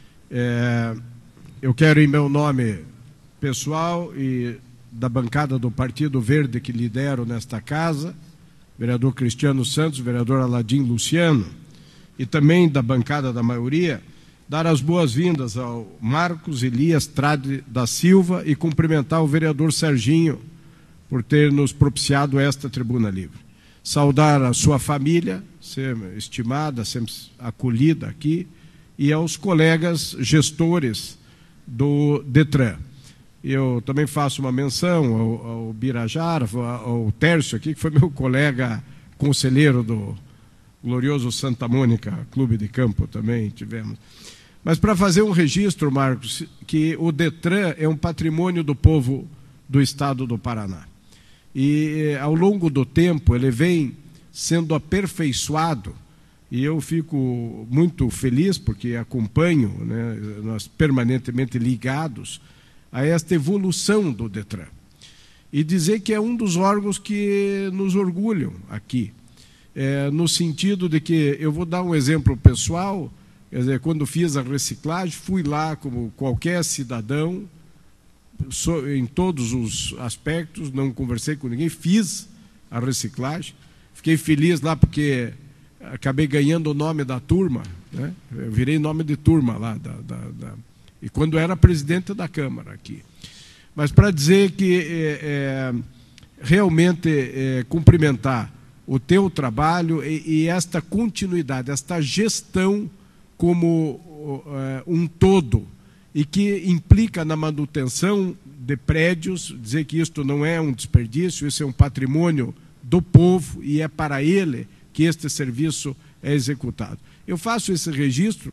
eu quero, em meu nome pessoal e da bancada do Partido Verde que lidero nesta casa, vereador Cristiano Santos, vereador Aladim Luciano, e também da bancada da maioria, dar as boas-vindas ao Marcos Elias Trade da Silva e cumprimentar o vereador Serginho por ter nos propiciado esta tribuna livre. Saudar a sua família, sempre estimada, sempre acolhida aqui, e aos colegas gestores do DETRAN. Eu também faço uma menção ao Birajara, ao Tércio aqui, que foi meu colega conselheiro do glorioso Santa Mônica Clube de Campo, também tivemos. Mas para fazer um registro, Marcos, que o DETRAN é um patrimônio do povo do estado do Paraná. E ao longo do tempo ele vem sendo aperfeiçoado, e eu fico muito feliz porque acompanho, né, nós permanentemente ligados a esta evolução do DETRAN. E dizer que é um dos órgãos que nos orgulham aqui, no sentido de que, eu vou dar um exemplo pessoal, quer dizer, quando fiz a reciclagem, fui lá como qualquer cidadão, em todos os aspectos, não conversei com ninguém, fiz a reciclagem, fiquei feliz lá porque acabei ganhando o nome da turma, né? Eu virei nome de turma lá, e quando era presidente da Câmara aqui. Mas para dizer que realmente cumprimentar o teu trabalho e esta continuidade, esta gestão como um todo, e que implica na manutenção de prédios, dizer que isto não é um desperdício, isso é um patrimônio do povo e é para ele que este serviço é executado. Eu faço esse registro.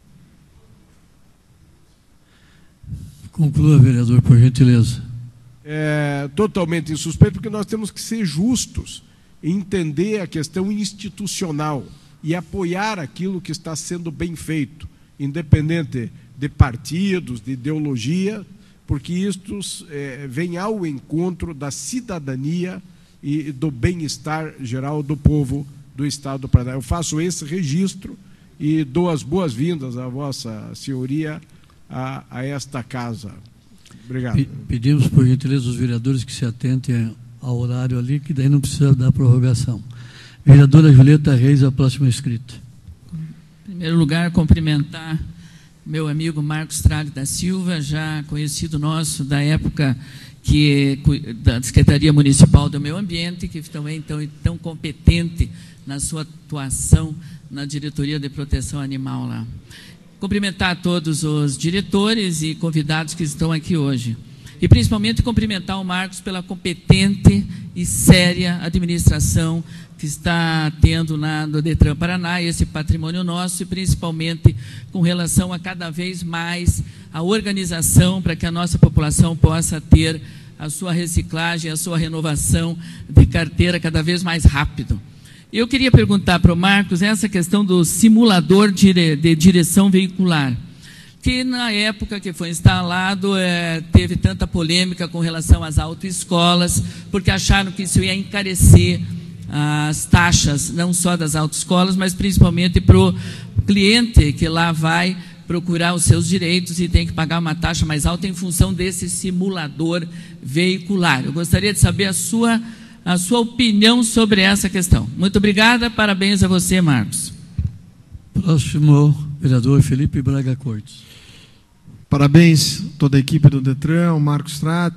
Conclua, vereador, por gentileza. Totalmente insuspeito, porque nós temos que ser justos, entender a questão institucional e apoiar aquilo que está sendo bem feito, independente de partidos, de ideologia, porque isto vem ao encontro da cidadania e do bem-estar geral do povo do Estado do Paraná. Eu faço esse registro e dou as boas-vindas à vossa senhoria a esta casa. Obrigado. Pedimos, por gentileza, os vereadores que se atentem ao horário ali, que daí não precisa dar prorrogação. Vereadora Julieta Reis, a próxima inscrita. Em primeiro lugar, cumprimentar meu amigo Marcos Trade da Silva, já conhecido nosso da época da Secretaria Municipal do Meio Ambiente, que também tão competente na sua atuação na Diretoria de Proteção Animal lá. Cumprimentar todos os diretores e convidados que estão aqui hoje. E principalmente cumprimentar o Marcos pela competente e séria administração que está tendo no Detran Paraná, esse patrimônio nosso, e principalmente com relação a cada vez mais a organização para que a nossa população possa ter a sua reciclagem, a sua renovação de carteira cada vez mais rápido. Eu queria perguntar para o Marcos essa questão do simulador de direção veicular, que na época que foi instalado teve tanta polêmica com relação às autoescolas, porque acharam que isso ia encarecer as taxas, não só das autoescolas, mas principalmente para o cliente que lá vai procurar os seus direitos e tem que pagar uma taxa mais alta em função desse simulador veicular. Eu gostaria de saber a sua opinião sobre essa questão. Muito obrigada, parabéns a você, Marcos. Próximo, vereador Felipe Braga Cortes. Parabéns a toda a equipe do Detran, o Marcos Trat,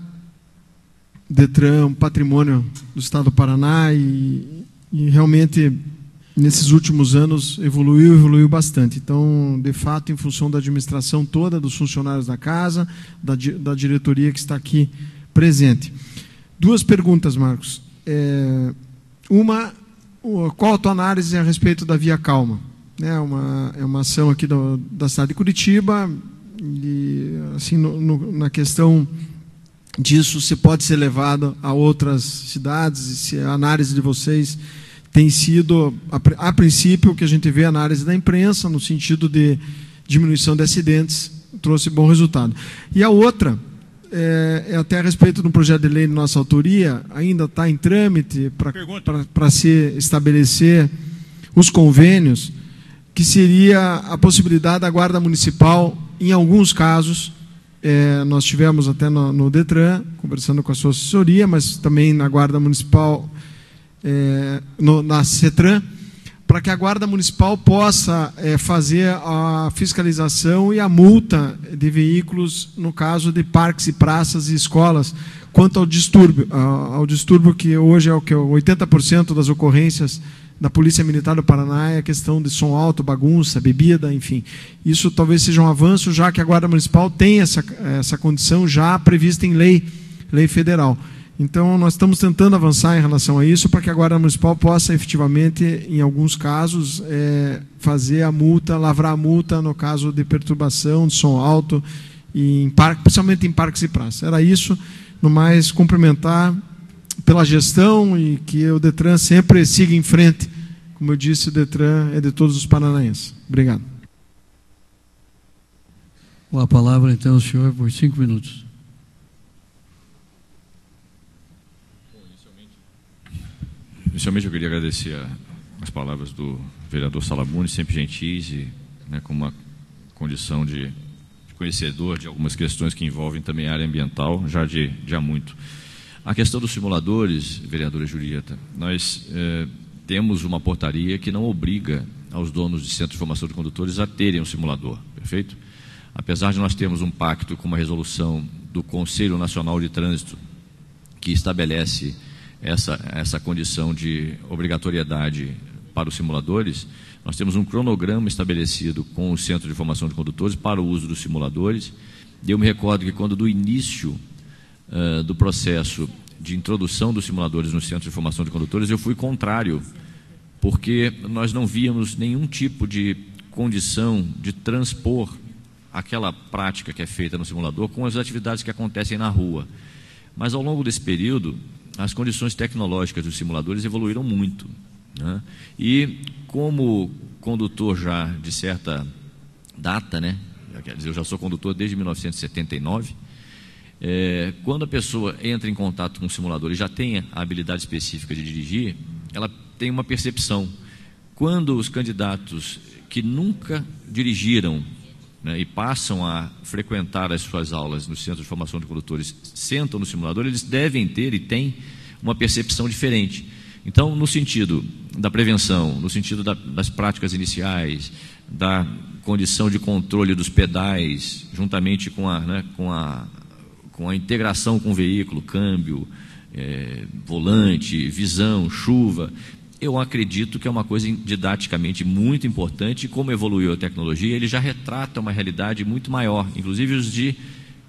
Detran, um patrimônio do Estado do Paraná e realmente nesses últimos anos evoluiu bastante. Então, de fato, em função da administração toda, dos funcionários da casa, da diretoria que está aqui presente. Duas perguntas, Marcos. Uma, qual a tua análise a respeito da Via Calma? É uma ação aqui da cidade de Curitiba e, assim, na questão disso, se pode ser levado a outras cidades, e se a análise de vocês tem sido, a princípio, o que a gente vê a análise da imprensa, no sentido de diminuição de acidentes, trouxe bom resultado. E a outra, até a respeito de um projeto de lei de nossa autoria, ainda está em trâmite para se estabelecer os convênios, que seria a possibilidade da Guarda Municipal, em alguns casos, nós tivemos até no Detran, conversando com a sua assessoria, mas também na Guarda Municipal, na CETRAN, para que a Guarda Municipal possa fazer a fiscalização e a multa de veículos no caso de parques e praças e escolas, quanto ao distúrbio que hoje é o que 80% das ocorrências da Polícia Militar do Paraná é a questão de som alto, bagunça, bebida, enfim. Isso talvez seja um avanço, já que a Guarda Municipal tem essa condição já prevista em lei federal. Então, nós estamos tentando avançar em relação a isso, para que a Guarda Municipal possa, efetivamente, em alguns casos, fazer a multa, lavrar a multa, no caso de perturbação, de som alto, principalmente em parques e praças. Era isso, no mais, cumprimentar pela gestão e que o Detran sempre siga em frente. Como eu disse, o Detran é de todos os paranaenses. Obrigado. Com a palavra, então, o senhor, por 5 minutos. Inicialmente, eu queria agradecer as palavras do vereador Salamuni, sempre gentis e com uma condição de conhecedor de algumas questões que envolvem também a área ambiental, já há muito. A questão dos simuladores, vereadora Julieta, nós temos uma portaria que não obriga aos donos de centro de formação de condutores a terem um simulador, perfeito? Apesar de nós termos um pacto com uma resolução do Conselho Nacional de Trânsito que estabelece essa condição de obrigatoriedade para os simuladores, nós temos um cronograma estabelecido com o Centro de Formação de Condutores para o uso dos simuladores. E eu me recordo que quando do início do processo de introdução dos simuladores no Centro de Formação de Condutores, eu fui contrário, porque nós não víamos nenhum tipo de condição de transpor aquela prática que é feita no simulador com as atividades que acontecem na rua. Mas ao longo desse período, as condições tecnológicas dos simuladores evoluíram muito, né? E como condutor já de certa data, quer dizer, eu já sou condutor desde 1979, quando a pessoa entra em contato com o simulador e já tem a habilidade específica de dirigir, ela tem uma percepção. Quando os candidatos que nunca dirigiram, e passam a frequentar as suas aulas no Centro de Formação de Condutores, sentam no simulador, eles devem ter e têm uma percepção diferente. Então, no sentido da prevenção, no sentido das práticas iniciais, da condição de controle dos pedais, juntamente com a integração com o veículo, câmbio, volante, visão, chuva, eu acredito que é uma coisa didaticamente muito importante, e como evoluiu a tecnologia, ele já retrata uma realidade muito maior, inclusive os de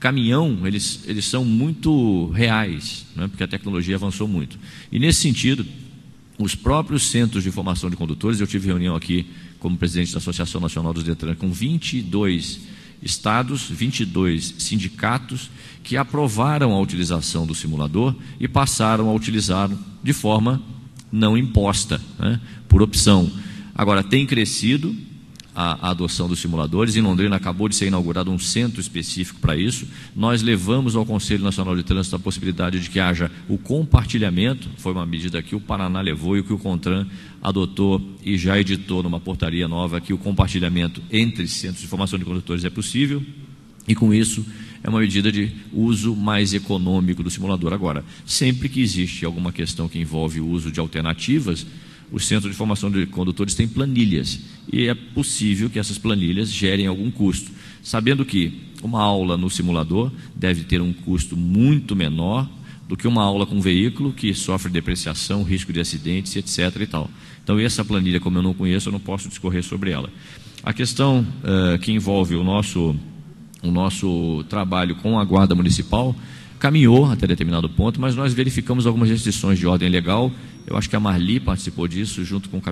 caminhão, eles são muito reais, né? Porque a tecnologia avançou muito. E, nesse sentido, os próprios centros de formação de condutores, eu tive reunião aqui como presidente da Associação Nacional dos Detran, com 22 estados, 22 sindicatos, que aprovaram a utilização do simulador e passaram a utilizá-lo de forma não imposta, né? Por opção. Agora, tem crescido a adoção dos simuladores. Em Londrina acabou de ser inaugurado um centro específico para isso. Nós levamos ao Conselho Nacional de Trânsito a possibilidade de que haja o compartilhamento, foi uma medida que o Paraná levou e que o CONTRAN adotou e já editou numa portaria nova, que o compartilhamento entre centros de formação de condutores é possível, e com isso é uma medida de uso mais econômico do simulador. Agora, sempre que existe alguma questão que envolve o uso de alternativas, o Centro de Formação de Condutores tem planilhas, e é possível que essas planilhas gerem algum custo, sabendo que uma aula no simulador deve ter um custo muito menor do que uma aula com um veículo que sofre depreciação, risco de acidentes, etc. e tal. Então, essa planilha, como eu não conheço, eu não posso discorrer sobre ela. A questão que envolve o nosso trabalho com a Guarda Municipal caminhou até determinado ponto, mas nós verificamos algumas restrições de ordem legal. Eu acho que a Marli participou disso, junto com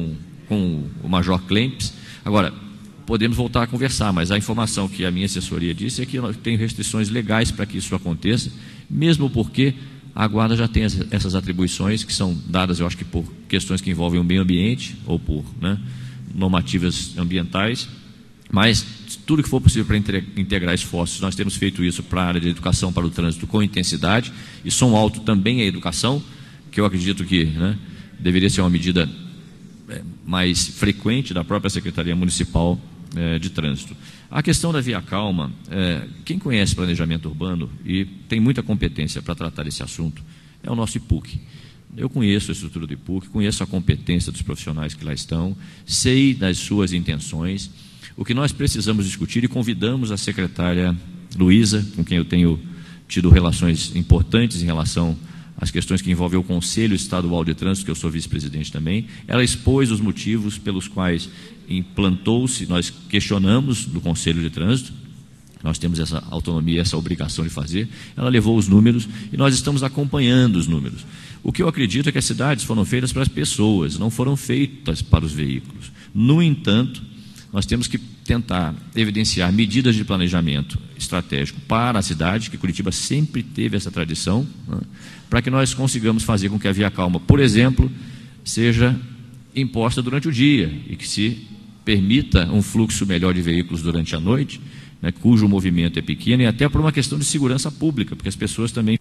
o Major Klemps. Agora, podemos voltar a conversar, mas a informação que a minha assessoria disse é que tem restrições legais para que isso aconteça, mesmo porque a Guarda já tem essas atribuições que são dadas, eu acho que por questões que envolvem o meio ambiente ou por, né, normativas ambientais. Mas tudo que for possível para integrar esforços, nós temos feito isso para a área de educação para o trânsito com intensidade, e som alto também é educação, que eu acredito que, né, deveria ser uma medida mais frequente da própria Secretaria Municipal de Trânsito. A questão da via calma, quem conhece planejamento urbano e tem muita competência para tratar desse assunto, é o nosso IPUC. Eu conheço a estrutura do IPUC, conheço a competência dos profissionais que lá estão, sei das suas intenções. O que nós precisamos discutir, e convidamos a secretária Luísa, com quem eu tenho tido relações importantes em relação às questões que envolvem o Conselho Estadual de Trânsito, que eu sou vice-presidente também, ela expôs os motivos pelos quais implantou-se, nós questionamos do Conselho de Trânsito, nós temos essa autonomia, essa obrigação de fazer, ela levou os números e nós estamos acompanhando os números. O que eu acredito é que as cidades foram feitas para as pessoas, não foram feitas para os veículos. No entanto, nós temos que tentar evidenciar medidas de planejamento estratégico para a cidade, que Curitiba sempre teve essa tradição, né, para que nós consigamos fazer com que a via calma, por exemplo, seja imposta durante o dia e que se permita um fluxo melhor de veículos durante a noite, né, cujo movimento é pequeno, e até por uma questão de segurança pública, porque as pessoas também...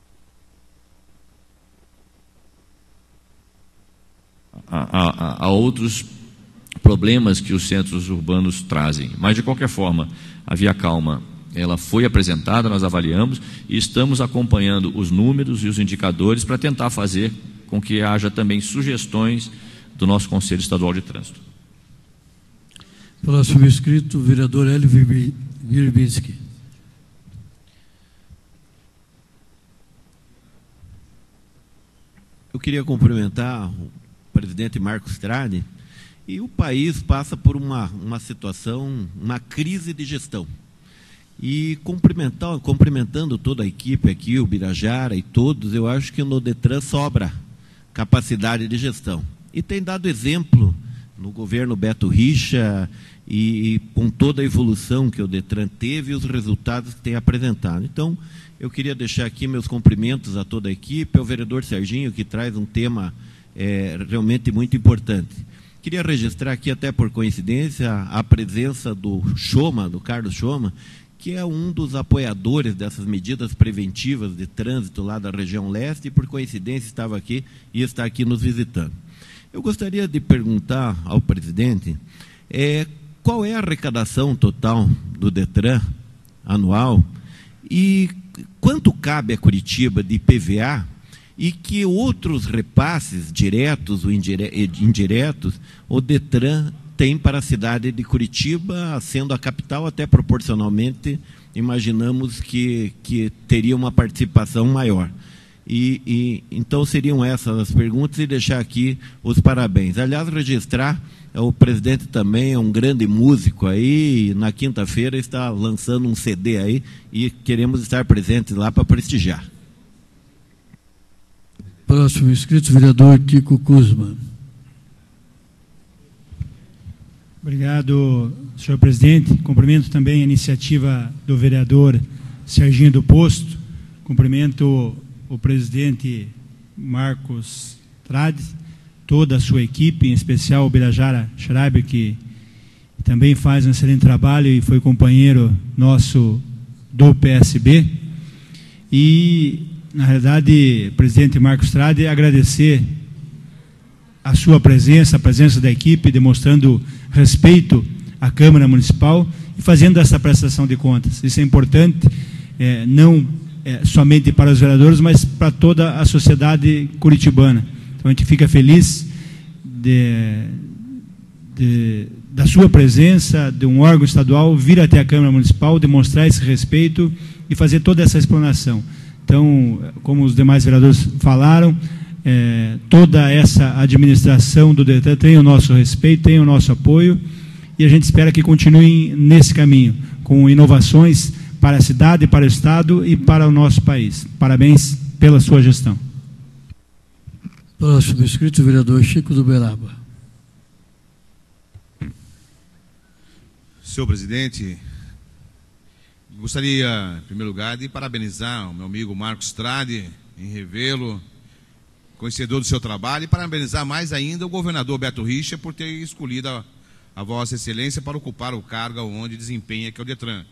Há outros problemas que os centros urbanos trazem, mas de qualquer forma a via calma ela foi apresentada, nós avaliamos e estamos acompanhando os números e os indicadores para tentar fazer com que haja também sugestões do nosso Conselho Estadual de Trânsito. Próximo inscrito, o vereador Hélio Virbinski. Eu queria cumprimentar o presidente Marcos Trade. E o país passa por uma situação, uma crise de gestão. E cumprimentando toda a equipe aqui, o Birajara e todos, eu acho que no Detran sobra capacidade de gestão. E tem dado exemplo no governo Beto Richa e com toda a evolução que o Detran teve e os resultados que tem apresentado. Então, eu queria deixar aqui meus cumprimentos a toda a equipe, ao vereador Serginho, que traz um tema realmente muito importante. Queria registrar aqui, até por coincidência, a presença do Choma, do Carlos Choma, que é um dos apoiadores dessas medidas preventivas de trânsito lá da região leste, e por coincidência estava aqui e está aqui nos visitando. Eu gostaria de perguntar ao presidente qual é a arrecadação total do Detran anual e quanto cabe a Curitiba de IPVA, e que outros repasses, diretos ou indiretos, o Detran tem para a cidade de Curitiba, sendo a capital, até proporcionalmente, imaginamos que teria uma participação maior. Então seriam essas as perguntas, e deixar aqui os parabéns. Aliás, registrar O presidente também é um grande músico aí, e na quinta-feira está lançando um CD aí e queremos estar presentes lá para prestigiar. Próximo inscrito, vereador Tico Kuzma. Obrigado, senhor presidente. Cumprimento também a iniciativa do vereador Serginho do Posto. Cumprimento o presidente Marcos Trade, toda a sua equipe, em especial o Birajara Schreiber, que também faz um excelente trabalho e foi companheiro nosso do PSB. E, na realidade, presidente Marcos Trade, agradecer a sua presença, a presença da equipe, demonstrando respeito à Câmara Municipal e fazendo essa prestação de contas. Isso é importante, não somente para os vereadores, mas para toda a sociedade curitibana. Então, a gente fica feliz da sua presença, de um órgão estadual, vir até a Câmara Municipal, demonstrar esse respeito e fazer toda essa explanação. Então, como os demais vereadores falaram, toda essa administração do DETRAN tem o nosso respeito, tem o nosso apoio, e a gente espera que continuem nesse caminho, com inovações para a cidade, para o Estado e para o nosso país. Parabéns pela sua gestão. Próximo inscrito, vereador Chico do Beraba. Senhor presidente, gostaria, em primeiro lugar, de parabenizar o meu amigo Marcos Trade, em revê-lo, conhecedor do seu trabalho, e parabenizar mais ainda o governador Beto Richa por ter escolhido a Vossa Excelência para ocupar o cargo onde desempenha, que é o DETRAN.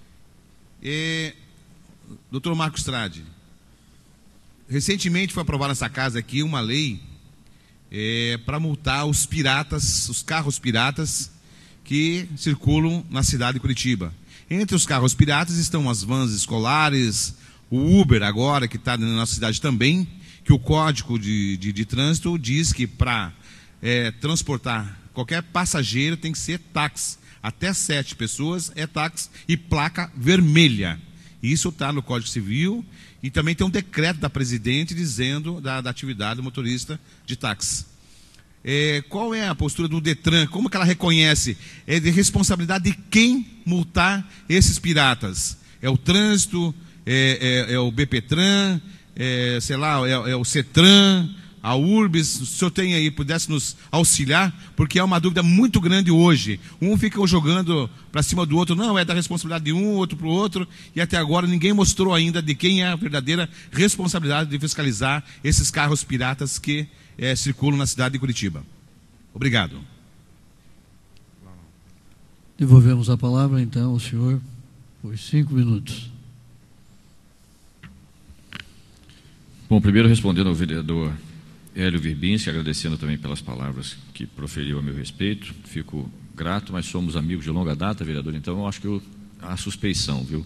Doutor Marcos Trade, recentemente foi aprovada nessa casa aqui uma lei para multar os piratas, os carros piratas que circulam na cidade de Curitiba. Entre os carros piratas estão as vans escolares, o Uber agora, que está na nossa cidade também, que o Código de Trânsito diz que para transportar qualquer passageiro tem que ser táxi. Até 7 pessoas é táxi e placa vermelha. Isso está no Código Civil e também tem um decreto da presidente dizendo da atividade do motorista de táxi. Qual é a postura do DETRAN? Como que ela reconhece? É de responsabilidade de quem multar esses piratas? É o trânsito? É o BPTran? Sei lá, é o CETRAN? A URBS? O senhor tem aí, pudesse nos auxiliar? Porque é uma dúvida muito grande hoje. Um fica jogando para cima do outro, não, é da responsabilidade de um, outro para o outro, e até agora ninguém mostrou ainda de quem é a verdadeira responsabilidade de fiscalizar esses carros piratas que circulam na cidade de Curitiba. Obrigado. Devolvemos a palavra, então, ao senhor, por 5 minutos. Bom, primeiro respondendo ao vereador Hélio Verbinski, agradecendo também pelas palavras que proferiu a meu respeito. Fico grato, mas somos amigos de longa data, vereador, então eu acho que há suspeição, viu?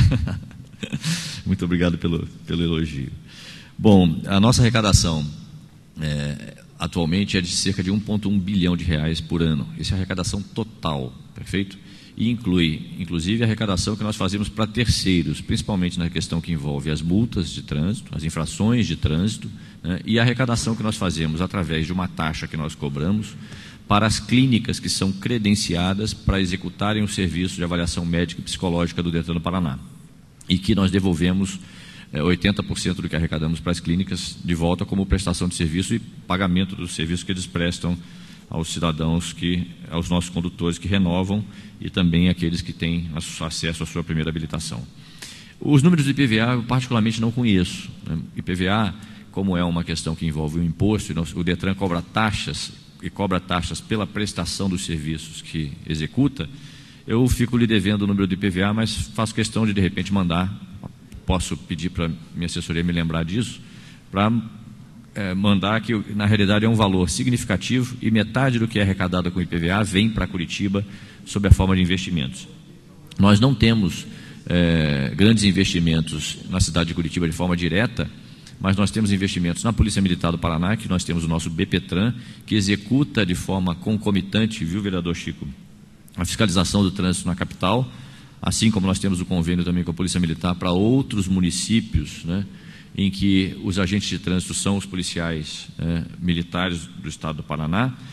Muito obrigado pelo elogio. Bom, a nossa arrecadação atualmente é de cerca de 1,1 bilhão de reais por ano. Essa é a arrecadação total, perfeito? E inclui, inclusive, a arrecadação que nós fazemos para terceiros, principalmente na questão que envolve as multas de trânsito, as infrações de trânsito, né, e a arrecadação que nós fazemos através de uma taxa que nós cobramos para as clínicas que são credenciadas para executarem o serviço de avaliação médica e psicológica do DETRAN do Paraná. E que nós devolvemos 80% do que arrecadamos para as clínicas de volta como prestação de serviço e pagamento do serviço que eles prestam aos cidadãos, aos nossos condutores que renovam e também aqueles que têm acesso à sua primeira habilitação. Os números do IPVA eu particularmente não conheço. IPVA, como é uma questão que envolve o imposto, o DETRAN cobra taxas pela prestação dos serviços que executa. Eu fico lhe devendo o número do IPVA, mas faço questão de repente mandar, posso pedir para minha assessoria me lembrar disso, para mandar que, na realidade, é um valor significativo e metade do que é arrecadado com o IPVA vem para Curitiba sob a forma de investimentos. Nós não temos grandes investimentos na cidade de Curitiba de forma direta, mas nós temos investimentos na Polícia Militar do Paraná, que nós temos o nosso BPTran, que executa de forma concomitante, viu, vereador Chico, a fiscalização do trânsito na capital, assim como nós temos o convênio também com a Polícia Militar para outros municípios, né, em que os agentes de trânsito são os policiais militares do Estado do Paraná.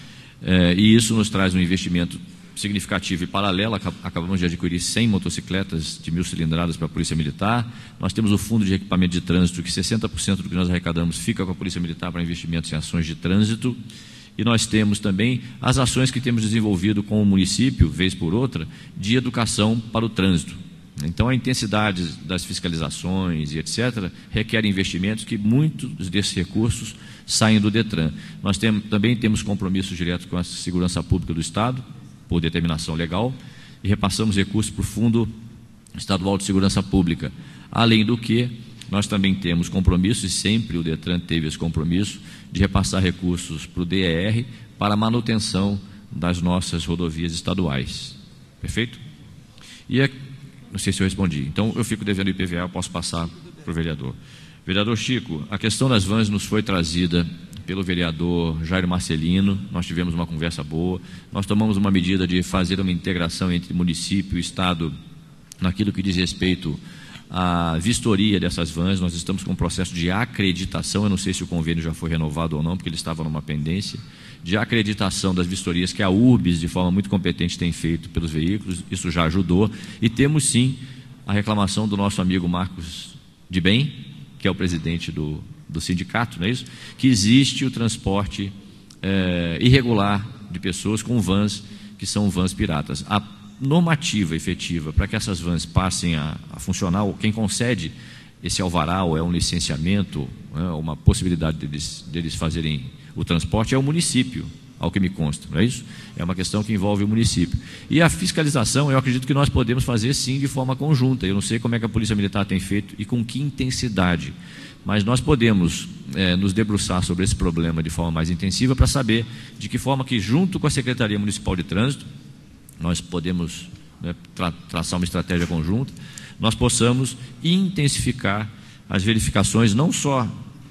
e isso nos traz um investimento significativo e paralelo. Acabamos de adquirir 100 motocicletas de 1000 cilindradas para a Polícia Militar. Nós temos o Fundo de Equipamento de Trânsito, que 60% do que nós arrecadamos fica com a Polícia Militar para investimentos em ações de trânsito. E nós temos também as ações que temos desenvolvido com o município, vez por outra, de educação para o trânsito. Então, a intensidade das fiscalizações e etc. requer investimentos que muitos desses recursos saem do DETRAN. Nós também temos compromissos diretos com a segurança pública do Estado, por determinação legal, e repassamos recursos para o Fundo Estadual de Segurança Pública. Além do que, nós também temos compromissos, e sempre o DETRAN teve esse compromisso, de repassar recursos para o DER para a manutenção das nossas rodovias estaduais. Perfeito? E não sei se eu respondi. Então, eu fico devendo IPVA, eu posso passar para o vereador. Vereador Chico, a questão das vans nos foi trazida pelo vereador Jairo Marcelino, nós tivemos uma conversa boa, nós tomamos uma medida de fazer uma integração entre município e Estado naquilo que diz respeito à vistoria dessas vans. Nós estamos com um processo de acreditação, eu não sei se o convênio já foi renovado ou não, porque ele estava numa pendência, de acreditação das vistorias que a URBS, de forma muito competente, tem feito pelos veículos. Isso já ajudou, e temos sim a reclamação do nosso amigo Marcos de Bem, que é o presidente do sindicato, não é isso? Que existe o transporte irregular de pessoas com vans que são vans piratas. A normativa efetiva para que essas vans passem a funcionar, quem concede esse alvará, ou é um licenciamento, uma possibilidade deles fazerem o transporte, é o município, ao que me consta, não é isso? É uma questão que envolve o município. E a fiscalização, eu acredito que nós podemos fazer sim de forma conjunta. Eu não sei como é que a Polícia Militar tem feito e com que intensidade, mas nós podemos nos debruçar sobre esse problema de forma mais intensiva para saber de que forma que, junto com a Secretaria Municipal de Trânsito, nós podemos traçar uma estratégia conjunta, nós possamos intensificar as verificações, não só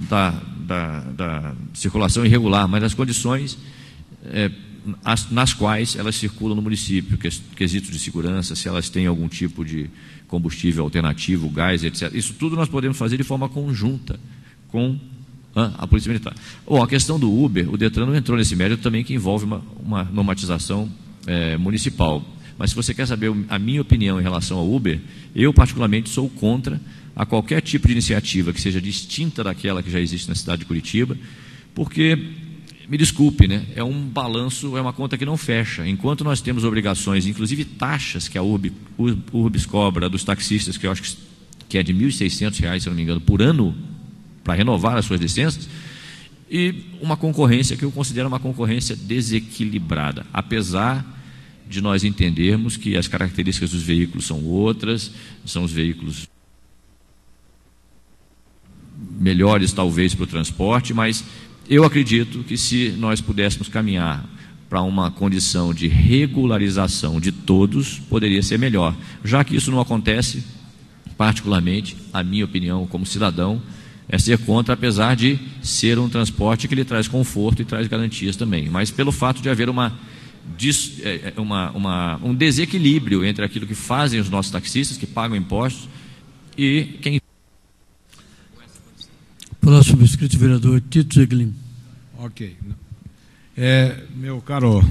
da circulação irregular, mas das condições nas quais elas circulam no município, quesitos de segurança, se elas têm algum tipo de combustível alternativo, gás, etc. Isso tudo nós podemos fazer de forma conjunta com a Polícia Militar. A questão do Uber, o DETRAN não entrou nesse mérito também, que envolve uma normatização municipal. Mas se você quer saber a minha opinião em relação ao Uber, eu particularmente sou contra a qualquer tipo de iniciativa que seja distinta daquela que já existe na cidade de Curitiba, porque, me desculpe, né, é um balanço, é uma conta que não fecha. Enquanto nós temos obrigações, inclusive taxas que a URBS cobra dos taxistas, que eu acho que é de R$ 1.600, se eu não me engano, por ano, para renovar as suas licenças, e uma concorrência que eu considero uma concorrência desequilibrada, apesar de nós entendermos que as características dos veículos são outras, são os veículos melhores talvez para o transporte, mas eu acredito que se nós pudéssemos caminhar para uma condição de regularização de todos, poderia ser melhor. Já que isso não acontece, particularmente, a minha opinião como cidadão é ser contra, apesar de ser um transporte que lhe traz conforto e traz garantias também, mas pelo fato de haver um desequilíbrio entre aquilo que fazem os nossos taxistas, que pagam impostos, e quem... Próximo inscrito, vereador Tito Zeglin. Ok. Meu caro,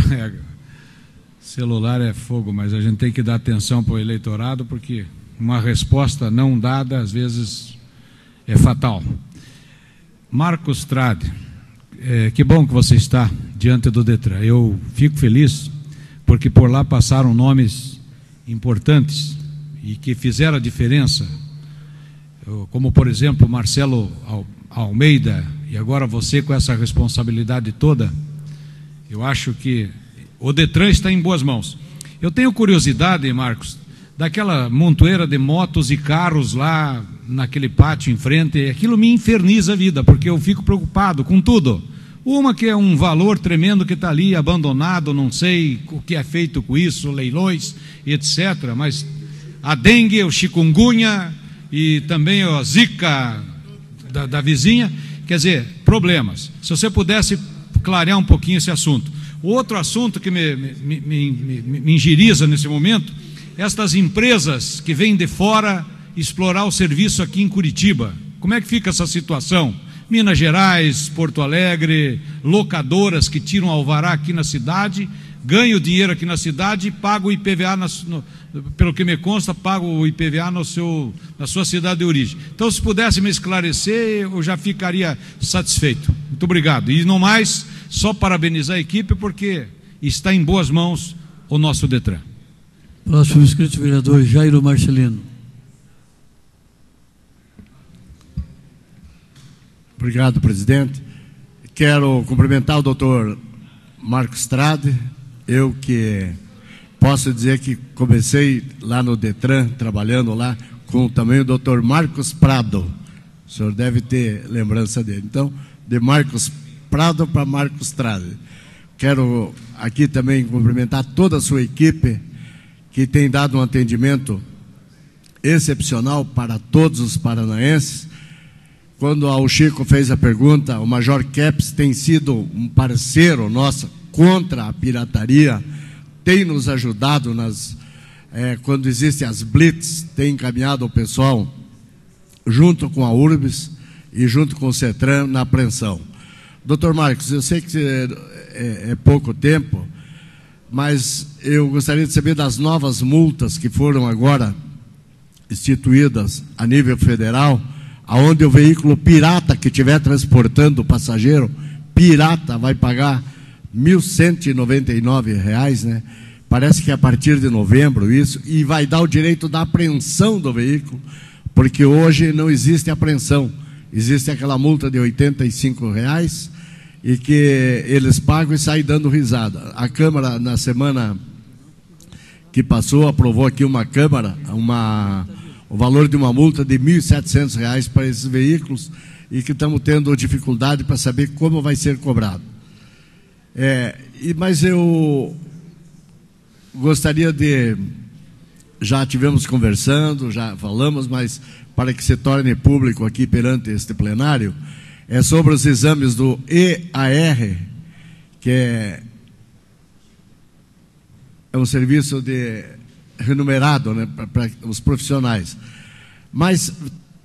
celular é fogo, mas a gente tem que dar atenção para o eleitorado, porque uma resposta não dada, às vezes, é fatal. Marcos Trade, que bom que você está diante do DETRAN. Eu fico feliz, porque por lá passaram nomes importantes e que fizeram a diferença, como, por exemplo, Marcelo Almeida, e agora você com essa responsabilidade toda. Eu acho que o DETRAN está em boas mãos. Eu tenho curiosidade, Marcos, daquela montoeira de motos e carros lá naquele pátio em frente. Aquilo me inferniza a vida, porque eu fico preocupado com tudo. Uma que é um valor tremendo que está ali abandonado, não sei o que é feito com isso, leilões, etc. Mas a dengue, o chikungunya e também a zika da vizinha, quer dizer, problemas. Se você pudesse clarear um pouquinho esse assunto. O outro assunto que me ingiriza nesse momento, estas empresas que vêm de fora explorar o serviço aqui em Curitiba. Como é que fica essa situação? Minas Gerais, Porto Alegre, locadoras que tiram alvará aqui na cidade, ganham dinheiro aqui na cidade e pagam o IPVA, pelo que me consta, pagam o IPVA na sua cidade de origem. Então, se pudesse me esclarecer, eu já ficaria satisfeito. Muito obrigado. E, no mais, só parabenizar a equipe, porque está em boas mãos o nosso DETRAN. Próximo inscrito, vereador Jairo Marcelino. Obrigado, presidente. Quero cumprimentar o doutor Marcos Strade. Eu que posso dizer que comecei lá no DETRAN, trabalhando lá, com também o doutor Marcos Prado. O senhor deve ter lembrança dele. Então, de Marcos Prado para Marcos Strade. Quero aqui também cumprimentar toda a sua equipe, que tem dado um atendimento excepcional para todos os paranaenses. Quando o Chico fez a pergunta, o Major Keps tem sido um parceiro nosso contra a pirataria, tem nos ajudado quando existem as blitz, tem encaminhado o pessoal junto com a URBS e junto com o CETRAN na apreensão. Doutor Marcos, eu sei que é pouco tempo, mas eu gostaria de saber das novas multas que foram agora instituídas a nível federal, aonde o veículo pirata que estiver transportando o passageiro, pirata, vai pagar R$ 1.199, né? Parece que é a partir de novembro isso, e vai dar o direito da apreensão do veículo, porque hoje não existe apreensão, existe aquela multa de R$ 85, e que eles pagam e saem dando risada. A Câmara, na semana que passou, aprovou aqui uma Câmara, o valor de uma multa de R$ 1.700 para esses veículos, e que estamos tendo dificuldade para saber como vai ser cobrado. Mas eu gostaria de... Já tivemos conversando, já falamos, mas para que se torne público aqui perante este plenário, é sobre os exames do EAR, que é um serviço remunerado, né, para os profissionais. Mas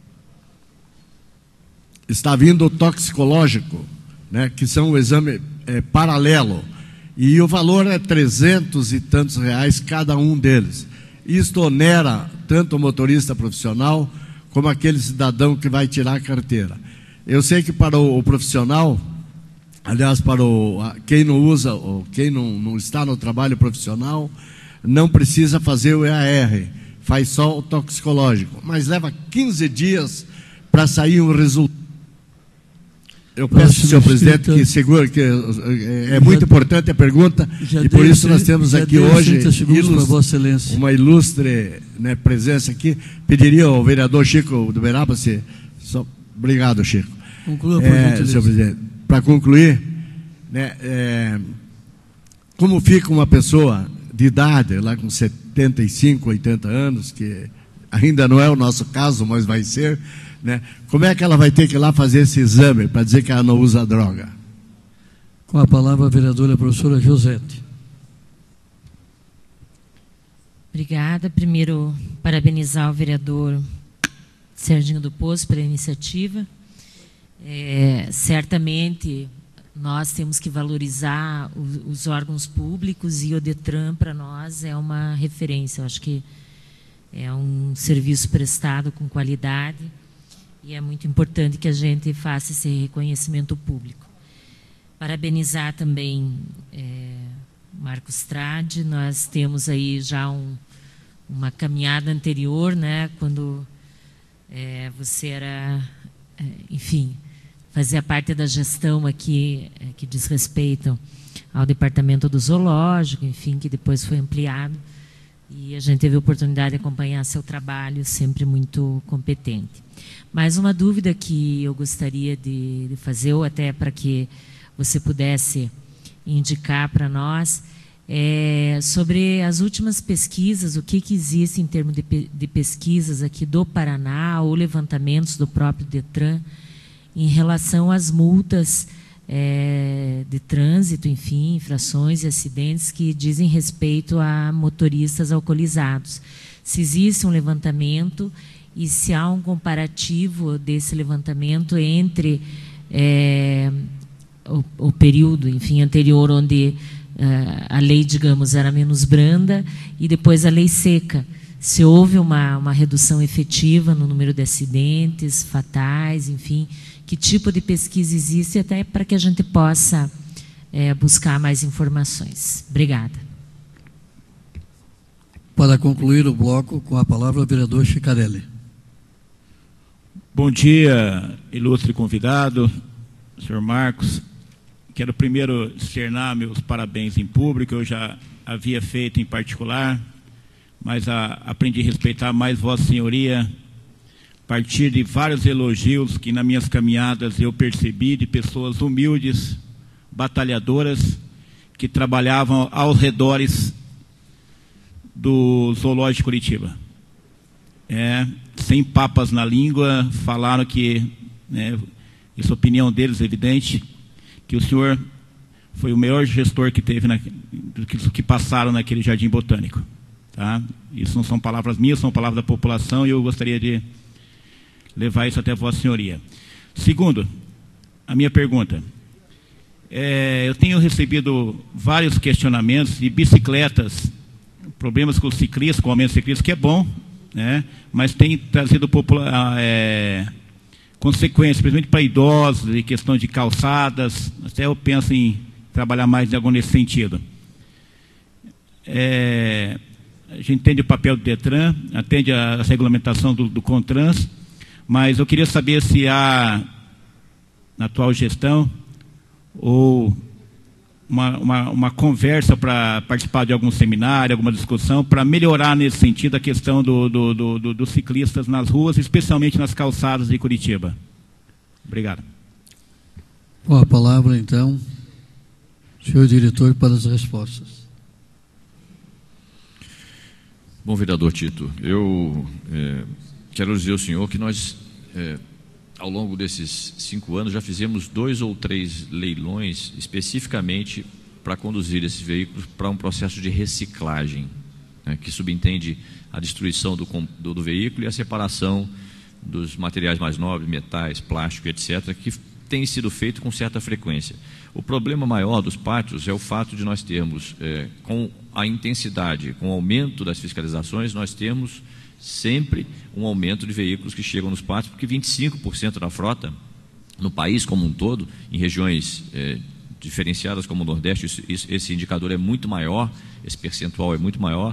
está vindo o toxicológico, né, que são um exame paralelo, e o valor é 300 e tantos reais cada um deles. Isto onera tanto o motorista profissional como aquele cidadão que vai tirar a carteira. Eu sei que para o profissional, aliás, para quem não usa, ou quem não está no trabalho profissional, não precisa fazer o EAR, faz só o toxicológico, mas leva 15 dias para sair um resultado. Eu peço, senhor presidente, que segure, que é muito importante a pergunta, e por isso nós temos aqui hoje uma ilustre, né, presença aqui. Pediria ao vereador Chico do Uberaba se... Obrigado, Chico. Conclua, por gentileza. Senhor presidente, para concluir, né, como fica uma pessoa de idade, lá com 75, 80 anos, que ainda não é o nosso caso, mas vai ser, né? Como é que ela vai ter que ir lá fazer esse exame para dizer que ela não usa droga? Com a palavra a vereadora professora Josete. Obrigada. Primeiro, parabenizar o vereador Serginho do Poço pela iniciativa. Certamente nós temos que valorizar os órgãos públicos, e o DETRAN para nós é uma referência. Eu acho que é um serviço prestado com qualidade, e é muito importante que a gente faça esse reconhecimento público. Parabenizar também Marcos Strade. Nós temos aí já uma caminhada anterior, né, quando você era, enfim, fazia parte da gestão aqui que diz respeito ao departamento do zoológico, enfim, que depois foi ampliado, e a gente teve a oportunidade de acompanhar seu trabalho, sempre muito competente. Mais uma dúvida que eu gostaria de fazer, ou até para que você pudesse indicar para nós, sobre as últimas pesquisas, o que existe em termos de pesquisas aqui do Paraná, ou levantamentos do próprio DETRAN, em relação às multas de trânsito, enfim, infrações e acidentes que dizem respeito a motoristas alcoolizados. Se existe um levantamento e se há um comparativo desse levantamento entre o período, enfim, anterior, onde a lei, digamos, era menos branda, e depois a lei seca. Se houve uma redução efetiva no número de acidentes fatais, enfim, que tipo de pesquisa existe, até para que a gente possa buscar mais informações. Obrigada. Para concluir o bloco, com a palavra o vereador Chicarelli. Bom dia, ilustre convidado, senhor Marcos. Quero primeiro externar meus parabéns em público, eu já havia feito em particular, mas aprendi a respeitar mais Vossa Senhoria, a partir de vários elogios que nas minhas caminhadas eu percebi de pessoas humildes, batalhadoras, que trabalhavam aos redores do Zoológico de Curitiba. Sem papas na língua, falaram que, essa opinião deles é evidente, que o senhor foi o melhor gestor que teve, que passaram naquele jardim botânico. Tá? Isso não são palavras minhas, são palavras da população, e eu gostaria de levar isso até a Vossa Senhoria. Segundo, a minha pergunta. Eu tenho recebido vários questionamentos de bicicletas, problemas com os ciclistas, com o aumento dos ciclistas, que é bom, né? Mas tem trazido consequências, principalmente para idosos, de questão de calçadas. Até eu penso em trabalhar mais em algo nesse sentido. A gente entende o papel do DETRAN, atende a regulamentação do CONTRANS, mas eu queria saber se há, na atual gestão, ou uma conversa para participar de algum seminário, alguma discussão, para melhorar nesse sentido a questão dos ciclistas nas ruas, especialmente nas calçadas de Curitiba. Obrigado. Com a palavra, então, senhor diretor, para as respostas. Bom, vereador Tito, eu quero dizer ao senhor que nós, ao longo desses 5 anos, já fizemos 2 ou 3 leilões especificamente para conduzir esses veículos para um processo de reciclagem, né, que subentende a destruição do veículo e a separação dos materiais mais nobres, metais, plástico, etc., que tem sido feito com certa frequência. O problema maior dos pátios é o fato de nós termos, com a intensidade, com o aumento das fiscalizações, nós temos sempre um aumento de veículos que chegam nos pátios, porque 25% da frota no país como um todo, em regiões diferenciadas como o Nordeste, esse indicador é muito maior, esse percentual é muito maior,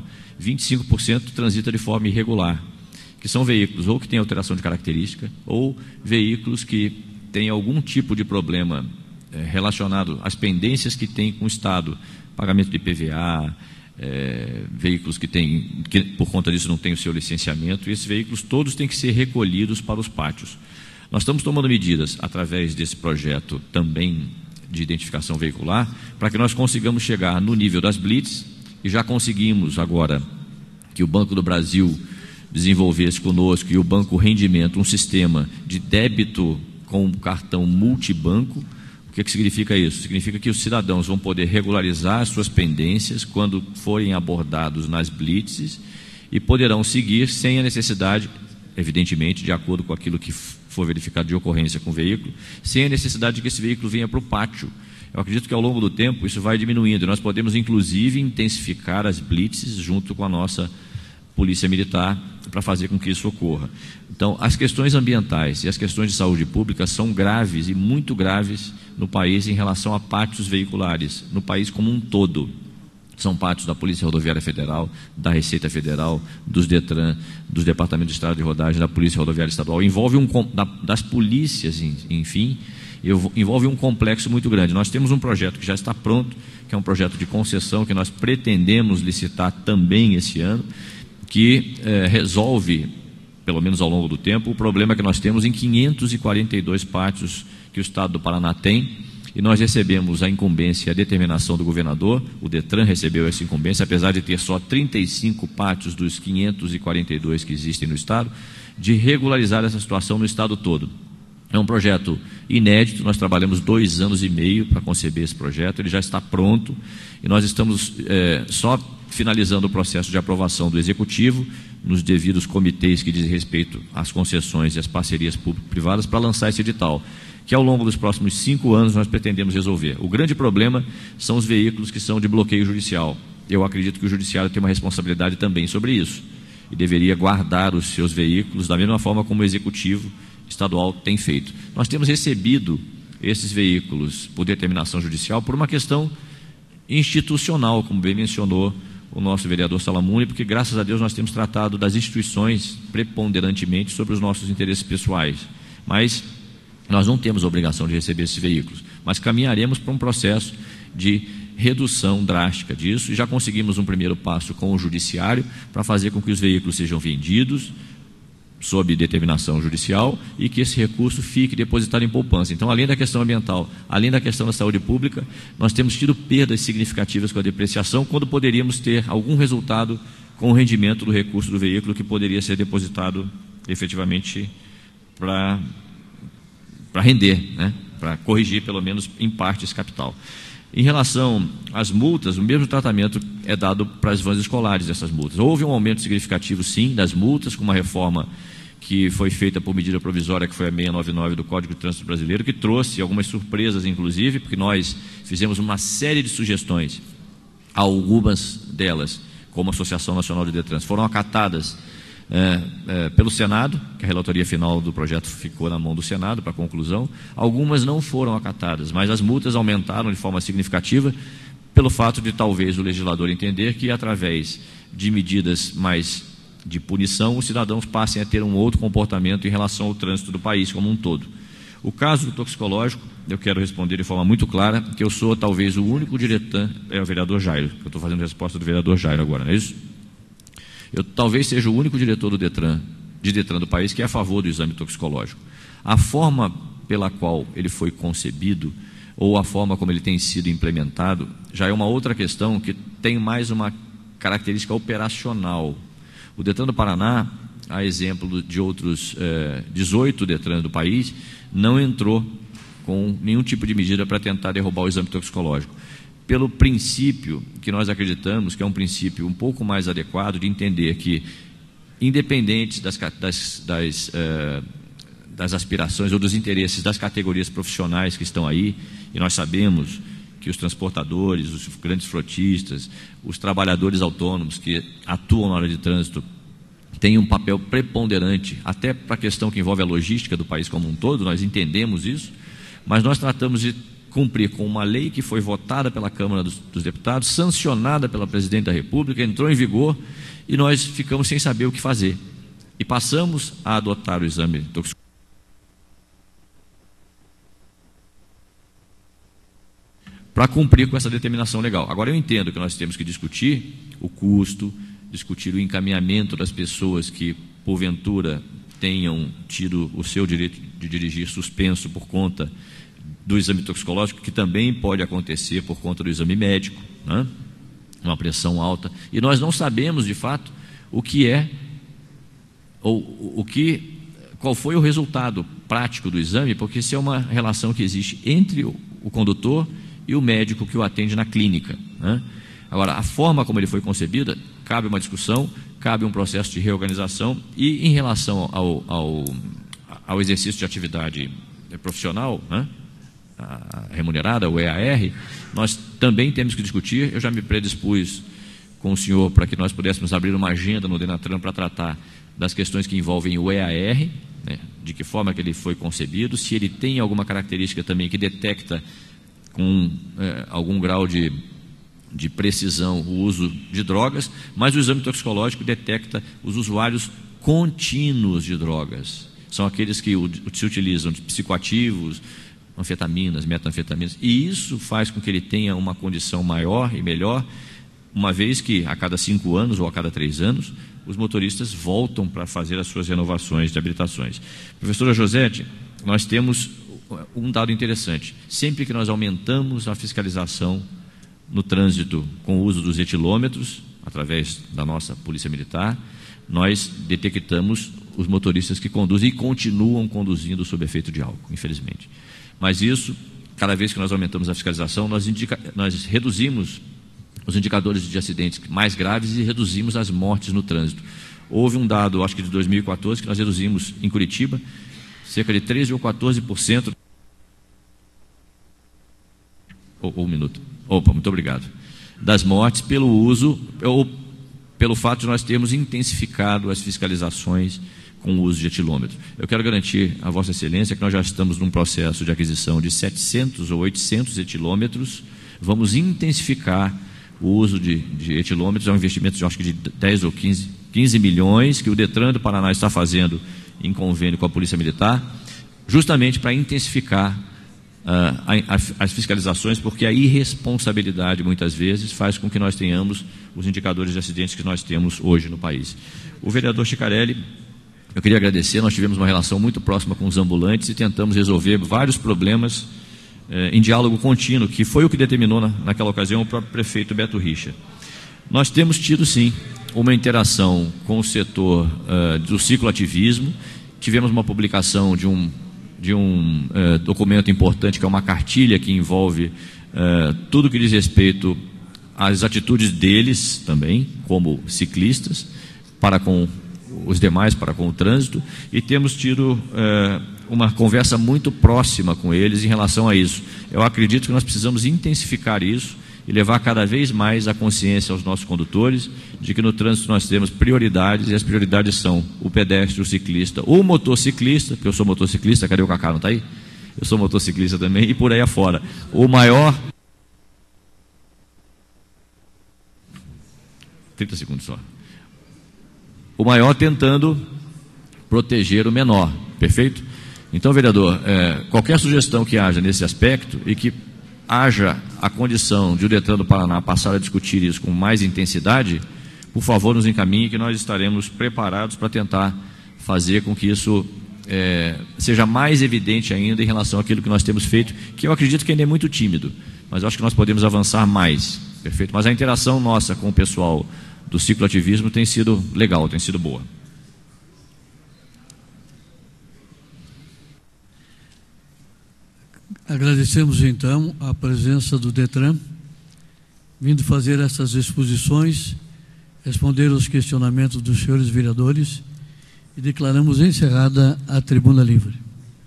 25% transita de forma irregular, que são veículos ou que têm alteração de característica, ou veículos que têm algum tipo de problema relacionado às pendências que tem com o Estado, pagamento de PVA, veículos que por conta disso não têm o seu licenciamento, e esses veículos todos têm que ser recolhidos para os pátios. Nós estamos tomando medidas através desse projeto também de identificação veicular, para que nós consigamos chegar no nível das blitz, e já conseguimos agora que o Banco do Brasil desenvolvesse conosco e o Banco Rendimento um sistema de débito com cartão multibanco. O que significa isso? Significa que os cidadãos vão poder regularizar as suas pendências quando forem abordados nas blitzes e poderão seguir sem a necessidade, evidentemente, de acordo com aquilo que for verificado de ocorrência com o veículo, sem a necessidade de que esse veículo venha para o pátio. Eu acredito que ao longo do tempo isso vai diminuindo. Nós podemos, inclusive, intensificar as blitzes junto com a nossa Polícia Militar para fazer com que isso ocorra. Então, as questões ambientais e as questões de saúde pública são graves e muito graves no país em relação a pátios veiculares, no país como um todo. São pátios da Polícia Rodoviária Federal, da Receita Federal, dos DETRAN, dos Departamentos de Estrada de Rodagem, da Polícia Rodoviária Estadual. Envolve das polícias, enfim, envolve um complexo muito grande. Nós temos um projeto que já está pronto, que é um projeto de concessão que nós pretendemos licitar também esse ano, que resolve, pelo menos ao longo do tempo, o problema que nós temos em 542 pátios que o Estado do Paraná tem, e nós recebemos a incumbência e a determinação do governador, o DETRAN recebeu essa incumbência, apesar de ter só 35 pátios dos 542 que existem no Estado, de regularizar essa situação no Estado todo. É um projeto inédito, nós trabalhamos 2 anos e meio para conceber esse projeto, ele já está pronto, e nós estamos só finalizando o processo de aprovação do Executivo, nos devidos comitês que dizem respeito às concessões e às parcerias público-privadas, para lançar esse edital, que ao longo dos próximos 5 anos nós pretendemos resolver. O grande problema são os veículos que são de bloqueio judicial. Eu acredito que o Judiciário tem uma responsabilidade também sobre isso e deveria guardar os seus veículos da mesma forma como o Executivo Estadual tem feito. Nós temos recebido esses veículos por determinação judicial por uma questão institucional, como bem mencionou o nosso vereador Salamuni, porque graças a Deus nós temos tratado das instituições preponderantemente sobre os nossos interesses pessoais, mas nós não temos a obrigação de receber esses veículos, mas caminharemos para um processo de redução drástica disso, e já conseguimos um primeiro passo com o Judiciário para fazer com que os veículos sejam vendidos sob determinação judicial e que esse recurso fique depositado em poupança. Então, além da questão ambiental, além da questão da saúde pública, nós temos tido perdas significativas com a depreciação, quando poderíamos ter algum resultado com o rendimento do recurso do veículo que poderia ser depositado efetivamente para render, né? Para corrigir pelo menos em parte esse capital. Em relação às multas, o mesmo tratamento é dado para as vans escolares dessas multas. Houve um aumento significativo, sim, das multas, com uma reforma que foi feita por medida provisória, que foi a 699 do Código de Trânsito Brasileiro, que trouxe algumas surpresas, inclusive, porque nós fizemos uma série de sugestões. Algumas delas, como a Associação Nacional de Detrans, foram acatadas pelo Senado, que a relatoria final do projeto ficou na mão do Senado para conclusão. Algumas não foram acatadas, mas as multas aumentaram de forma significativa pelo fato de talvez o legislador entender que, através de medidas mais de punição, os cidadãos passem a ter um outro comportamento em relação ao trânsito do país como um todo. O caso do toxicológico, eu quero responder de forma muito clara, que eu sou talvez o único diretor, é o vereador Jairo, que eu estou fazendo a resposta do vereador Jairo agora, não é isso? Eu talvez seja o único diretor do Detran do país que é a favor do exame toxicológico. A forma pela qual ele foi concebido, ou a forma como ele tem sido implementado, já é uma outra questão que tem mais uma característica operacional. O Detran do Paraná, a exemplo de outros 18 Detrans do país, não entrou com nenhum tipo de medida para tentar derrubar o exame toxicológico. Pelo princípio que nós acreditamos que é um princípio um pouco mais adequado de entender que, independente das aspirações ou dos interesses das categorias profissionais que estão aí, e nós sabemos que os transportadores, os grandes frotistas, os trabalhadores autônomos que atuam na área de trânsito têm um papel preponderante, até para a questão que envolve a logística do país como um todo, nós entendemos isso, mas nós tratamos de cumprir com uma lei que foi votada pela Câmara dos Deputados, sancionada pela Presidente da República, entrou em vigor, e nós ficamos sem saber o que fazer. E passamos a adotar o exame toxicológico para cumprir com essa determinação legal. Agora, eu entendo que nós temos que discutir o custo, discutir o encaminhamento das pessoas que, porventura, tenham tido o seu direito de dirigir suspenso por conta do exame toxicológico, que também pode acontecer por conta do exame médico, né? Uma pressão alta. E nós não sabemos, de fato, o que é, ou qual foi o resultado prático do exame, porque isso é uma relação que existe entre o condutor e o médico que o atende na clínica, né? Agora, a forma como ele foi concebida, cabe uma discussão, cabe um processo de reorganização, e em relação ao exercício de atividade profissional, né, remunerada, o EAR, nós também temos que discutir. Eu já me predispus com o senhor para que nós pudéssemos abrir uma agenda no Denatran para tratar das questões que envolvem o EAR, né, de que forma que ele foi concebido, se ele tem alguma característica também que detecta com algum grau de precisão o uso de drogas, mas o exame toxicológico detecta os usuários contínuos de drogas. São aqueles que se utilizam de psicoativos, anfetaminas, metanfetaminas, e isso faz com que ele tenha uma condição maior e melhor, uma vez que a cada 5 anos ou a cada 3 anos, os motoristas voltam para fazer as suas renovações de habilitações. Professora Josete, nós temos um dado interessante. Sempre que nós aumentamos a fiscalização no trânsito com o uso dos etilômetros, através da nossa Polícia Militar, nós detectamos os motoristas que conduzem e continuam conduzindo sob efeito de álcool, infelizmente. Mas isso, cada vez que nós aumentamos a fiscalização, nós reduzimos os indicadores de acidentes mais graves e reduzimos as mortes no trânsito. Houve um dado, acho que de 2014, que nós reduzimos em Curitiba cerca de 13 ou 14% Um minuto. Opa, muito obrigado. Das mortes pelo uso, ou pelo fato de nós termos intensificado as fiscalizações com o uso de etilômetro. Eu quero garantir a Vossa Excelência que nós já estamos num processo de aquisição de 700 ou 800 etilômetros. Vamos intensificar o uso de etilômetros. É um investimento de, acho que de 10 ou 15 milhões que o Detran do Paraná está fazendo em convênio com a Polícia Militar, justamente para intensificar as fiscalizações, porque a irresponsabilidade muitas vezes faz com que nós tenhamos os indicadores de acidentes que nós temos hoje no país. O vereador Chicarelli, eu queria agradecer. Nós tivemos uma relação muito próxima com os ambulantes e tentamos resolver vários problemas em diálogo contínuo, que foi o que determinou naquela ocasião o próprio prefeito Beto Richa. Nós temos tido, sim, uma interação com o setor do cicloativismo. Tivemos uma publicação de um documento importante, que é uma cartilha que envolve tudo que diz respeito às atitudes deles também, como ciclistas, para com os demais, para com o trânsito, e temos tido uma conversa muito próxima com eles em relação a isso. Eu acredito que nós precisamos intensificar isso e levar cada vez mais a consciência aos nossos condutores de que no trânsito nós temos prioridades, e as prioridades são o pedestre, o ciclista, o motociclista, porque eu sou motociclista. Cadê o Cacá? Não está aí? Eu sou motociclista também, e por aí afora. O maior... 30 segundos só. O maior tentando proteger o menor, perfeito? Então, vereador, qualquer sugestão que haja nesse aspecto e que haja a condição de o Detran do Paraná passar a discutir isso com mais intensidade, por favor, nos encaminhe, que nós estaremos preparados para tentar fazer com que isso seja mais evidente ainda em relação àquilo que nós temos feito, que eu acredito que ainda é muito tímido, mas eu acho que nós podemos avançar mais, perfeito? Mas a interação nossa com o pessoal do cicloativismo tem sido legal, tem sido boa. Agradecemos então a presença do Detran, vindo fazer essas exposições, responder aos questionamentos dos senhores vereadores, e declaramos encerrada a tribuna livre.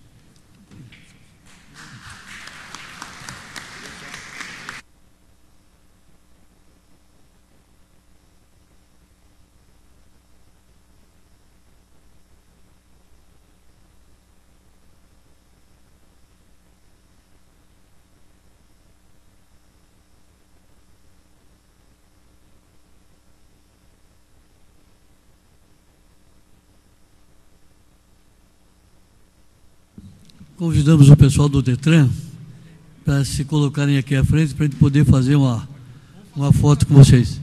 Convidamos o pessoal do Detran para se colocarem aqui à frente, para a gente poder fazer uma foto com vocês.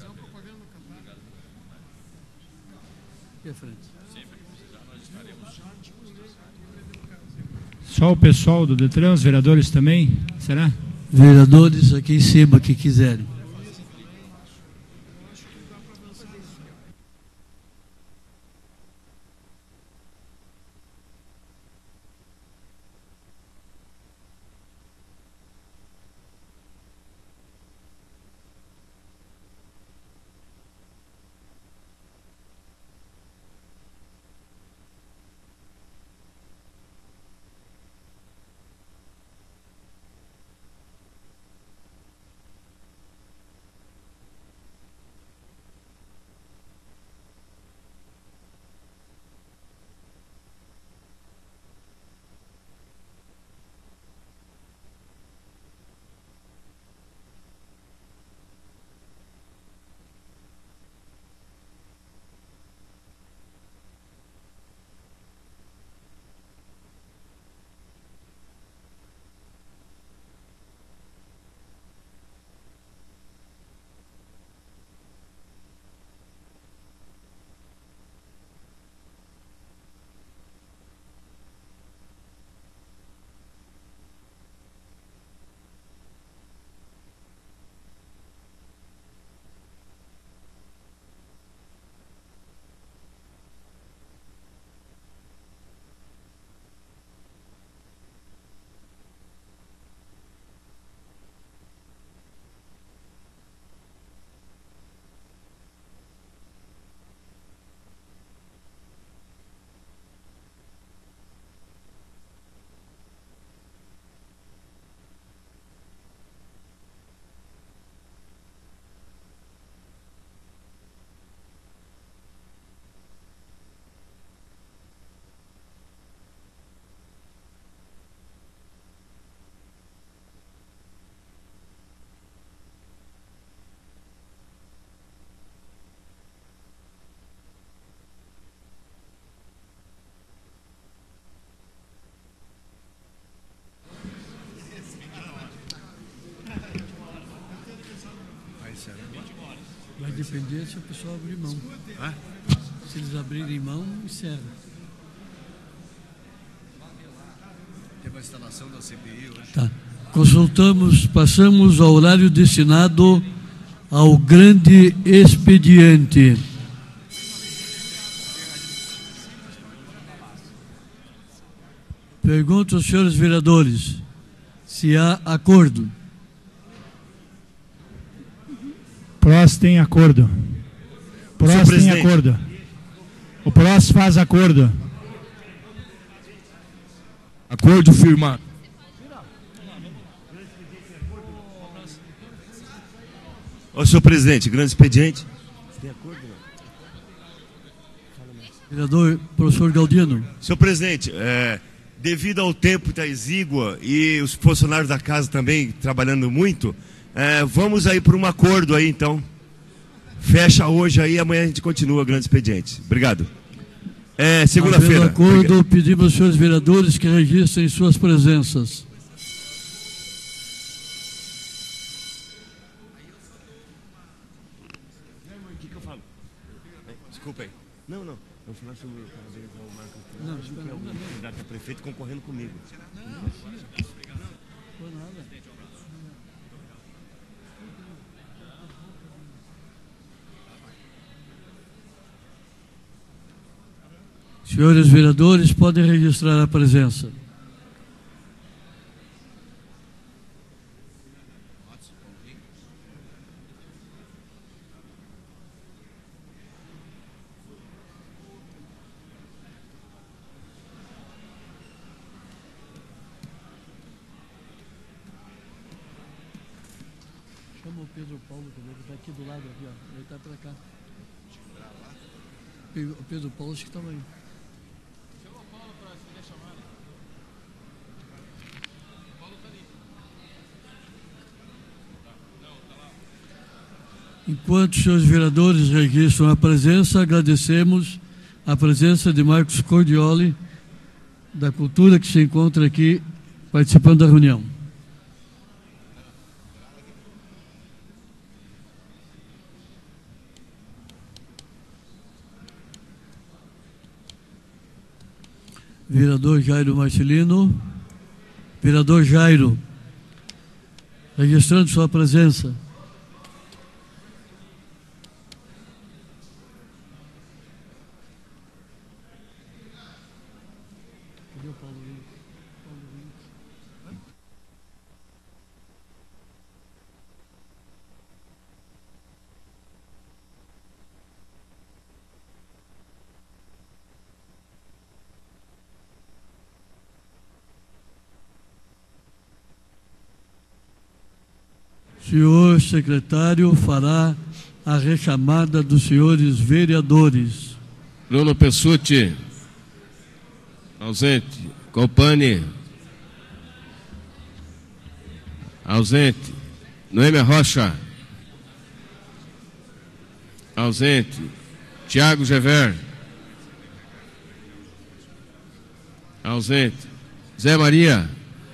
Só o pessoal do Detran, os vereadores também, será? Vereadores aqui em cima, que quiserem. depender se o pessoal abrir mão. Se eles abrirem mão, encerra. Tem uma instalação da CPI hoje. Tá. Passamos ao horário destinado ao grande expediente. Pergunto aos senhores vereadores se há acordo. PROS tem acordo. PROS tem acordo. O PROS faz acordo. Acordo firmado. Ô, senhor presidente, grande expediente. Tem acordo, não? Vereador, professor Galdino. Senhor presidente, devido ao tempo que está exígua e os funcionários da casa também trabalhando muito, vamos aí por um acordo aí, então. Fecha hoje aí, amanhã a gente continua, grande expediente. Obrigado. Segunda-feira. Acordo, pedimos aos senhores vereadores que registrem suas presenças. Desculpa aí. Não. Eu vou falar sobre o parabéns ao Marcos. Não, espera. É o candidato a prefeito concorrendo comigo. Não foi nada. Senhores vereadores, podem registrar a presença. Chama o Pedro Paulo, que está aqui do lado, aqui, ó. Ele está para cá. O Pedro Paulo acho que estava aí. Chama o Paulo para se deixar chamar. O Paulo está ali. Não, está lá. Enquanto os senhores vereadores registram a presença, agradecemos a presença de Marcos Cordioli, da Cultura, que se encontra aqui participando da reunião. Vereador Jairo Marcelino. Vereador Jairo, registrando sua presença. Senhor secretário fará a rechamada dos senhores vereadores. Bruno Pessutti, ausente. Copani, ausente. Noêmia Rocha, ausente. Tiago Gever, ausente. Zé Maria,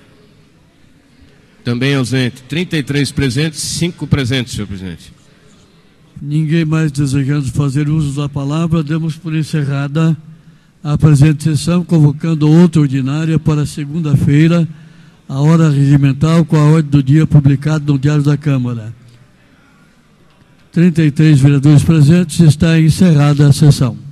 também ausente. 33 presentes, 5 presentes, senhor presidente. Ninguém mais desejando fazer uso da palavra, demos por encerrada a presente sessão, convocando outra ordinária para segunda-feira, a hora regimental, com a ordem do dia publicada no Diário da Câmara. 33 vereadores presentes, está encerrada a sessão.